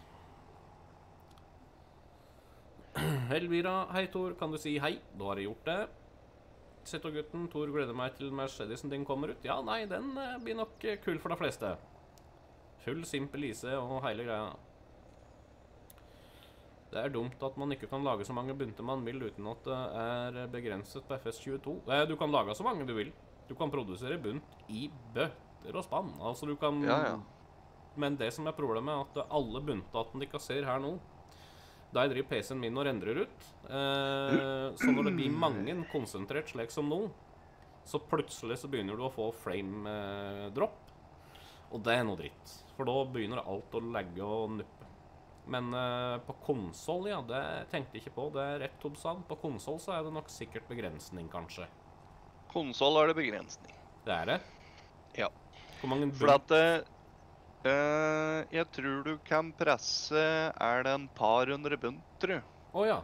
Elvira, hei Tor, kan du si hei? Da har jeg gjort det. Sett og gutten, Tor gleder meg til Mercedesen din kommer ut. Ja, nei, den eh, blir nok eh, kul for de fleste. Full simpel ise og hele greia. Det er dumt at man ikke kan lage så mange bunter man vil uten at det er begrenset på F S tjueto. Eh, du kan lage så mange du vil. Du kan produsere bunt i bøtter og spann. Altså du kan... Ja, ja. Men det som er problemet er at alle buntatene de ikke ser her nå, da jeg driver P C-en min og rendrer ut. Eh, så når det blir mange konsentrert slik som nå, så plutselig så begynner du å få frame eh, drop. Og det er noe dritt. For da begynner alt å legge og nuppe. Men eh, på konsol, ja, det tenkte jeg ikke på. Det er rett Tobsan. På konsol så er det nok sikkert begrensning, kanskje. Konsol er det begrensning. Det er det? Ja. Hvor mange For at eh, eh, jeg tror du kan presse, er det en par hundre bunt, tror jeg. Å ja.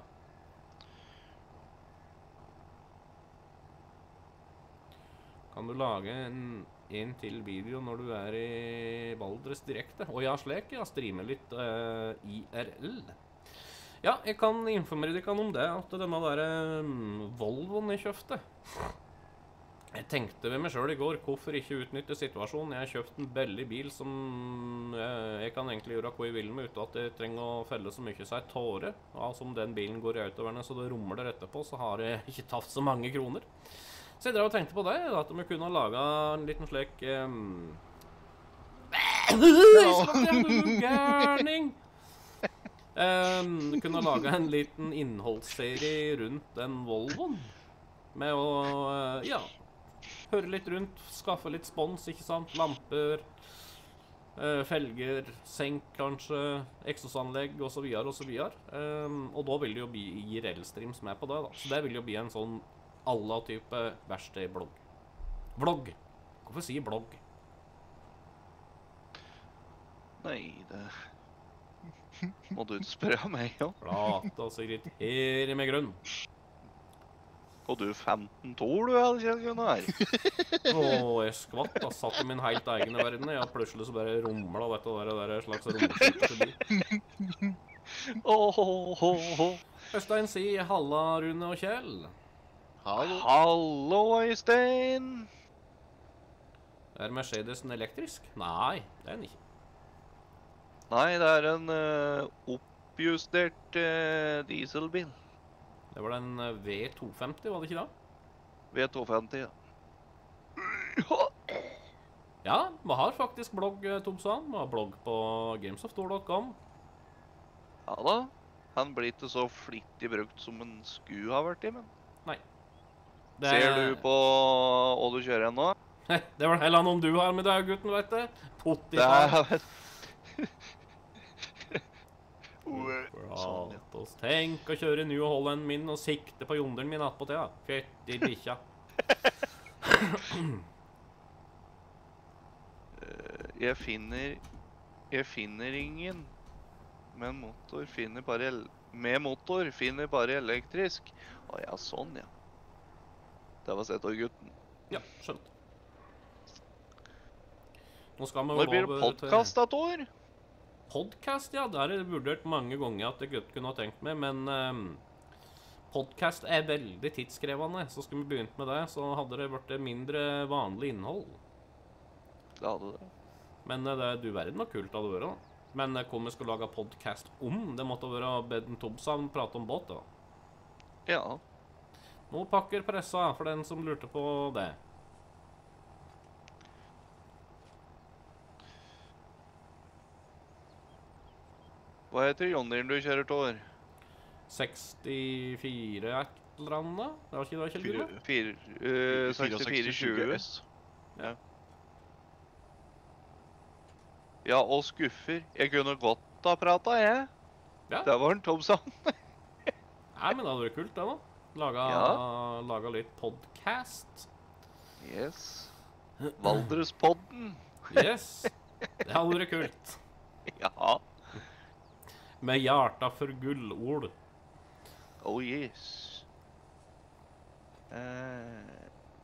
Kan du lage en, en til video når du er i Valdres direkte? Å ja, slik, ja. Streame litt uh, I R L. Ja, jeg kan informere deg om det, at denne der um, Volvoen jeg kjøpte. Jeg tenkte ved meg selv i går, hvorfor ikke utnytte situasjonen? Jeg har kjøpt en billig bil som uh, jeg kan egentlig gjøre hva jeg vil med, uten at jeg trenger å felle så mye seg tåre. Altså om den bilen går i autoverne, så det rommer der etterpå, så har jeg ikke tatt så mange kroner. Så jeg drev og tenkte på det, at vi kunne lage en liten slik... Um... Gærning! Um, du kunne lage en liten innholdsserie rundt den Volvoen. Med å, uh, ja, høre litt rundt, skaffe litt spons, ikke sant? Lamper, Eh, felger, senk kanskje, eksosanlegg og så videre og så videre. Um, og da vil det jo bli I R L-streams med på det da. Så det vil jo bli en sånn alla type verksted-blogg. Vlogg. Hvorfor sier blogg? Nei, det må du ikke spørre meg, ja. Flate og så irriterer med grunn. Og du femten tår, du, eller Kjell Gunnar? Åh, jeg skvatt, da. Satt I min helt egne verden. Ja, plutselig så bare rumla dette der, der slags romskip forbi. Åh, åh, åh, åh. Øystein sier halla, Rune og Kjell. Hallo. Hallo, Øystein! Er Mercedesen elektrisk? Nei, det er den ikke. Nei, det er en eh, oppjustert eh, dieselbil. Det var den eh, V to femti, var det ikke da? V to femti, ja. Ja, vi har faktisk blogg, eh, Tomsan. Vi har blogg på gamesoftdoor punktum com. Ja da. Han blir ikke så flittig brukt som en sku har vært I, men... Nei. Det Ser du på hva du kjører nå? Det var heller om du har med deg, gutten, vet du. Potti. Det er... Sånn, ja. Tenk å kjøre New Holland min og sikte på jonderen min attpåtil, da. Fytti bikkja. Jeg finner... Jeg finner ingen. Men motor finner bare... El med motor finner bare elektrisk. Å ja, sånn, ja. Det var sett av gutten. Ja, skjønt. Nå skal vi Når blir det podcast, da, Tor? Podcast, ja. Det har jeg vurdert mange ganger at jeg godt kunne ha tenkt meg, men um, podcast er veldig tidskrevende. Så skulle vi begynt med det, så hadde det vært mindre vanlig innhold. Det hadde det. Men uh, det, du verden var kult hadde det vært, da. Men uh, hvor vi skulle lage podcast om, det måtte være Bedden Tobsavn prate om båt, da. Ja. Nå pakker pressa for den som lurte på det. Hva heter Jonneren du kjører, Tor? sekstifire et eller annet? Det var ikke det, Kjell Gunnar? Fire- uh, sekstifire tjue. S. Ja. Ja, og skuffer. Jeg kunne godt ha pratet, jeg. Ja. Det var en Tobsson. Nei, men det hadde vært kult, det da. Laga, Ja. laga litt podcast. Yes. Valdrespodden. Yes. Det hadde vært kult. Ja. Med hjarta for gullord. Oh yes. Eh,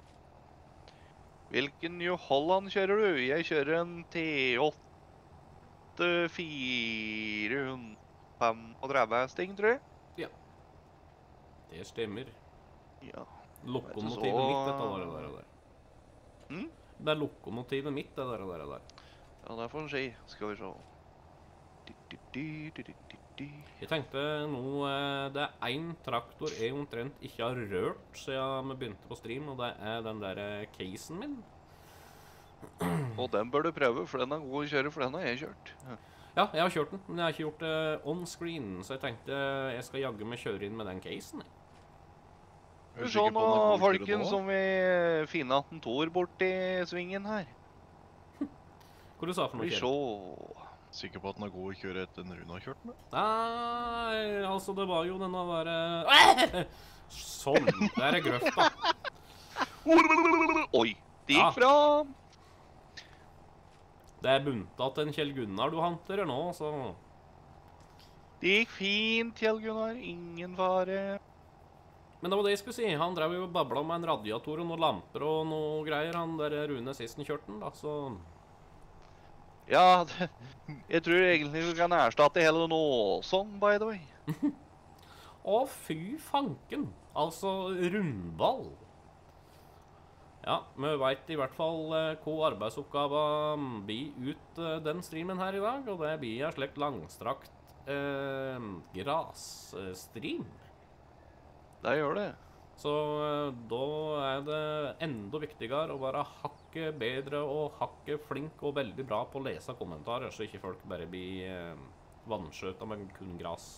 hvilken New Holland kjører du? Jeg kjører en T åtte fire femogtredve hesting, tror jeg. Det stemmer. Ja. Lokomotivet så- mitt, dette der og der og der. Hm? Det er lokomotivet mitt, det der og der og der. Ja, det får en si. Skal vi se. Di, di, di, di, di, di, di. Jeg tenkte nå, eh, det er en traktor jeg omtrent ikke har rørt siden vi begynte på stream, og det er den der eh, casen min. Og den bør du prøve, for den er god å kjøre, for den har jeg kjørt. Ja. Ja, jeg har kjørt den, men jeg har ikke gjort det on screen, så jeg tenkte jeg skal jagge meg kjøre inn med den casen. jeg. Er du Se sikker nå, på den er god å kjøre folken, nå? som vi finner at en Tor borti svingen her. Hva du sa for noe, Vi Kjell? se. Sikker på at den er god å kjøre etter den Rune har kjørt med? Nei, altså det var jo denne der... eh, Sånn, der er grøfta. Oi, det Ja. gikk bra. Det er bunta til en Kjell Gunnar du hanterer nå, så... Det gikk fint, Kjell Gunnar. Ingen fare. Men det var det jeg skulle si. Han drev jo og babla med en radiator og noen lamper og noe greier. Han der Rune sisten kjørte den, da, så... Ja, det, jeg tror egentlig vi kan erstatte hele Nåsson, by the way. Å, fy fanken. Altså, rundball. Ja, vi vet i hvert fall eh, hva arbeidsoppgaven blir ut eh, den streamen her i dag, og det blir en slik langstrakt eh, grasstream. Det gjør det. Så eh, da er det enda viktigere å være hakket bedre og hakket flink og veldig bra på å lese kommentarer, så ikke folk bare blir eh, vanskjøta med kun gras.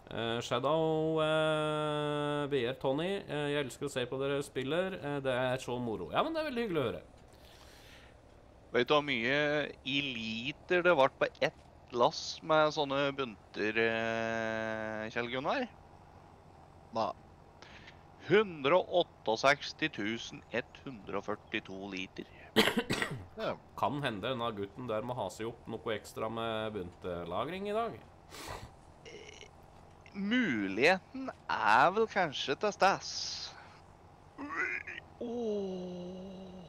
Eh, Shadow, eh, V R Tony, eh, jeg elsker å se på dere spiller. Eh, det er så moro. Ja, men det er veldig hyggelig å høre. Vet du hvor mye i liter det ble på ett lass med sånne bunter, eh, Kjell Gunnar? Nei. hundre og sekstisåtte tusen ett hundre og førtito liter. Ja. Kan hende denne gutten der må ha seg opp noe ekstra med buntelagring i dag. Muligheten er vel kanskje til stas. Åh.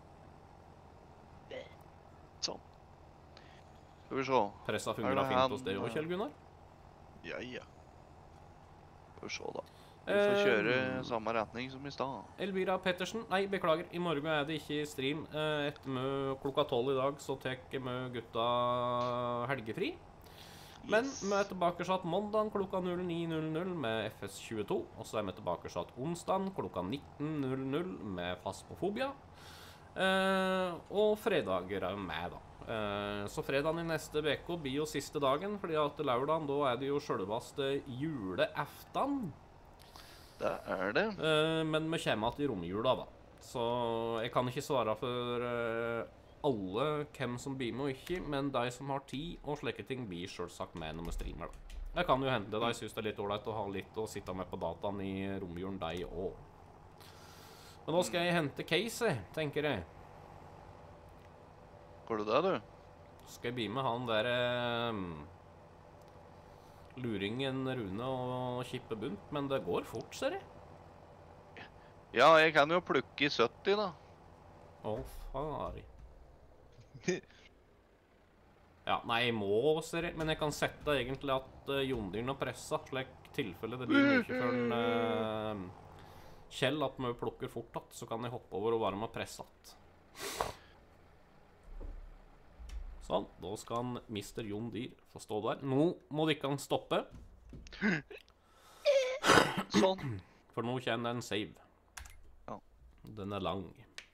Sånn. Skal vi se. Pressa Er fungerer det fint han, hos deg også, Kjell Gunnar. Ja, ja. Skal vi se da. Vi får kjøre Eh, samme retning som i stad. Elvira Pettersen. Nei, beklager. I morgen er det ikke stream. Eh, Etter mø klokka tolv i dag så tar mø gutta helgefri. Men vi er tilbake satt mandag klokka null ni null null med F S tjueto. Og så er vi tilbake satt onsdag klokka nitten null null med Fasmofobia. Eh, og fredager er med, da. Eh, så fredagen i neste uke blir jo siste dagen, fordi at lørdagen da er det jo selveste juleaften. Det er det. Eh, men vi kommer til romjula, da. Så jeg kan ikke svare for eh, alle hvem som blir med og ikke, men de som har tid og slike ting, blir selvsagt med når vi streamer, da. Det kan jo hende de synes det er litt ålreit å ha litt å sitte med på dataen i romjulen, de òg. Men nå skal jeg hente Casey, tenker jeg. Går det det, du? Skal jeg bli med han der eh, luringen Rune og kippe bunt, men det går fort, ser jeg. Ja, jeg kan jo plukke i sytti, da. Å, fari. Ja, nei, jeg må, ser jeg. Men jeg kan sette egentlig at uh, Jondyren og pressa, slik tilfelle det blir mye før den uh, Kjell at vi plukker fort att, så kan jeg hoppe over og være med pressa att. Sånn, da skal han mister Jon Dyr få stå der. Nå må det ikke han stoppe, Sånn. for nå kjenner en save. Ja. Den er lang.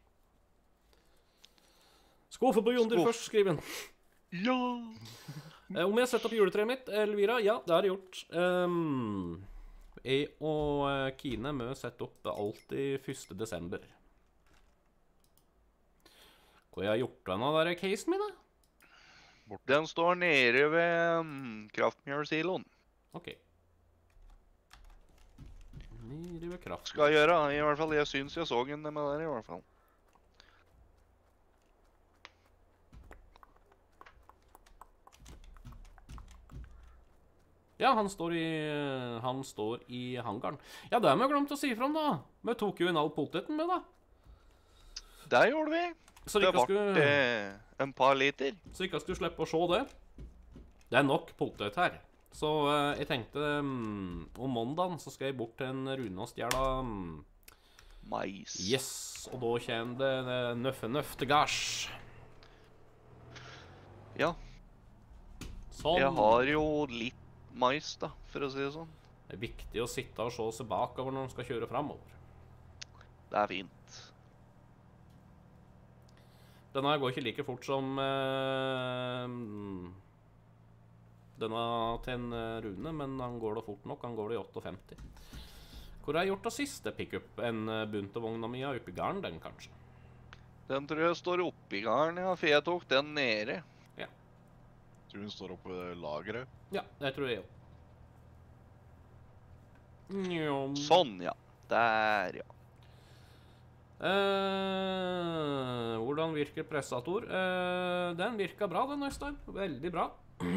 Skuffe på Jon Dyr Skuff. først, skriver han. Ja. Eh, Om jeg setter opp juletreet mitt, Elvira? Ja, det har jeg gjort. Um, jeg og eh, Kine må sette opp alltid første desember. Hva jeg har gjort denne der casen min, da? Den står nede ved um, kraftmjølsiloen. Ok. Nede ved kraft. Skal jeg gjøre, i hvert fall. Jeg syns jeg så den med der, i hvert fall. Ja, han står i, han står i hangaren. Ja, det har vi glemt å si fra om, da. Vi tok jo inn all poteten med, da. Det gjorde vi. Så Det ikke ble skulle, eh, en par liter. så ikke skulle slippe å se det. Det er nok potet her. Så eh, jeg tenkte um, om mandagen så skal jeg bort til en Rune og stjele um, Mais. yes, og da kommer det, det nøffe nøff til gards. Ja, Sånn. jeg har jo litt mais, da, for å si det sånn. Det er viktig å sitte og se seg bakover når man skal kjøre framover. Det er fint. Denne her går ikke like fort som eh, denne til en eh, Rune, men han går det fort nok. Han går det i femtiåtte. Hvor har jeg gjort det siste pickup? En uh, buntevogna mi oppi garden, den kanskje? Den tror jeg står oppi garden, ja, for jeg tok den nede. Tror hun står oppe ved lageret. Ja, det tror jeg òg. Sånn, ja. Der, ja. Eh, hvordan virker pressator? Eh, den virka bra, den, Øystein. Veldig bra.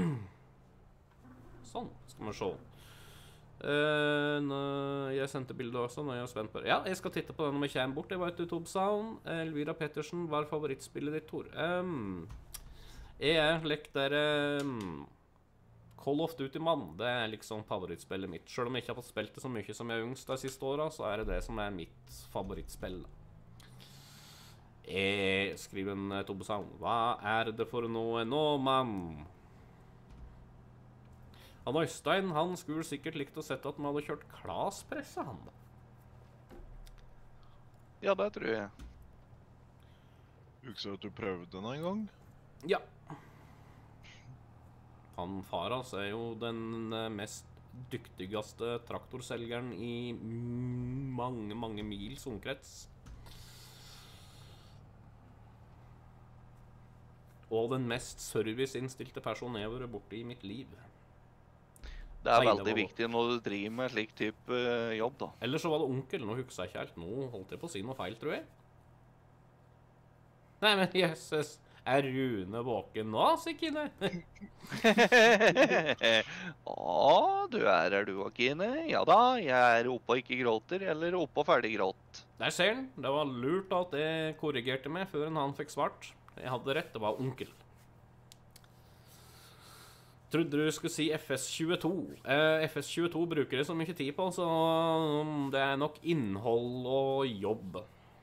Sånn, skal vi se. Eh, nå, jeg sendte bildet også, nå er jeg spent på det. Ja, jeg skal titte på den når vi kommer bort. Jeg vet du, Tobsound. Elvira Pettersen, hva er favorittspillet ditt, Tor? Um, jeg er lekt der um, Call of Duty-mann. Det er liksom favorittspillet mitt. Selv om jeg ikke har fått spilt det så mye som jeg er yngst de siste åra, så er det det som er mitt favorittspill. Jeg skriver en Tobsound. Hva er det for noe nå, mann? Han Øystein, han skulle sikkert likt å sette at man hadde kjørt klaspresse, han da. Ja, det tror jeg. Husker du at du prøvde den en gang? Ja. Han Faras er jo den eh, mest dyktigste traktorselgeren i mange, mange mils omkrets. Og den mest serviceinnstilte personen jeg har vært borte i mitt liv. Det er Nei, det veldig var- viktig når du driver med slik type eh, jobb, da. Eller så var det onkel. Nå husker jeg ikke helt. Nå holdt jeg på å si noe feil, tror jeg. Nei, men jøsses. Er Rune våken nå, Sikine? Å, du er her du, Kine. Ja da, jeg er oppe og ikke gråter, eller oppe og ferdig grått. Der ser han. Det var lurt at jeg korrigerte meg før han fikk svart. Jeg hadde rett, det var onkel. Trodde du skulle si F S tjueto. Eh, F S tjueto bruker jeg så mye tid på, så um, det er nok innhold og jobb.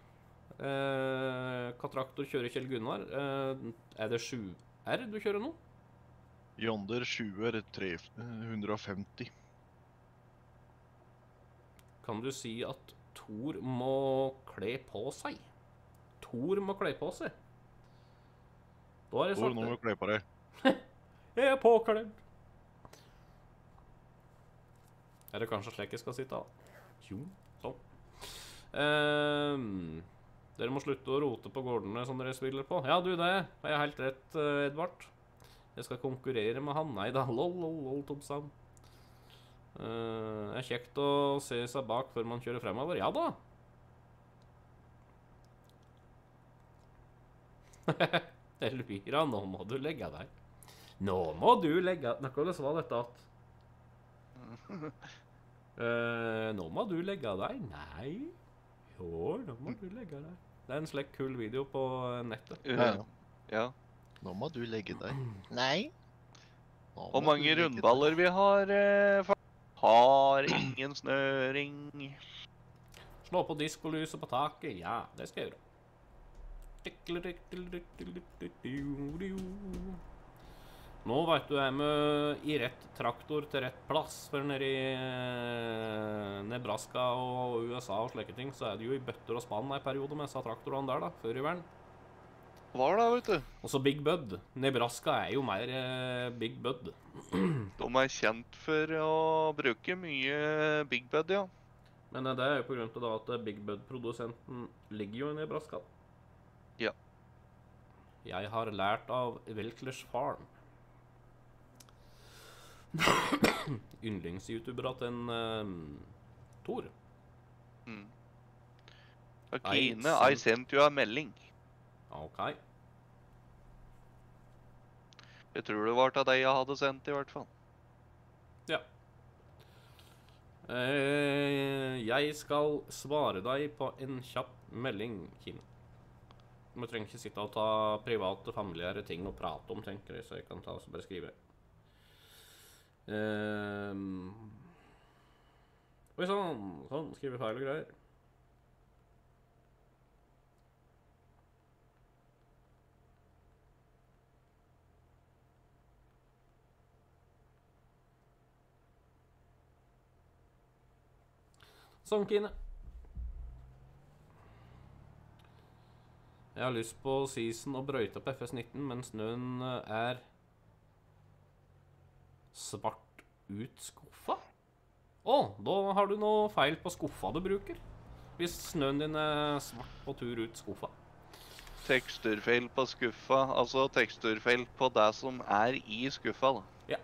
Eh, hva traktor kjører Kjell Gunnar? Eh, er det sju R du kjører nå? Yonder tjue er tre hundre og femti. Kan du si at Thor må kle på seg? Thor må kle på seg. Da har jeg Hvor sagt nå må det. du kle på deg? Jeg er påkledd. Er det kanskje slik jeg skal sitte da? Jo, sånn. Ehm, dere må slutte å rote på gårdene som dere spiller på. Ja, du, det er jeg helt rett, eh, Edvard. Jeg skal konkurrere med han. Nei da, lol, lol, lol, Tomsam. Eh, det er kjekt å se seg bak før man kjører fremover. Ja da. Elvira, nå må du legge deg. Nå må du legge deg. Hvordan var dette at? Eh, nå må du legge deg. Nei. Jo, nå må du legge deg. Det er en slik kul video på nettet. Ja, ja. Ja. Nå må du legge deg. Nei. Nå Hvor må mange du legge rundballer vi har? Eh, fa- har ingen snøring. Slå på diskoluset på taket. Ja, det skal jeg gjøre. Nå vet du, er vi i rett traktor til rett plass, for nede i eh, Nebraska og U S A og slike ting, så er det jo i bøtter og spann en periode med disse traktorene der da, før i verden. Var det, vet du. Og så Big Bud. Nebraska er jo mer eh, Big Bud. De er kjent for å bruke mye Big Bud, ja. Men eh, det er jo på grunn av da at Big Bud-produsenten ligger jo i Nebraska. Ja. Jeg har lært av Welklers Farm. Yndlings-youtubere til en um, Thor. Mm. Nei, Kine, sant. I sent you a melding. Ok. Jeg tror det var til deg jeg hadde sendt, i hvert fall. Ja. Eh, jeg skal svare deg på en kjapp melding, Kine. Vi trenger ikke sitte og ta private, familiære ting og prate om, tenker jeg, så jeg kan ta og så bare skrive. Um, Oi, sånn, sånn, skriver feil og greier. Sånn, Kine. Jeg har lyst på season og brøyte på F S nitten, men snøen eh, er svart ut skuffa. Å, da har du noe feil på skuffa du bruker. Hvis snøen din er svart på tur ut skuffa. Teksturfeil på skuffa, altså teksturfeil på det som er i skuffa, da. Ja.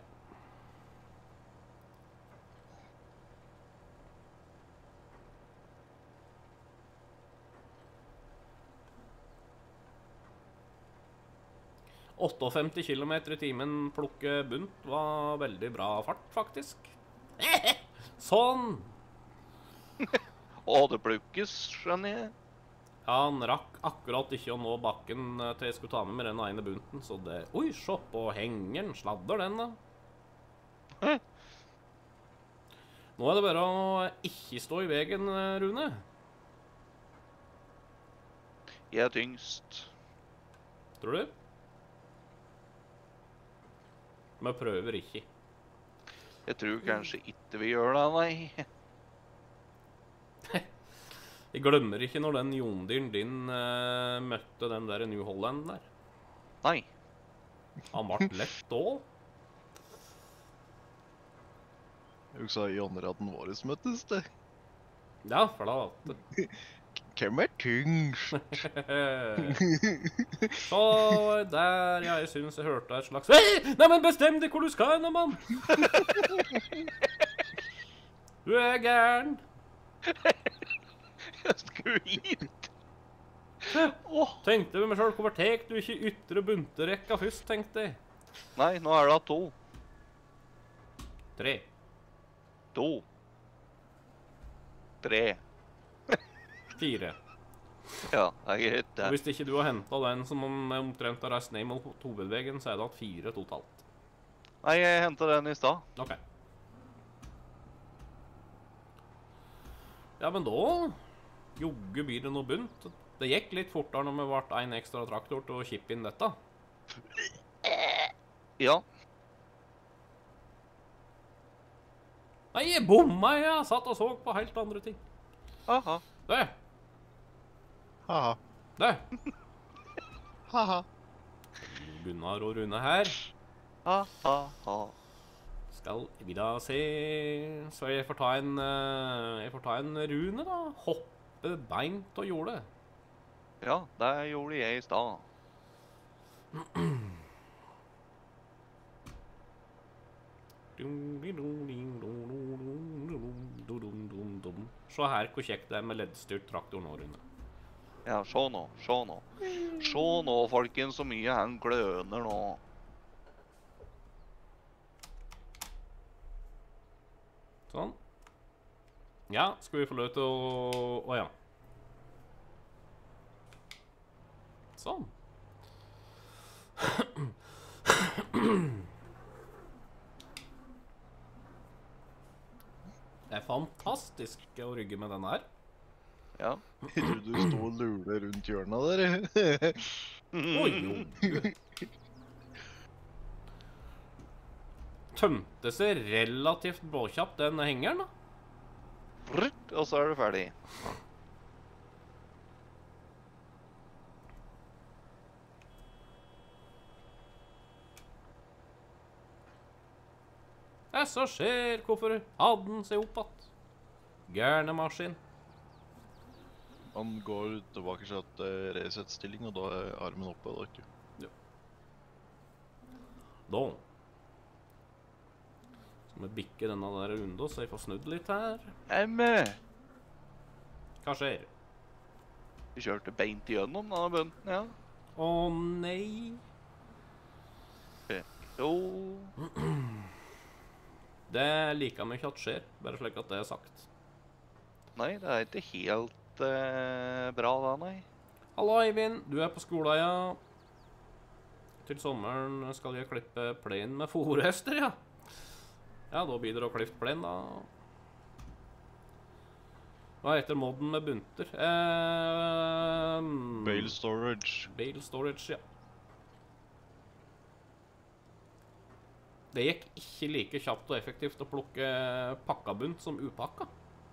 femtiåtte kilometer i timen plukke bunt var veldig bra fart, faktisk. Sånn! Å, det plukkes, skjønner jeg. Ja, han rakk akkurat ikke å nå bakken eh, til jeg skulle ta med med den ene bunten, så det... Oi, se på hengeren, sladder den da. Hæ? Nå er det bare å ikke stå i veien, eh, Rune. Jeg er tyngst. Tror du? Men prøver ikke. Jeg tror kanskje ikke vi gjør det, nei. Jeg glemmer ikke når den jondyren din eh, møtte den der New Holland der. Nei. Han ble lett også. Jeg sa i andre raden våres møttes det. Ja, flate. Hvem er tyngst? Så der, ja, jeg synes jeg hørte et slags Hei! Nei, men bestem deg hvor du skal nå, mann! Du er gæren. Jeg skulle hit. Tenkte du meg selv, hvorfor tek du ikke ytre bunterekka først, tenkte jeg. Nei, nå er det to. Tre. To. Tre. Fire. Ja, det er greit Og det. hvis ikke du har hentet den som om omtrent har reist ned mot hovedvegen, så er det at fire totalt. Nei, jeg hentet den i stad. Ok. Ja, men da jogge blir det noe bunt. Det gikk litt fortere når vi ble en ekstra traktor til å kippe inn dette. Ja. Nei, jeg bomma, jeg satt og så på helt andre ting. Aha. Det, Haha. det. Haha. Gunnar og Rune her. Ha, ha, ha. Skal vi da se Så jeg får ta en eh, Jeg får ta en Rune, da. Hoppe beint og gjorde det. Ja, det gjorde jeg i stad. Se her hvor kjekt det er med leddstyrt traktor nå, Rune. Ja, se nå, se nå. Se nå, folkens, så mye han gløner nå. Sånn. Ja, skal vi få lov til å Å ja. Sånn. Det er fantastisk å rygge med denne her. Ja. Jeg trodde du stod og lule rundt hjørnet der. Oi, jo. Tømte seg relativt blåkjapt den hengeren, da. Rutt, og så er du ferdig. Ja, så skjer, hvorfor hadde den seg opp att? Gærne maskin. Han går tilbake til at reset-stilling, og da er armen oppe, da ikke. Da. Så vi bikker denne der runde, så jeg får snudd litt her. Emme! Hva skjer? Vi kjørte beint igjennom denne bunten, ja. Å nei. Jo. Det liker meg ikke at skjer, bare slik at det er sagt. Nei, det er ikke helt eh, bra da, nei. Hallo, Eivind. Du er på skolen, ja. Til sommeren skal jeg klippe plen med fôrhester, ja. Ja, da blir det å klippe plen, da. Hva heter modden med bunter? Eh, Bale storage. Bale storage, ja. Det gikk ikke like kjapt og effektivt å plukke pakkabunt som upakka.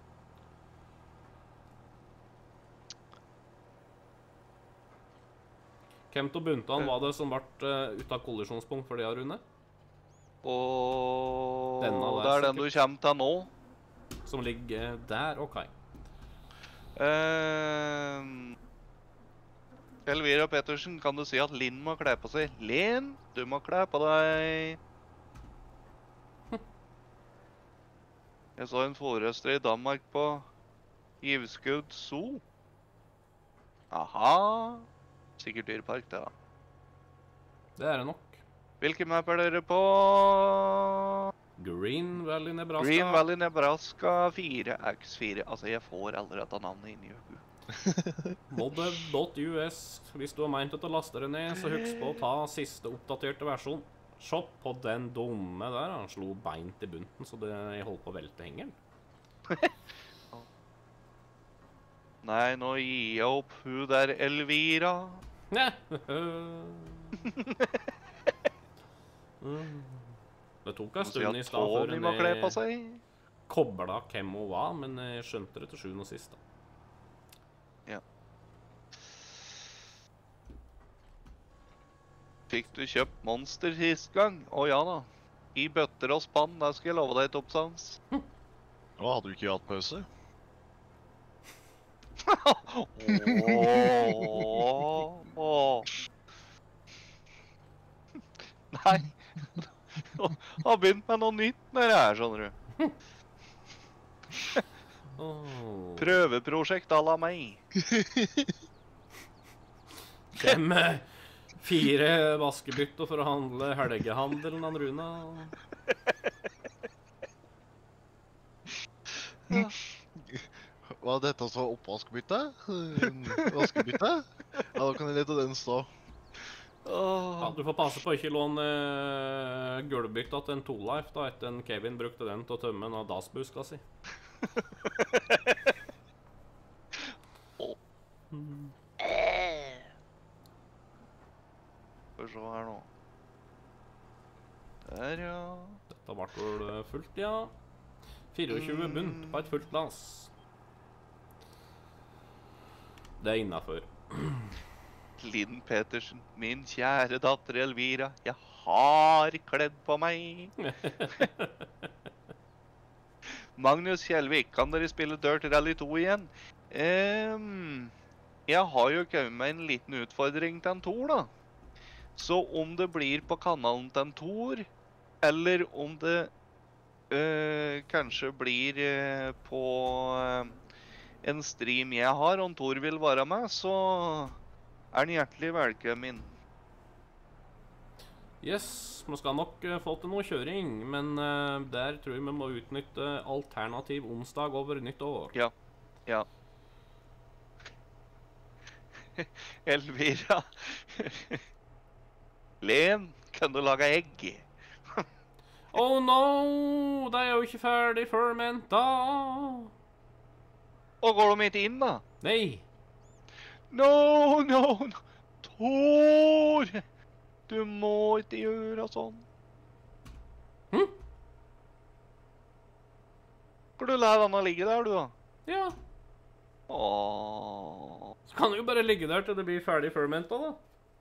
Hvem til buntene var det som ble uh, ute av kollisjonspunkt for det, Rune? Og Denne der, det er den du sikkert. kommer til nå. Som ligger der, ok. Eh, Elvira Pettersen, kan du si at Linn må kle på seg? Linn, du må kle på deg. Jeg så en forrester i Danmark på Givskud Zoo. Aha. Sikkert dyrepark, det da. Det er det nok. Hvilken map er dere på? Green Valley, Nebraska. Green Valley, Nebraska fire X fire. Altså, jeg får allerede navnet inn i hodet. Moddev punktum U S. Hvis du har meint å laste det ned, så husk på å ta siste oppdaterte versjon. Se på den dumme der. Han slo beint i bunten, så det, jeg holdt på å velte hengeren. Nei, nå gir jeg opp hun der Elvira. Nei. Mm. Det tok en Hun sier stund i at stad før Tony må kle på jeg seg. kobla hvem hun var, men jeg skjønte det til sjuende og sist. Da. Ja. Fikk du kjøpt monster sist gang? Å ja da. I bøtter og spann, da skal jeg love deg, Toppsans. Å, hadde du ikke hatt pause? Åh, åh. Nei. Har begynt med noe nytt når jeg er, skjønner du. Åh. Prøveprosjekt à la meg. Kjem med fire vaskebytter for å handle helgehandelen, han Runa. Var dette så oppvaskbytte? Vaskebytte? Ja, da kan jeg lete den stå. Ja, du får passe på å ikke låne uh, gulvbytta til en Tolife da, etter en Kevin brukte den til å tømme en av dassbuska si. Skal vi se her nå. Der, ja. Dette ble vel eh, fullt, ja. fireogtjue bunt på et fullt lass. Det er innenfor. Linn Petersen, min kjære datter Elvira, jeg har kledd på meg. Magnus Kjellvik, kan dere spille Dirt Rally to igjen? Ehm, jeg har jo kommet med en liten utfordring til en Tor, da. Så om det blir på kanalen til en Tor, eller om det øh, kanskje blir øh, på øh, en stream jeg har, om Tor vil være med, så er den hjertelig velkommen. Yes, vi skal nok uh, få til noe kjøring, men uh, der tror jeg vi må utnytte alternativ onsdag over nyttår. Ja, ja. Elvira. Len, kan du lage egg? Oh no, det er jo ikke ferdig fermenta. Og går de ikke inn da? Nei. No, no, no. Tor! Du må ikke gjøre sånn. Hm? Skal du la denne ligge der, du da? Ja, Åh. så kan det jo bare ligge der til det blir ferdig fermenta da.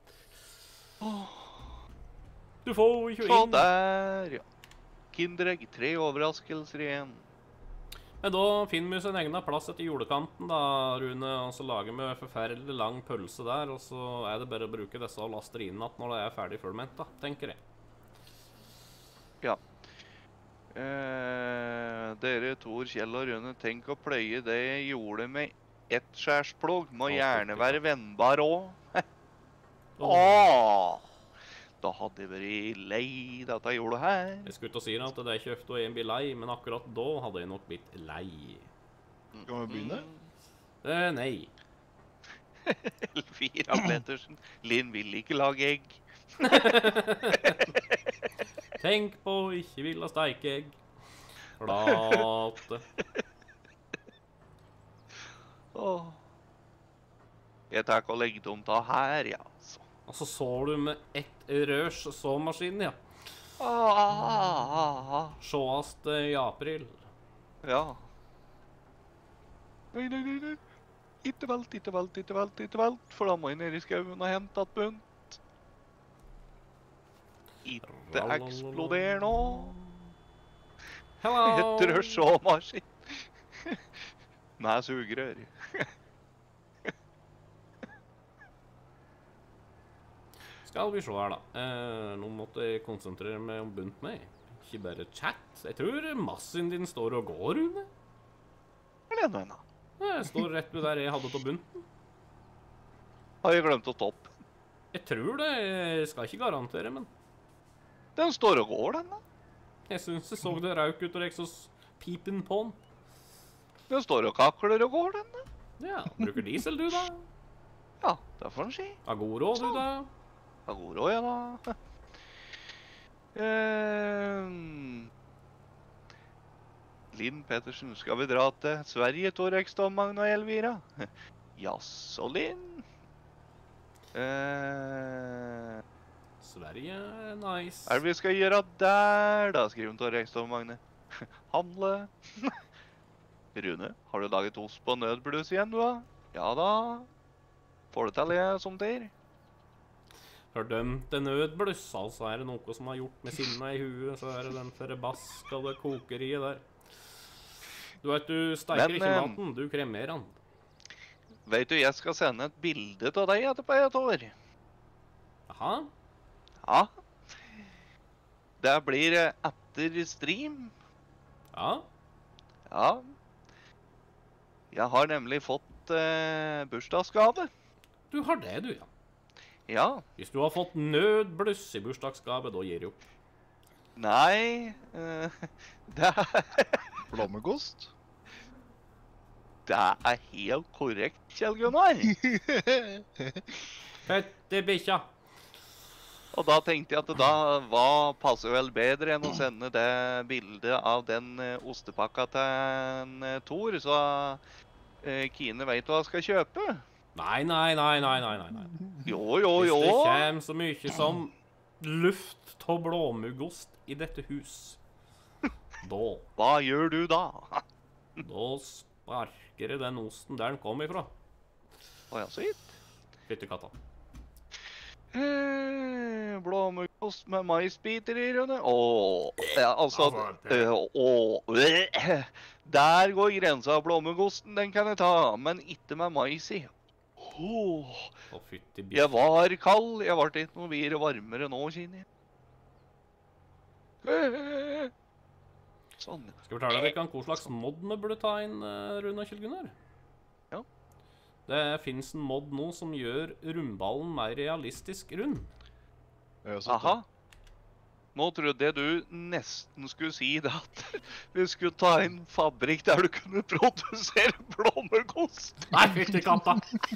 Du får jo ikke Så inn. der, ja. Kinderegg, tre overraskelser igjen. Men da finner vi oss en egen plass etter julekanten da, Rune, og så lager vi forferdelig lang pølse der, og så er det bare å bruke disse og laste inn at når det er ferdig ferment da, tenker jeg. Ja. Eh, dere, Tor, Kjell og Rune, tenk å pløye det jeg gjorde med ett skjærsplog. Må Å, gjerne fytti være vennbar også. Åh. Åh! Da hadde jeg vært lei dette jeg gjorde her. Jeg skulle ikke si at det er ikke ofte å en blir lei, men akkurat da hadde jeg nok blitt lei. Skal vi begynne? Eh, nei. Elvira Pettersen, Linn vil ikke lage egg. Tenk på å ikke ville steike egg. Flate. Åh. Jeg tar ikke å legge dem ta her, ja. Så. Og så så du med ett rørs såmaskin, ja. Ah, Sjåast eh, i april. ja. Nei, nei, nei, nei. Ikke velt, ikke velt, ikke velt, ikke velt. For da må jeg ned i skauen og hente et bunt. Ikke eksploder nå. Hello! Et rørsåmaskin. Med sugerør. Skal vi se her, da. Eh, nå måtte jeg konsentrere meg om bunt meg. Ikke bare chat. Jeg tror massen din står og går, Rune. Eller enda enda. Jeg står rett ved der jeg hadde til bunten. Har jeg glemt å stoppe? Jeg tror det. Jeg skal ikke garantere, men Den står og går, den da. jeg synes jeg så det rauk ut og eksos pipen på den. Den står og kakler og går, den da. Ja, bruker diesel du da? Ja, det får den si. Agoro du da? Ja, god råd, ja da. Ehm. Linn Petersen, skal vi dra til Sverige, Tor Ekstad, Magne og Elvira? Jaså, Linn? Eh, Sverige er nice. Hva er det vi skal gjøre der, da, skriver Tor Ekstad og Magne. Handle. Rune, har du laget ost på nødblus igjen, du da? Ja da. Får det til, jeg, som der. fordømte nødblussa, og så er det noe som har gjort med sinna i huet, så er det den forbaskede kokeriet der. Du vet, du steker Men, ikke eh, maten, du kremerer den. Vet du, jeg skal sende et bilde av deg etterpå, jeg tror. Jaha? Ja. Det blir eh, etter stream. Ja? Ja. Jeg har nemlig fått eh, bursdagsgave. Du har det, du, ja. Ja. Hvis du har fått nødbluss i bursdagsgave, da gir du opp. Nei eh, Det er Blommegost? Det er helt korrekt, Kjell Gunnar. Fette bikkja. Og da tenkte jeg at det da var, passer vel bedre enn å sende det bildet av den eh, ostepakka til en, eh, Tor, så eh, Kine vet hva jeg skal kjøpe. Nei, nei, nei, nei, nei, nei. nei. Jo, jo, Hvis jo. det kommer så mye som luft av blåmuggost i dette hus, da, Hva gjør du da? da sparker jeg den osten der den kom ifra. Å ja, så gitt. Fyttekatta. Eh, Blåmuggost med maisbiter i, Rune. Åh, ja, altså, eh, åh, øh, der går grensa. Blåmuggosten, den kan jeg ta, men ikke med mais i. Åh, Å, fytti jeg bikkja. var kald, jeg ble ikke noe videre varmere nå, kjenner jeg. Eh, Sånn. Skal jeg fortelle dere hva slags mod vi burde ta inn, eh, Rune og Kjell Gunnar? Ja. Det finnes en mod nå som gjør rundballen mer realistisk rund. Jeg har sett Aha. Nå trodde jeg du nesten skulle si det at vi skulle ta inn fabrikk der du kunne produsere blåmuggost. Nei, fytti katta!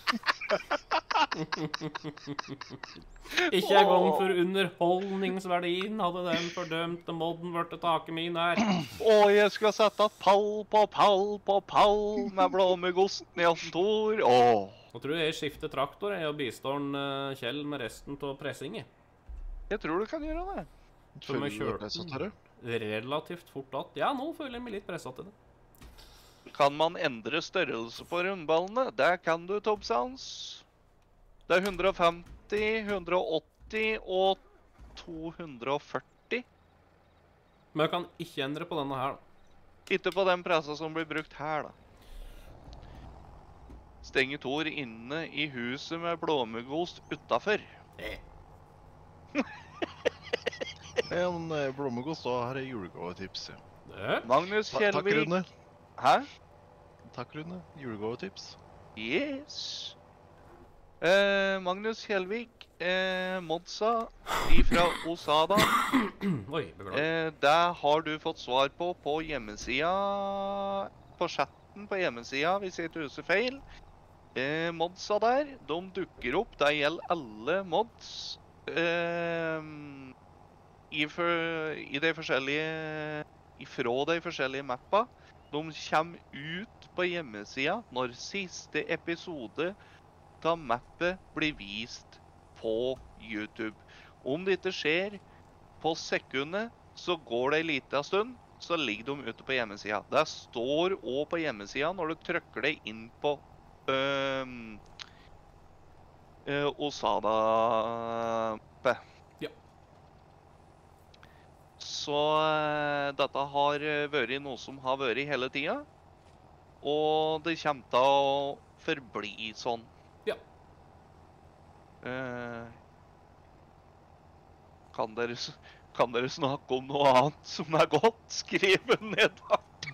Ikke engang for underholdningsverdien hadde den fordømte modden vært taket min her. Og jeg skulle sette pall på pall på pall med blåmuggosten i Tor. Åh. Nå tror jeg jeg skifter traktor jeg, og bistår en, eh, Kjell med resten av pressinget. Jeg tror du kan gjøre det. det. Som jeg Føler du kjørte deg så tørre? relativt fort att. Ja, nå føler jeg meg litt presset til det. Kan man endre størrelse på rundballene? Det kan du, Top Sounds. Det er hundre og femti, hundre og åtti og to hundre og førti. Men jeg kan ikke endre på denne her, da. Ikke på den pressa som blir brukt her, da. Stenger Tor inne i huset med blåmuggost utafor. Ja, men eh, blommegost, da har jeg julegavetips. Ja. Det. Magnus Ta takk, Kjellvik. Rune. Hæ? Takk, Rune. Julegavetips. Yes. Eh, Magnus Kjellvik, eh, Modsa ifra Osada. Oi, beklager. Eh, det har du fått svar på på hjemmesida, på chatten på hjemmesida, hvis jeg ikke husker feil. Eh, modsa der, de dukker opp. Det gjelder alle mods eh, i, for, i de forskjellige, ifra de forskjellige mappa. De kommer ut på hjemmesida når siste episode av mappet blir vist på YouTube. Om det ikke skjer på sekundet, så går det en liten stund, så ligger de ute på hjemmesida. Det står også på hjemmesida når du trykker deg inn på øhm, øh, Osada. Ja. Så øh, dette har vært noe som har vært hele tida, og det kommer til å forbli sånn. Ja. Eh, kan, dere, s- kan dere snakke om noe annet som er godt? Skriv det nedbart.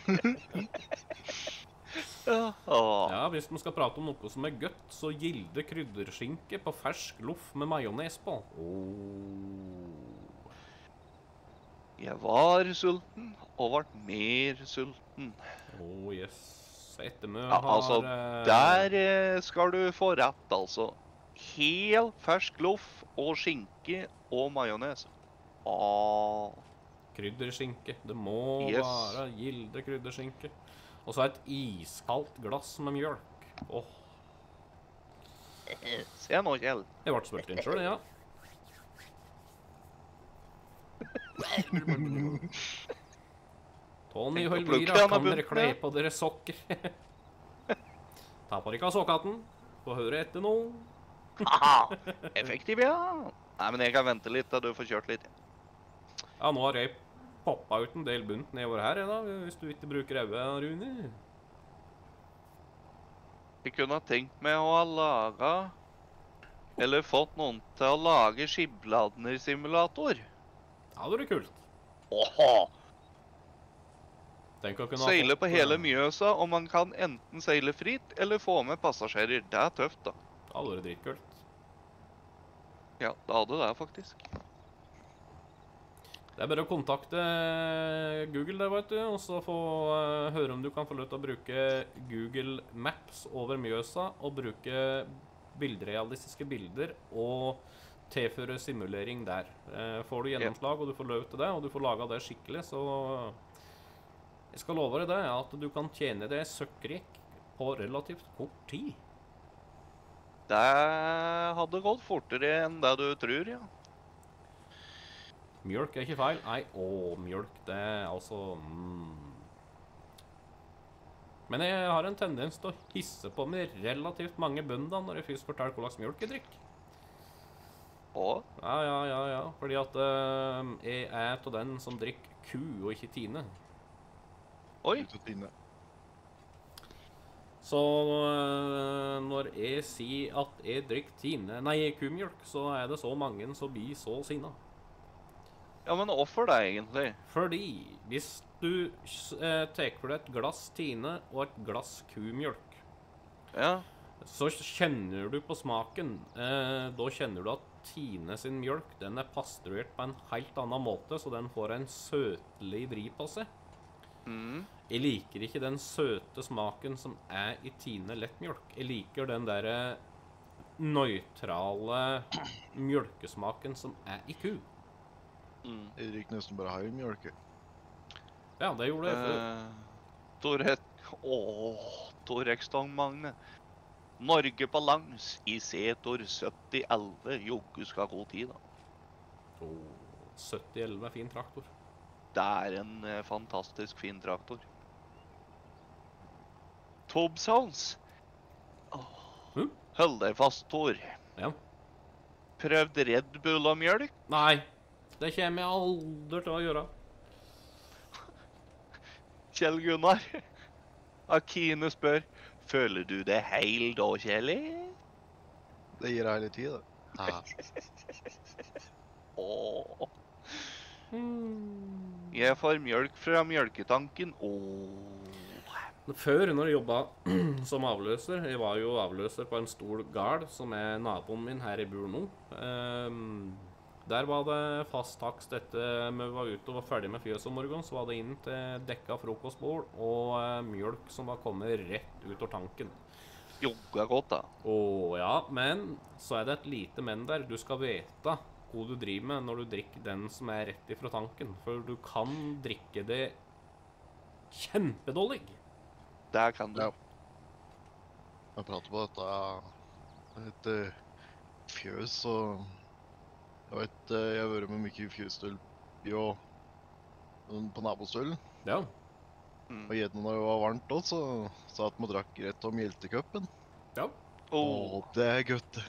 ja, åh. Ja, hvis man skal prate om noe som er godt, så gilde krydderskinke på fersk loff med majones på. Oh. Jeg var sulten, og ble mer sulten. Oh, yes. Ettermø Ja, altså, har... eh, der eh, skal du få rett, altså. Hel fersk loff og skinke og majones. Åh. Krydderskinke. Det må Yes. være gilde krydderskinke. Og så et iskaldt glass med mjølk. Åh, Se nå, Kjell. jeg ble spurt inn selv, ja. Tony og Tenk å plukke Elvira, denne kan dere bunten, kle ja. på dere sokker? Ta på dere sokkhatten. Få høre etter nå. Haha, effektiv, ja. Nei, men jeg kan vente litt da du får kjørt litt. Ja, nå har jeg poppa ut en del bunt nedover her, jeg da, hvis du ikke bruker øye, Rune. Jeg kunne ha tenkt meg å ha laget, eller fått noen til å lage skibladner-simulator. Ja, det er kult. Åhå! Tenk å kunne ha Seile fått, på hele eh, Mjøsa, og man kan enten seile fritt, eller få med passasjerer. Det er tøft, da. Ja, det er dritkult. Ja, det hadde det, faktisk. Det er bare å kontakte Google der, vet du, og så få eh, høre om du kan få lov til å bruke Google Maps over Mjøsa, og bruke bilderealistiske bilder, og tilføre simulering der. Eh, får du gjennomslag, og du får lov til det, og du får laget det skikkelig, så jeg skal love deg det, at du kan tjene deg søkkrik på relativt kort tid. Det hadde gått fortere enn det du tror, ja. Mjølk er ikke feil. Nei, å, mjølk, det er altså mm. Men jeg har en tendens til å hisse på meg relativt mange bønder når jeg først forteller hva slags mjølk jeg drikker. Og Ja, ja, ja, ja. Fordi at eh, jeg er av den som drikker ku og ikke Tine. oi, Ut og Tine. Så eh, når jeg sier at jeg drikker Tine, nei, kumjølk, så er det så mange som blir så sinna. ja, men hvorfor det egentlig? Fordi hvis du eh, tar for deg et glass Tine og et glass kumjølk, Ja, så kjenner du på smaken. Eh, da kjenner du at Tine sin mjølk, den er pasteurert på en helt annen måte, så den får en søtlig vri på seg. mm. Jeg liker ikke den søte smaken som er i Tine lettmjølk. Jeg liker den der nøytrale mjølkesmaken som er i ku. Mm. Jeg drikker nesten bare haimjølk. Ja, det gjorde jeg før. Eh, Tor Åh, Tor Ekstang Magne. Norge på langs i setor sytti elleve. Joggu skal gå tid, da. Åh, sytti elleve er fin traktor. Det er en eh, fantastisk fin traktor. Tobsons. Hm? Hold deg fast, Tor. Ja. Prøvd Red Bull og mjølk? Nei, det kommer jeg aldri til å gjøre. Kjell Gunnar. Akine spør, føler du det heil da, Kjelli? Det gir hele tida. Ja. Åh. Jeg får mjølk fra mjølketanken. Åh. Før, når jeg jobbet som avløser, jeg var jo avløser på en stor gard, som er naboen min her i bor nå. Ehm, der var det fast takst etter vi var ute og var ferdig med fjøs om morgenen, så var det inn til dekka frokostbord og eh, mjølk som var kommet rett ut av tanken. Jogga godt, da. Åh, ja, men så er det et lite men der. Du skal vite hva du driver med når du drikker den som er rett ifra tanken, for du kan drikke det kjempedårlig. Der kan du. Ja. Jeg prater på dette et eh, fjøs, og jeg vet, eh, jeg har vært med mye fjøsstøl jo, på nabostølen. Ja. Mm. Og gjerne når det var varmt også, så sa at man drakk rett om hjeltecupen. Ja. Åh. Åh, det er godt.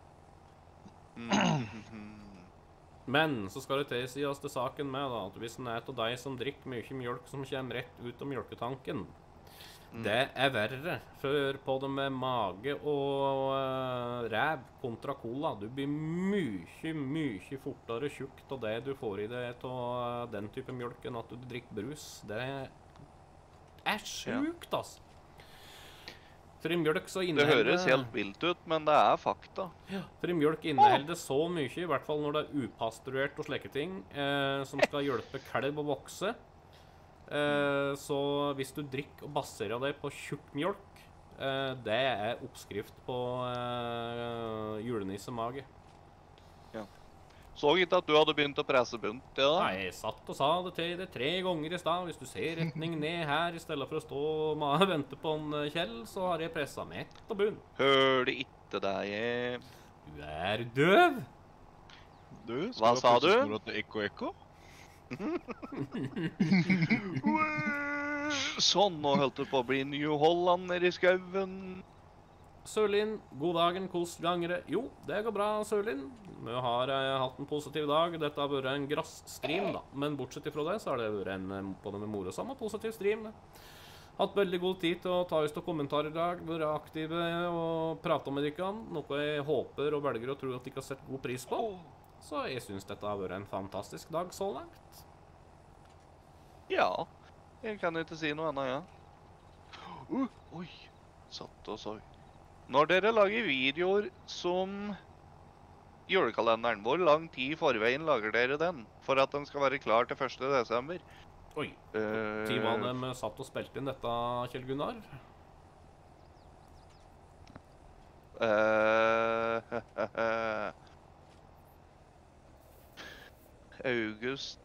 Mm. Men så skal det tilsies til saken med da, at hvis en er av deg som drikker mye mjølk som kommer rett ut av mjølketanken, Mm. det er verre, for på det med mage og uh, ræv kontra cola, du blir mye, mye fortere tjukt av det du får i deg av uh, den type mjølk enn at du drikker brus. Det er sjukt, altså. For i mjølk så Det inneholder høres helt vilt ut, men det er fakta. For i mjølk inneholder det så mye, i hvert fall når det er upasteurert og slike ting, eh, som skal hjelpe kalv å vokse. Eh, så hvis du drikker og baserer deg på tjukk mjølk, eh, det er oppskrift på eh, julenissemage. Så ikke at du hadde begynt å presse bunt, ja. Nei, jeg satt og sa det til deg tre ganger i stad. Hvis du ser retning ned her, i stedet for å stå og vente på en eh, Kjell, så har jeg presset meg på bunn. Hørte ikke deg. jeg. Du er døv! Du, Hva sa du? Til ekko, ekko? Sånn, nå holdt det på å bli New Holland nede i skauen. Sørlin, god dagen, kost gangere. Jo, det går bra, Sørlin. Vi har eh, hatt en positiv dag. Dette har vært en grassstream, da. Men bortsett fra det, så har det vært en eh, både med morsom og positiv stream. Hatt veldig god tid til å ta oss til kommentarer i dag, være aktive og prate med dere. Noe jeg håper og velger å tro at dere har sett god pris på. Så jeg synes dette har vært en fantastisk dag så langt. Ja, jeg kan ikke si noe annet, ja. Uh, oi, satt og så. Når dere lager videoer som julekalenderen, hvor lang tid i forveien lager dere den? For at den skal være klar til første desember? Oi, Eh, tid var de satt og spilte inn dette, Kjell Gunnar? eh, August,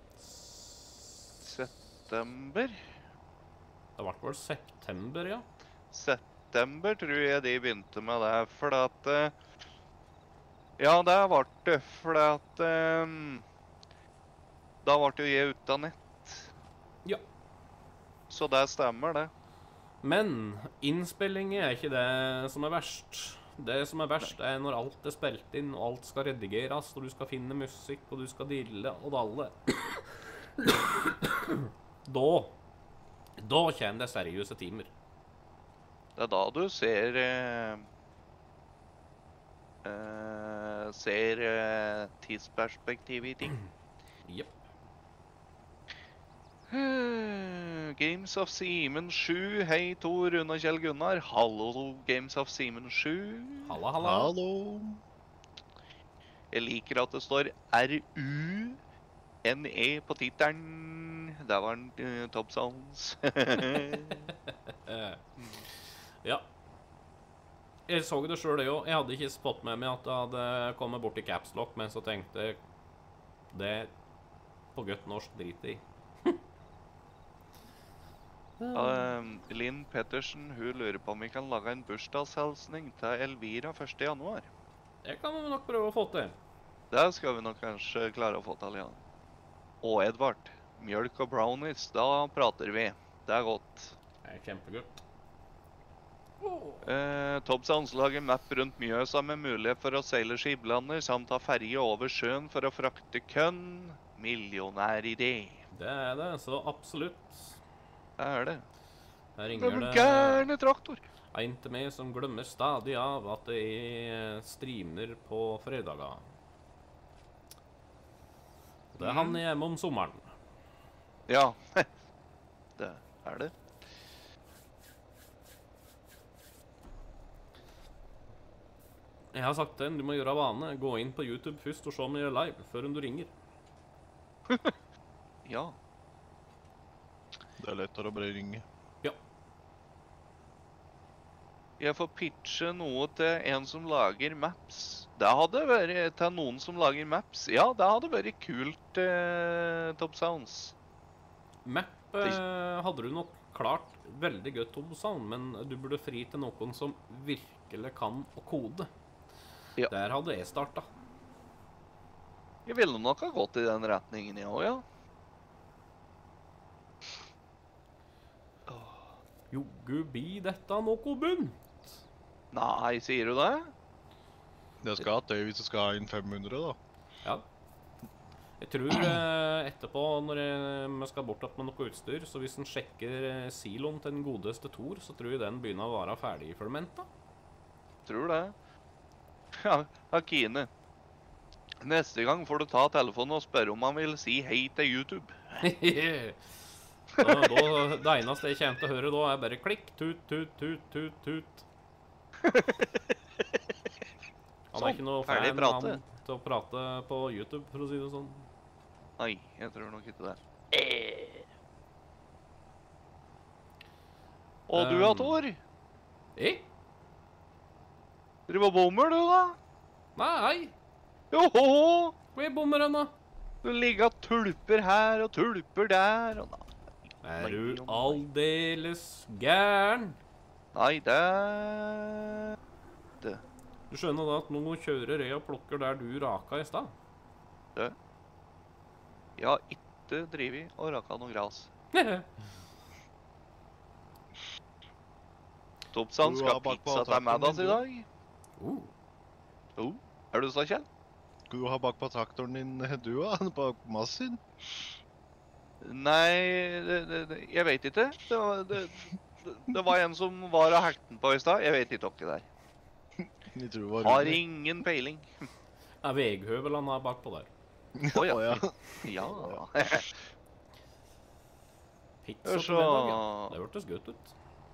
september? Det ble vel september, ja. September tror jeg de begynte med det, for at eh, ja, det ble det, for at eh, da ble jo jeg ute av nett. Ja. Så det stemmer, det. Men innspilling er ikke det som er verst. Det som er verst, er når alt er spilt inn, og alt skal redigeres, og du skal finne musikk, og du skal dille og dalle. Da, da kommer det seriøse timer. Det er da du ser eh, eh, ser eh, tidsperspektivet i ting. Jepp. Eh, Games of Simen sju. Hei, Tor, Rune og Kjell Gunnar. Hallo, Games of Simen sju. Halla, halla. Hallo. Jeg liker at det står R U N E på tittelen. Der var den uh, Top Sounds. Ja. Jeg så det selv, det jo. Jeg hadde ikke spott med meg at det hadde kommet bort i Caps Lock, men så tenkte jeg det på godt norsk drit i. Um, Linn Pettersen, hun lurer på om vi kan lage en bursdagshelsning til Elvira første januar. Det kan vi nok prøve å få til. Det skal vi nok kanskje klare å få til, ja. Og Edvard, mjølk og brownies, da prater vi. Det er godt. Det er kjempegodt. Eh, Top Sounds lager map rundt Mjøsa med mulighet for å seile skiblander, samt ha ferge over sjøen for å frakte kønn. Millionæridé. Det er det, så absolutt. Det er det. Her Det ringer er det gærne traktor. en til meg som glemmer stadig av at jeg streamer på fredager. Det er han hjemme om sommeren. Ja, det er det. Jeg har sagt til en, du må gjøre vane. Gå inn på YouTube først og se om jeg er live, før du ringer. Ja. Det er lettere å bare ringe. Jeg får pitche noe til en som lager maps. Det hadde vært til noen som lager maps. Ja, det hadde vært kult, eh, Top Sounds. Map eh, hadde du nok klart veldig godt, Tom Sound, men du burde fri til noen som virkelig kan å kode. Ja. Der hadde jeg startet. Jeg ville nok ha gått i den retningen, jeg også, ja. Joggu bi dette noe bunn. Nei, sier du det? Jeg skal ha det hvis jeg skal ha inn fem hundre, da. Ja. Jeg tror eh, etterpå, når jeg, vi skal bort med noe utstyr, så hvis en sjekker eh, siloen til den godeste Tor, så tror jeg den begynner å være ferdig i fermenta. Tror det. Ja, Akine. Neste gang får du ta telefonen og spørre om han vil si hei til YouTube. da, da, det eneste jeg kommer til å høre da, er bare klikk, tut, tut, tut, tut, tut. Han er ikke noe ferdig fan prate. han, til å prate på YouTube, for å si det sånn. Nei, jeg tror nok ikke det. Og du da, Um, Tor? Jeg? Driver og bommer, du da? Nei, Joho! hvor er bommeren da? Du ligger og tulper her og tulper der. Og nei, Er Nei, du nei. aldeles gæren? nei, det... det. Du skjønner da at nå kjører jeg og plukker der du raka i stad. Jeg har ikke drivet og raka noe gras. Topsan Du skal har bak på pizza til traktoren middags din, i du. dag. Uh, Oh, er du så kjent? Skal du ha bak på traktoren din, du da? Bak massen? Nei, det, det, det, jeg vet ikke. Det var, det, det, det var en som var og hackte den på i stad. Jeg vet ikke hva det er. Jeg tror det var Har Rune. ingen peiling. er veghøvel han har bakpå der. Å ja. Å, ja. Ja. Pizza Så- til middag, ja. Det hørtes godt ut.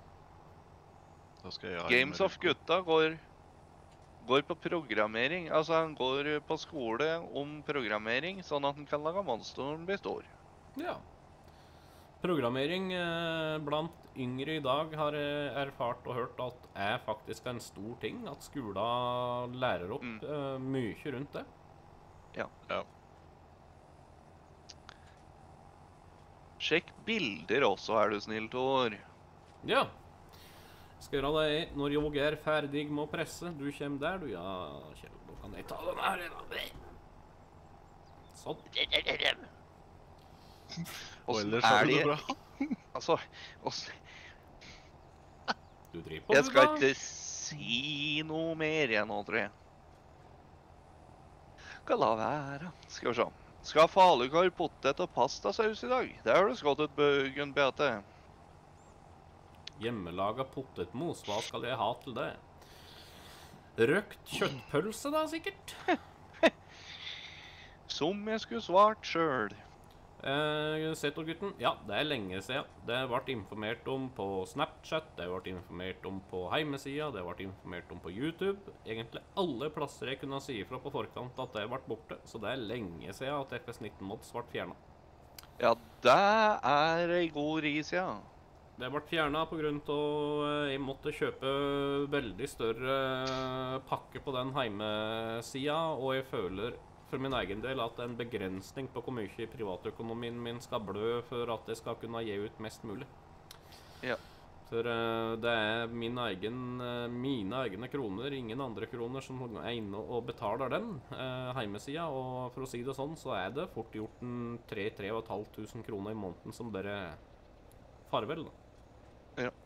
Da skal jeg ha Games en of Gutta går, går på programmering. Altså, han går på skole om programmering, sånn at han kan lage monster når han består. Ja. Programmering eh, blant yngre i dag har jeg erfart og hørt at er faktisk en stor ting. At skolen lærer opp Mm. eh, mye rundt det. Ja. Ja. Sjekk bilder også, er du snill, Tor. Ja. Skal gjøre det når jeg er ferdig med å presse. Du kommer der, du. Ja, Kjell, da kan jeg ta den her. Da. Sånn. Og Åssen ellers er har du det det bra. Altså, åssen Du driver på, Jeg du, skal da. ikke si noe mer igjen nå, tror jeg. Skal la være. Skal vi se. Skal ha falukorv, potet og pastasaus i dag. Det har du skått et bøgen, Beate. Hjemmelaga potetmos. Hva skal jeg ha til det? Røkt kjøttpølse, da, sikkert? Som jeg skulle svart sjøl. Eh, Setorgutten, ja, det er lenge siden. Det ble informert om på Snapchat, det ble informert om på heimesida, det ble informert om på YouTube. Egentlig alle plasser jeg kunne si ifra på forkant at det ble borte. Så det er lenge siden at F S nitten Mods ble fjerna. Ja, det er ei god ris, ja. Det ble fjerna pga. at jeg måtte kjøpe veldig større pakke på den heimesida, og jeg føler for min egen del at det er en begrensning på hvor mye privatøkonomien min skal blø for at jeg skal kunne gi ut mest mulig. Ja. For eh, det er min egen, eh, mine egne kroner, ingen andre kroner, som er inne og betaler den uh, heimesida. Og for å si det sånn, så er det fort gjort en tre til tre og et tusen kroner i måneden som bare farvel. Da. Ja.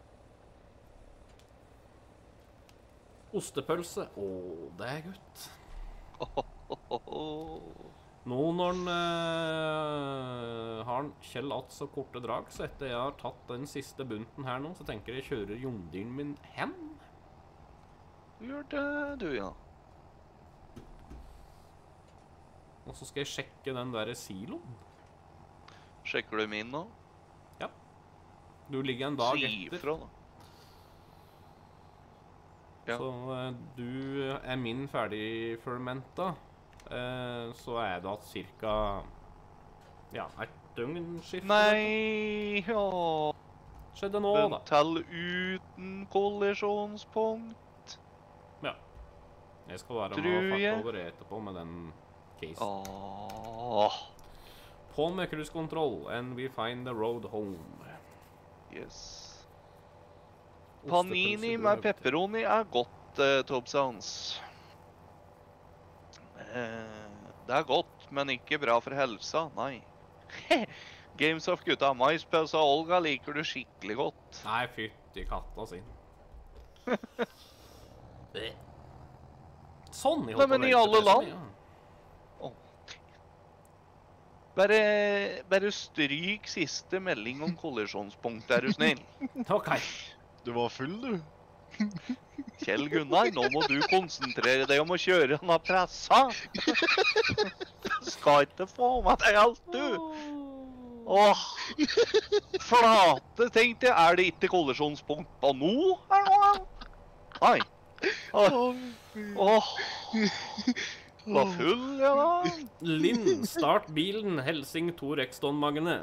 Ostepølse. Å, det er godt. Åhåhåhå. Nå når han eh, har han Kjell hatt så korte drag, så etter jeg har tatt den siste bunten her nå, så tenker jeg kjører jomdiren min hen. Gjør det, du, ja. Og så skal jeg sjekke den der siloen. Sjekker du min nå? Du ligger en dag Si etter. ifra, da. Ja. Så eh, du er min ferdig fermenta. Eh, så er det at cirka ja, et døgn skifte. Nei, ja. Skjedde nå, Den da. til uten kollisjonspunkt. Ja. Jeg skal være Tror med og jeg. farte over etterpå med den casen. Åh, På med cruisekontroll, and we find the road home. yes. Panini med pepperoni er godt, uh, Tobsans. Eh, det er godt, men ikke bra for helsa, nei. Games of Gutta, maispølse og Olga liker du skikkelig godt. Nei, fytti katta sin. Sånn, jeg Nei, holdt på men å i velge alle pressen, land. ja. Bare, bare stryk siste melding om kollisjonspunkt, er du snill. OK. Du var full, du. Kjell Gunnar, nå må du konsentrere deg om å kjøre denne pressa. Skal ikke få med deg alt, du. Åh, flate, tenkte jeg. Er det ikke kollisjonspunkt på nå, her nå? Nei. Åh, åh. Var full, ja da. Linn, start bilen. Helsing Tor Exton-magene.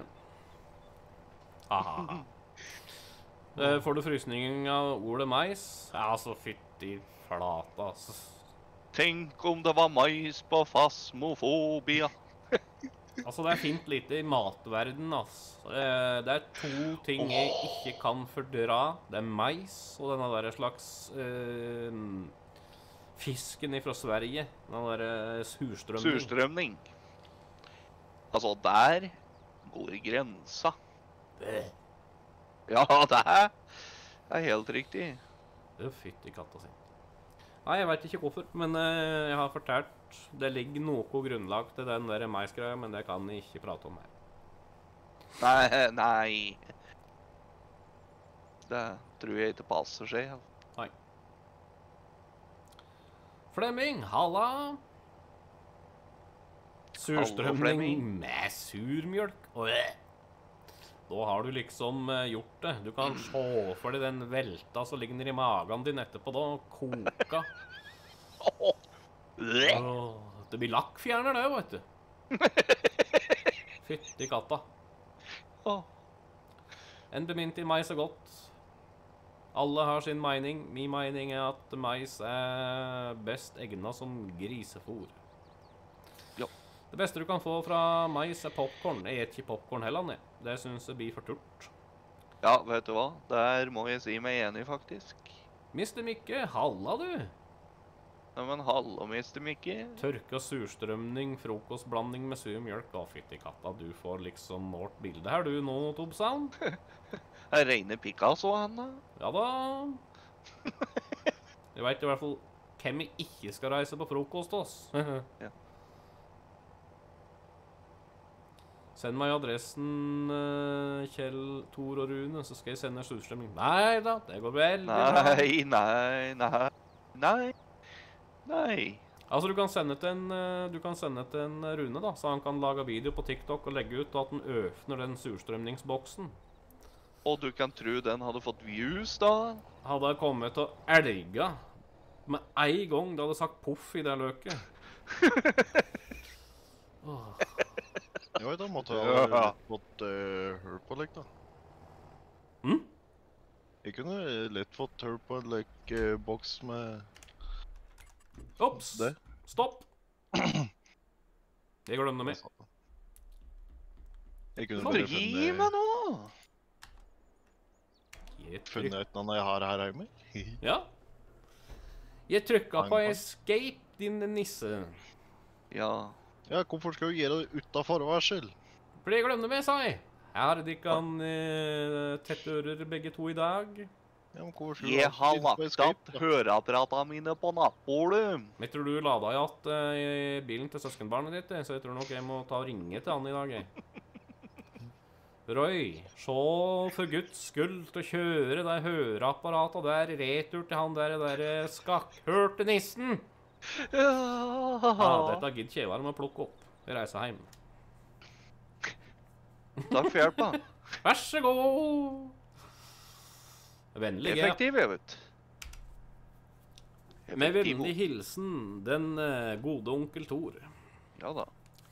Aha. Eh, Får du frysning av ordet mais? Ja, så fytti flata, altså. Tenk om det var mais på fasmofobia. Altså, det er fint lite i matverden, altså. Eh, Det er to ting jeg ikke kan fordra. Det er mais og denne der slags eh, fisken ifra Sverige. Den der eh, surstrømning. Surstrømning. Altså, der går grensa. Eh, Ja, det er, det er helt riktig. Å, fytti katta sin. Nei, jeg vet ikke hvorfor, men eh, jeg har fortalt det ligger noe grunnlag til den der maisgreia, men det kan jeg ikke prate om her. Nei, nei. Det tror jeg ikke passer seg. Nei. Flemming, halla. Surstrømning Flemming. med surmjølk. Åh. Da har du liksom eh, gjort det. Du kan se for deg den velta som ligger i magen din etterpå da, og koka. Åh, det blir lakkfjerner det, vet du. Fytti katta. Åh. En bemint i mais er godt. Alle har sin mening. Min mening er at mais er best egnet som grisefôr. Ja. Det beste du kan få fra mais er popcorn. Jeg et ikke popcorn heller, nei. Det synes jeg blir for turt. Ja, vet du hva? Der må jeg si meg enig, faktisk. mister Mikke, halla du. Ja, men hallo, mister Mikke. Tørka surstrømning, frokostblanding med sur mjølk. Å, fytti katta, du får liksom vårt bilde her du nå, Tobsan. Er reine Picasso, han da? Ja da. Jeg vet i hvert fall hvem jeg ikke skal reise på frokost hos. Ja. Send meg adressen, eh, Kjell, Tor og Rune, så skal jeg sende surstrømning. Nei da, det går veldig bra. Nei, nei, nei, nei, nei. Altså, du kan sende til en, eh, du kan sende til en Rune da, så han kan lage video på TikTok og legge ut at han øfner den surstrømningsboksen. Og du kan tro den hadde fått views da? Hadde jeg kommet til å elge med en gang det hadde sagt poff i det løket. Åh. Ja, da måtte Ja. jeg ha fått uh, hørt på litt, da. Hm? Jeg kunne lett fått hørt på en like, uh, boks med Ops, det. stopp. Jeg glemte meg. Jeg kunne Bare bare gi funnet, meg nå! Jeg funnet tryk... et eller annet jeg har her hjemme. Ja. Jeg trykket på Bang, bang. escape, din nisse. Ja. Ja, hvorfor skal du gjøre det utenfor varsel? Fordi jeg glemte meg, sa jeg. Her er det ikke han eh, tette ører begge to i dag. Ja, men hvorfor skal du Jeg alltid har inn på lagt escape, opp da? høreapparatene mine på nattbordet. Jeg tror du lada i at eh, i bilen til søskenbarnet ditt, eh, så jeg tror nok jeg må ta og ringe til han i dag, jeg. Roy, se for Guds skyld til å kjøre det høreapparatet der retur til han der, der eh, skakkhørte nissen. Ja, Ja. dette gidder ikke jeg være med å plukke opp. Jeg reiser hjem. Takk for hjelpa. Vær så god. Vennlig, ja. Effektiv, jeg vet. Med Effektiv. vennlig hilsen, den eh, gode onkel Thor. Ja da.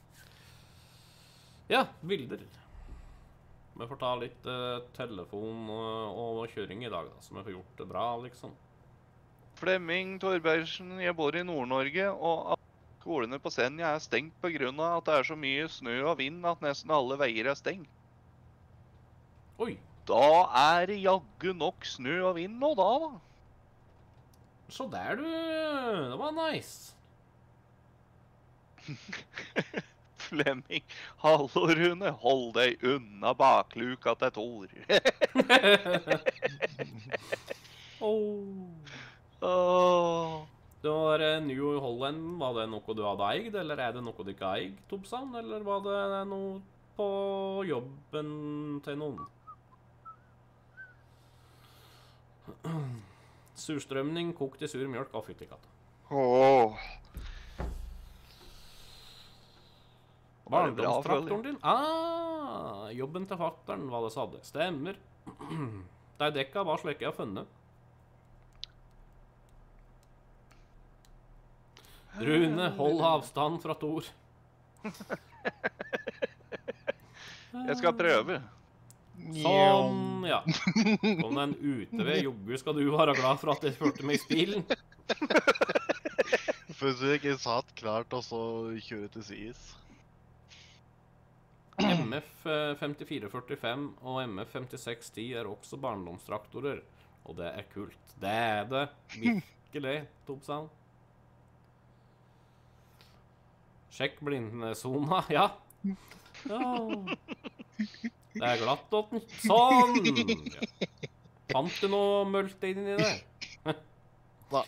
Ja, bilder. Vi får ta litt eh, telefon og, og kjøring i dag, da, så vi får gjort det bra, liksom. Flemming Torbergsen, jeg bor i Nord-Norge, og skolene på Senja er stengt på grunn av at det er så mye snø og vind at nesten alle veier er stengt. Oi, Da er det jaggu nok snø og vind nå da, da. så der du. Det var nice. Flemming, hallo Rune, hold deg unna bakluka til Tor. Oh. Åh. Det var eh, New Holland. Var det noe du hadde eid, eller er det noe du ikke eid, Tobsan? Eller var det noe på jobben til noen? Surstrømning, kokt i sur mjølk og fyttikatt. Åh. Var det bra, Barndomstraktoren din? Ah, jobben til fatteren, hva det sa det. Stemmer. De dekka var slik jeg har funnet. Rune, hold avstand fra Thor. Jeg skal prøve. Sånn, ja. Om den ute ved joggu skal du være glad for at jeg førte meg i spilen. Først jeg ikke satt klart, og så kjøre til sides. M F femtifire førtifem og M F femtiseks ti er også barndomstraktorer, og det er kult. Det er det virkelig, Tobsan. Sjekk blindsona, ja. Ja. Det er glatt åt den. Sånn! Ja. Fant du noe mølt inni der? Nei.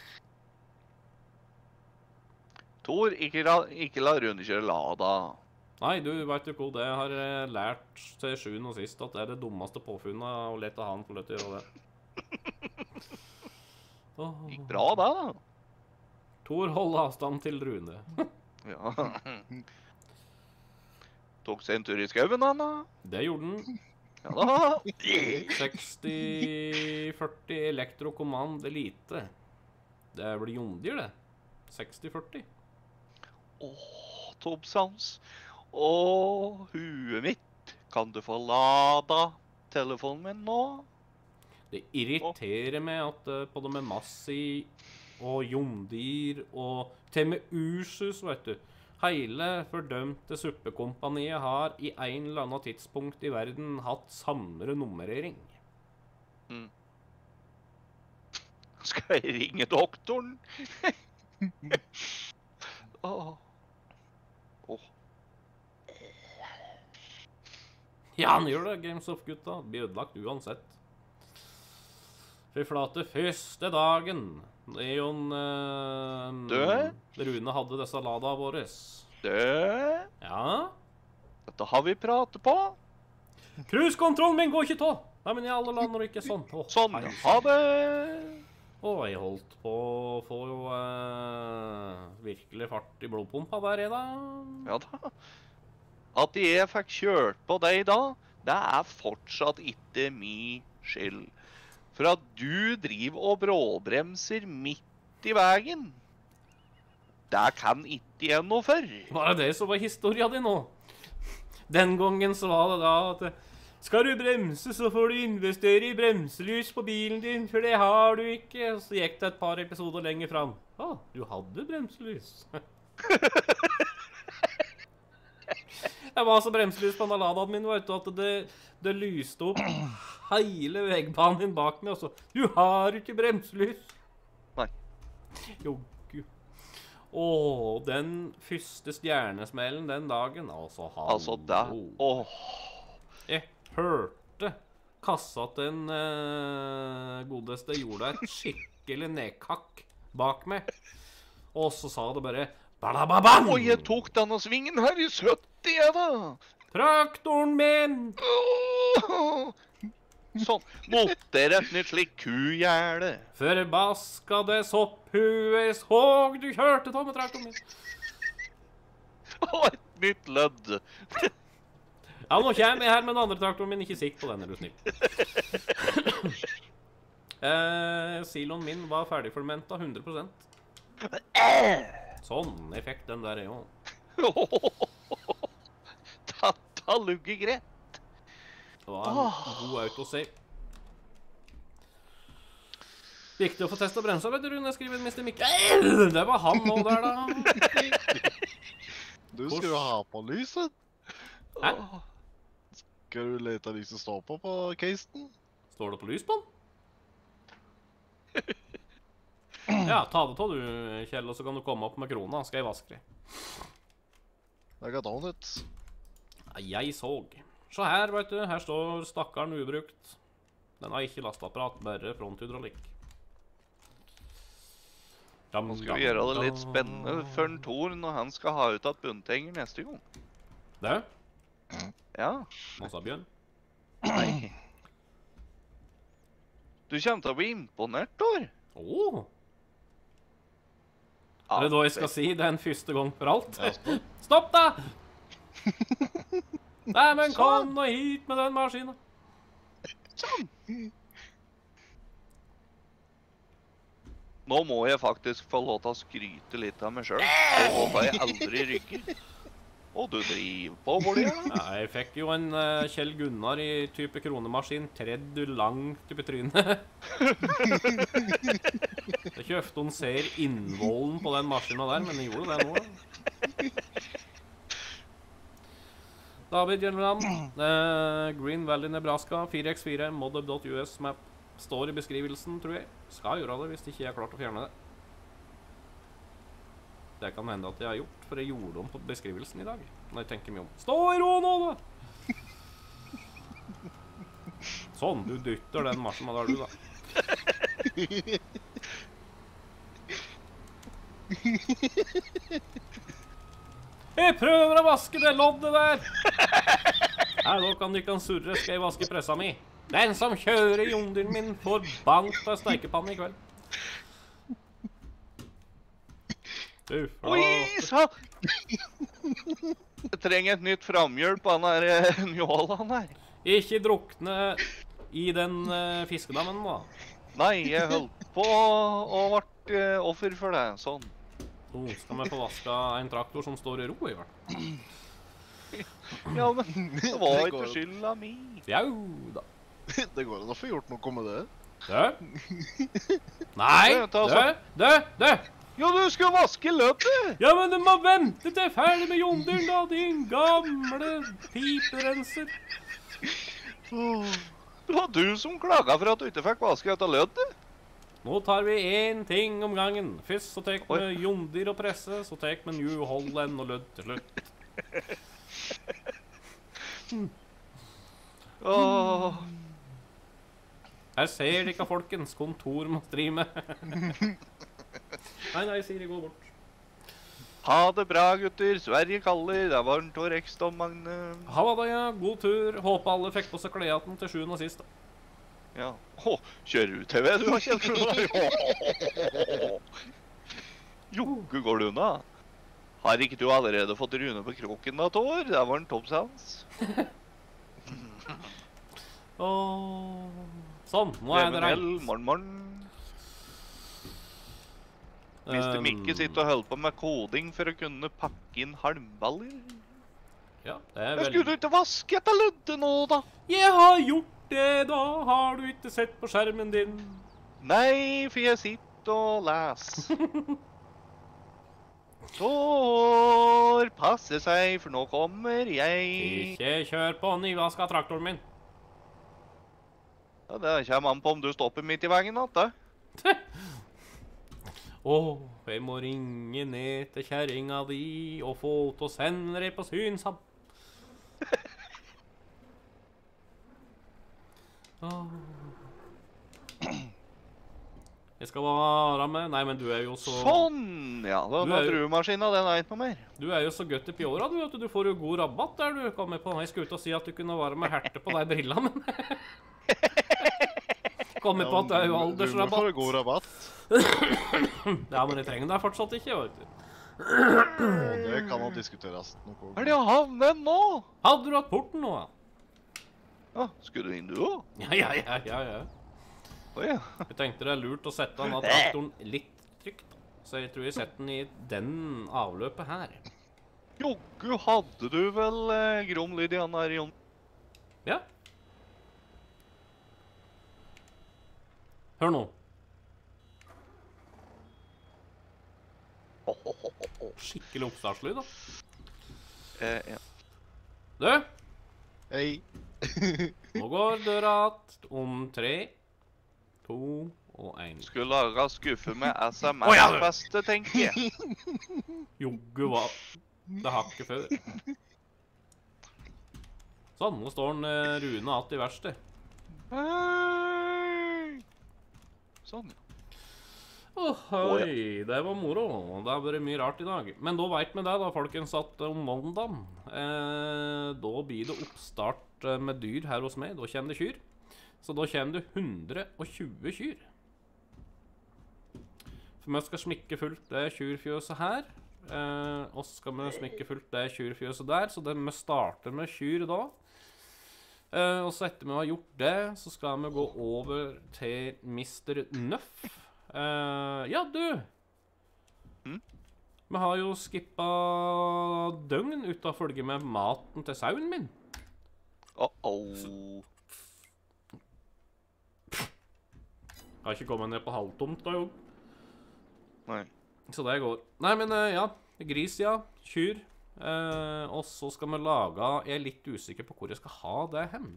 Tor, ikke la, ikke la Rune kjøre Lada. Nei, du vet jo hva det jeg har eh, lært til sjuende og sist, at det er det dummeste påfunnet å lete han få lov til å gjøre det. Åh. Gikk bra da, da. Tor holder avstand til Rune. Ja. Tok seg en tur i skauen, han da. Det gjorde han. Ja da. seksti førti elektrokommand elite. Det er vel Jondyr, det. seksti førti. Åh, Tom Sans. Åh, huet mitt. Kan du få lada telefonen min nå? Det irriterer meg at uh, på det med Massi og Jondyr og til med Ursus, vet du. Hele fordømte suppekompaniet har i en eller annen tidspunkt i verden hatt samme nummerering. Mm. Skal jeg ringe doktoren? Åh. Åh. Ja, han gjør det, Games of Gutta. Blir ødelagt uansett. Fy flate, første dagen Leon uh, Død? Rune hadde disse lada våre. Det, Ja? dette har vi pratet på. Cruisekontrollen min går ikke tå! Nei, men i alle land når det ikke er sånn. Åh, Sånn, hei. ha det. Og jeg holdt på å få uh, virkelig fart i blodpumpa der, jeg da. Ja da. At jeg fikk kjørt på deg da, det er fortsatt ikke min skyld. For at du driver og bråbremser midt i veien, det kan ikke jeg noe for. Var det det som var historia di nå? Den gangen så var det da at skal du bremse, så får du investere i bremselys på bilen din, for det har du ikke. Og så gikk det et par episoder lenger fram. Å, du hadde bremselys. Jeg var så bremselys på Ladaen min, vet du, at det, det lyste opp hele vegbanen din bak meg, og så, du har ikke bremselys. Nei. Jo, gud. Åh, den første stjernesmellen den dagen, altså, hallo. Altså, det, åh, Jeg hørte kassa til den eh, godeste gjorde et skikkelig nedkakk bak meg. Og så sa det bare balababang! og jeg tok denne svingen her i sytti, jeg da. Traktoren min! Åh. Sånn, måtte rett ned slik kugjerde. Forbaskede sopphue, såg du kjørte ta med traktoren min. Og et nytt lødd. Ja, nå kommer jeg her med den andre traktoren min. Ikke sikk på den, er du snill. eh, siloen min var ferdigformenta hundre prosent. Sånn, jeg fikk den der, jeg òg. Dette lugger greit. Det var en god autosave. Viktig å få testa bremsa, vet du, Rune. Jeg skriver mister Mikkel. Det var han nå der, da. Du skal jo ha på lyset. Hæ? Skal du lete de som står på på casen? Står det på lys på den? Ja, ta det av du, Kjell, og så kan du komme opp med krona. Skal jeg vaske det? Jeg har donuts. Jeg såg. Så her, vet du, her står stakkaren ubrukt. Den har ikke lasteapparat, bare fronthydraulikk. Nå skal vi gjøre det litt spennende for en Tor når han skal ha ut at bunntenger neste gang. Det? Ja. Hva sa Bjørn? Nei. Du kommer til å bli imponert, Tor. Åh! Er det da jeg skal si det er en første gang for alt? Stopp da! Nei, men kom nå hit med den maskinen. Sånn. Nå må jeg faktisk få lov til å skryte litt av meg selv. Det håper jeg aldri rygger. Og du driver på, Bolja. Ja, jeg fikk jo en uh, Kjell Gunnar i type kronemaskin, tredd du langt oppi trynet. Det er ikke ofte hun ser innvollen på den maskinen der, men jeg gjorde det nå. David Gjelland, uh, Green Valley, Nebraska, fire x fire, modder dot u s map. Står i beskrivelsen, tror jeg. Skal gjøre det hvis ikke jeg har klart å fjerne det. Det kan hende at jeg har gjort, for jeg gjorde om på beskrivelsen i dag. Når jeg tenker mye om. Stå i ro nå, da! Sånn, du dytter den marsjen der, du, da. Jeg prøver å vaske det loddet der. Her, nå kan du ikke surre, skal jeg vaske pressa mi. Den som kjører jondyren min får bank på steikepanne i kveld. Du, Oi, sa! Jeg trenger et nytt framhjul på han her eh, njålan her. Ikke drukne i den uh, fiskedammen da. Nei, jeg holdt på og ble eh, offer for det, sånn. Nå skal vi få vaska en traktor som står i ro i hvert. Ja, men det var Det ikke går. skylda mi. Jau da. Det går an å få gjort noe med det. Dø. Nei, Ja, ta dø, dø, dø. Jo, du skulle vaske løpet! Ja, men du må vente til jeg er ferdig med jondyren da, din gamle piperenser. Det var du som klaga for at du ikke fikk vaske etter løpet. Nå tar vi én ting om gangen. Først så tek Oi. vi jondyr og presse, så tek vi New Holland og lødd til slutt. Åh, Her ser de ikke folkens kontor må streame. Nei, nei, sier de går bort. ha det bra, gutter. Sverige kaller. Det er varmt og Rekstad, Magne. Ha det, ja. God tur. Håper alle fikk på seg kledaten til sjuende og sist. da. Ja. Åh, kjører du T V, du har kjent for deg. Jogge går du unna. Har ikke du allerede fått Rune på kroken da, Tor? Det var en toppsans. Åh. Sånn, nå er det Kriminell, reint. morgen, morgen. mister Mikke Um, sitter og holder på med koding for å kunne pakke inn halmballer. Ja, det er Jeg vel... skulle du ikke vaske etter løddet nå, da? Jeg har gjort det, da har du ikke sett på skjermen din. Nei, for jeg sitter og leser. Tor, passe seg, for nå kommer jeg. Ikke kjør på nyvaska traktoren min. Ja, det kommer an på om du stopper midt i veien, da. Åh, jeg må ringe ned til kjerringa di og få til å sende deg på synsham. Åh. Jeg skal være med. Nei, men du er jo så... Sånn, ja. Du Den er jo- druemaskina, den er ikke noe mer. Du er jo så godt oppi åra, du, at du får jo god rabatt der du kommer på. Jeg skulle ut og si at du kunne være med herte på de brillene, men... Kommer på at det er jo Du må få aldersrabatt. god rabatt. Ja, men jeg trenger det fortsatt ikke, vet du. Og det kan man diskuteres noe. Er det å havne nå? Hadde du hatt porten nå, da? Ja, skulle du inn du også? Ja, ja, ja, ja, ja. Oi, ja. Jeg tenkte det er lurt å sette den av traktoren litt trygt. Så jeg tror jeg setter den i den avløpet her. Joggu hadde du vel eh, grom lyd i han her, Jon? Ja. Hør nå. Skikkelig oppstartslyd, da. Eh, ja. Du, Hei. nå går døra att om tre, to og en. Skulle lage skuffe med Å, ja, du. S M S-feste, tenker jeg. Joggu hva? Det har ikke før. Sånn, nå står den eh, Rune att i verksted. Hei! Sånn, ja. Åh, hei, det var moro. Det har vært mye rart i dag. Men da vet vi det da, folkens, at om mandagen, eh, da blir det oppstart eh, med dyr her hos meg. Da kommer det kyr. Så da kommer det hundre og tjue kyr. For vi skal smikke fullt det kyrfjøset her. Eh, og så skal vi smikke fullt det kyrfjøset der. Så det, vi starter med kyr da. Eh, og så etter vi har gjort det, så skal vi gå over til mister Nøff. Uh, ja, du! Mm? Vi har jo skippa døgn uten å følge med maten til sauen min. Uh-oh. Har ikke kommet ned på halvtomt da, jo. Nei. Så det går. Nei, men uh, ja. Gris, ja. Kyr. Uh, og så skal vi lage... Jeg er litt usikker på hvor jeg skal ha det hen.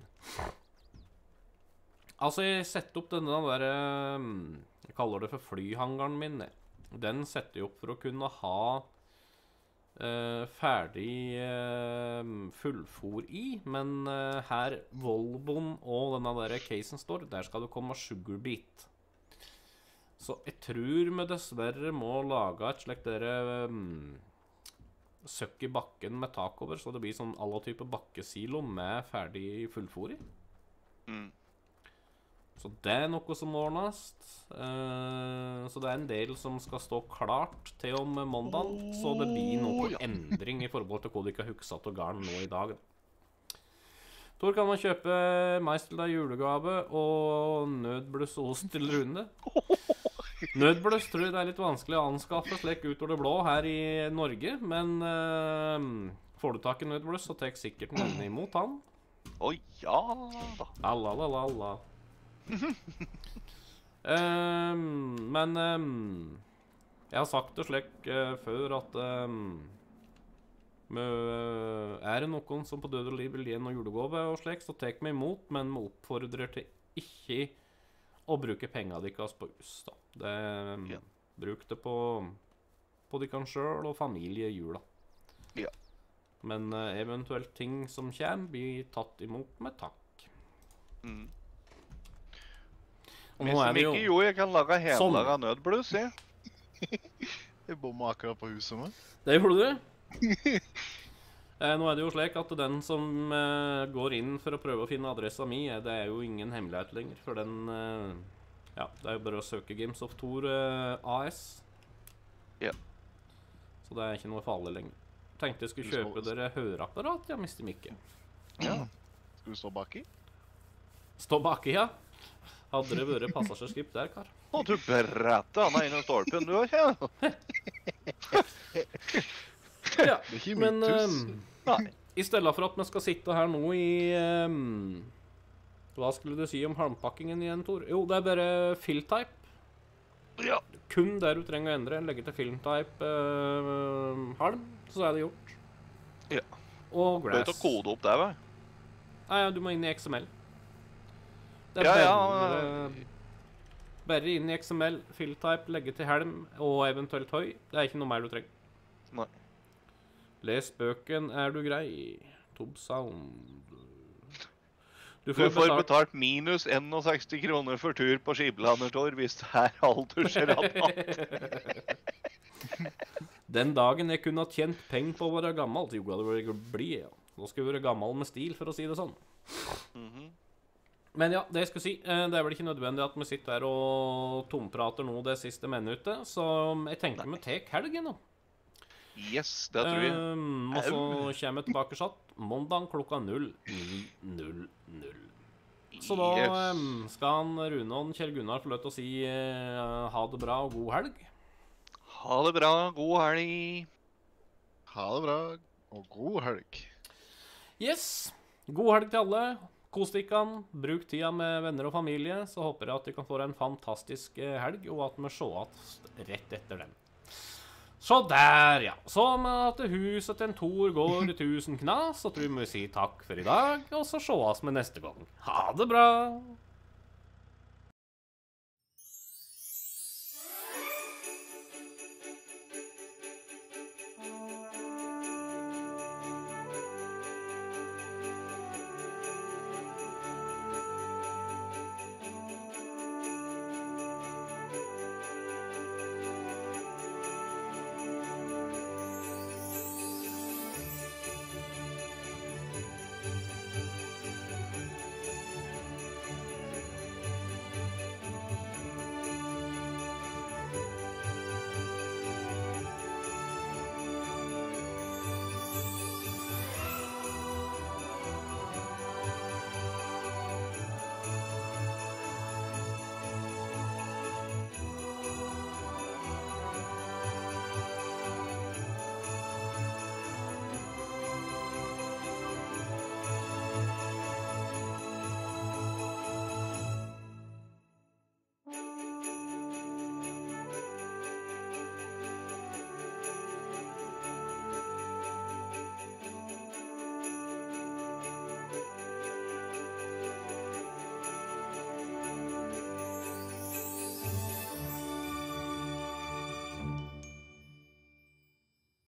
Altså, jeg setter opp denne der... Uh, jeg kaller det for flyhangaren min. Den setter jeg opp for å kunne ha uh, ferdig uh, fullfôr i. Men uh, her Volvoen og denne der casen står, der skal det komme sugarbeet. Så jeg tror vi dessverre må lage et slikt dere um, søkk i bakken med tak over, så det blir sånn alle typer bakkesilo med ferdig fullfôr i. Mm. Så det er noe som må ordnes. Eh, så det er en del som skal stå klart til om mandagen, så det blir noe endring i forhold til hva de ikke har hukset og garn nå i dag. Tor, kan man kjøpe mais til deg julegave og nødbluss og ost til Rune? Nødbluss tror jeg det er litt vanskelig å anskaffe slik ut over det blå her i Norge, men eh, får du tak i nødbluss, så tar sikkert noen imot han. Å ja da. Alla, alla, alla. um, men um, jeg har sagt det slik uh, før at um, uh, er det noen som på død og liv vil gi noe julegave og slik, så tek meg imot, men vi oppfordrer til ikke å bruke penger deres på hus da. Det, um, Ja. Bruk det på, på de kan selv og familie i jula. Ja. Men uh, eventuelt ting som kommer blir tatt imot med takk. Mm. Og Hvis nå er som det jo ikke jo, jeg kan lage Sånn. hjemmelaga nødbluss, jeg. Jeg bomma akkurat på huset mitt. Det gjorde du. eh, nå er det jo slik at den som eh, går inn for å prøve å finne adressa mi, eh, det er jo ingen hemmelighet lenger, for den eh, ja, det er jo bare å søke Games of Thor eh, A S. Ja. Så det er ikke noe farlig lenger. Tenkte jeg skulle Du skal- kjøpe dere høreapparat, ja, mister Mikke. Ja. Skal du stå baki? Stå baki, ja. Hadde det vært passasjerskip der, kar. Å, du bretter han ene stolpen, du har ikke? Ja, Det er ikke men mitt hus. ehm, Nei. i stedet for at vi skal sitte her nå i ehm, hva skulle du si om halmpakkingen igjen, Tor? Jo, det er bare filltype. Ja. Kun der du trenger å endre. Legge til filmtype ehm, halm, så er det gjort. Ja. Og Du vet glass. å kode opp der, hva? Nei, ja, du må inn i X M L. Det er Ja, ja, bare, bare inn i X M L, filltype, legge til helm og eventuelt høy. Det er ikke noe mer du trenger. Nei. Les bøken, er du grei. Tob Sound. Du Du får får betalt betalt minus sekstisen kroner for tur på Skiblandertor hvis det er aldersrabatt. Den dagen jeg kunne ha tjent penger på å være gammel, så jo, det var bli, ja. Nå skal jeg være gammel med stil, for å si det sånn. Mhm. Men ja, det jeg skal si, eh, det er vel ikke nødvendig at vi sitter her og tomprater nå det siste minuttet, så jeg tenker vi tek helgen nå. Yes, det tror jeg. Um, og så kommer jeg tilbake satt måndag klokka null ni null null. Så da Yes. um, skal han Rune og Kjell Gunnar få lov til å si eh, ha det bra og god helg. Ha det bra, god helg. Ha det bra, og god helg. Yes, god helg til alle. Kos dere, bruk tida med venner og familie, så håper jeg at dere kan få en fantastisk eh, helg, og at vi sees rett etter den. Så der, ja. Så med at huset til en Tor går i tusen knas, så tror vi vi sier takk for i dag, og så sees vi neste gang. Ha det bra!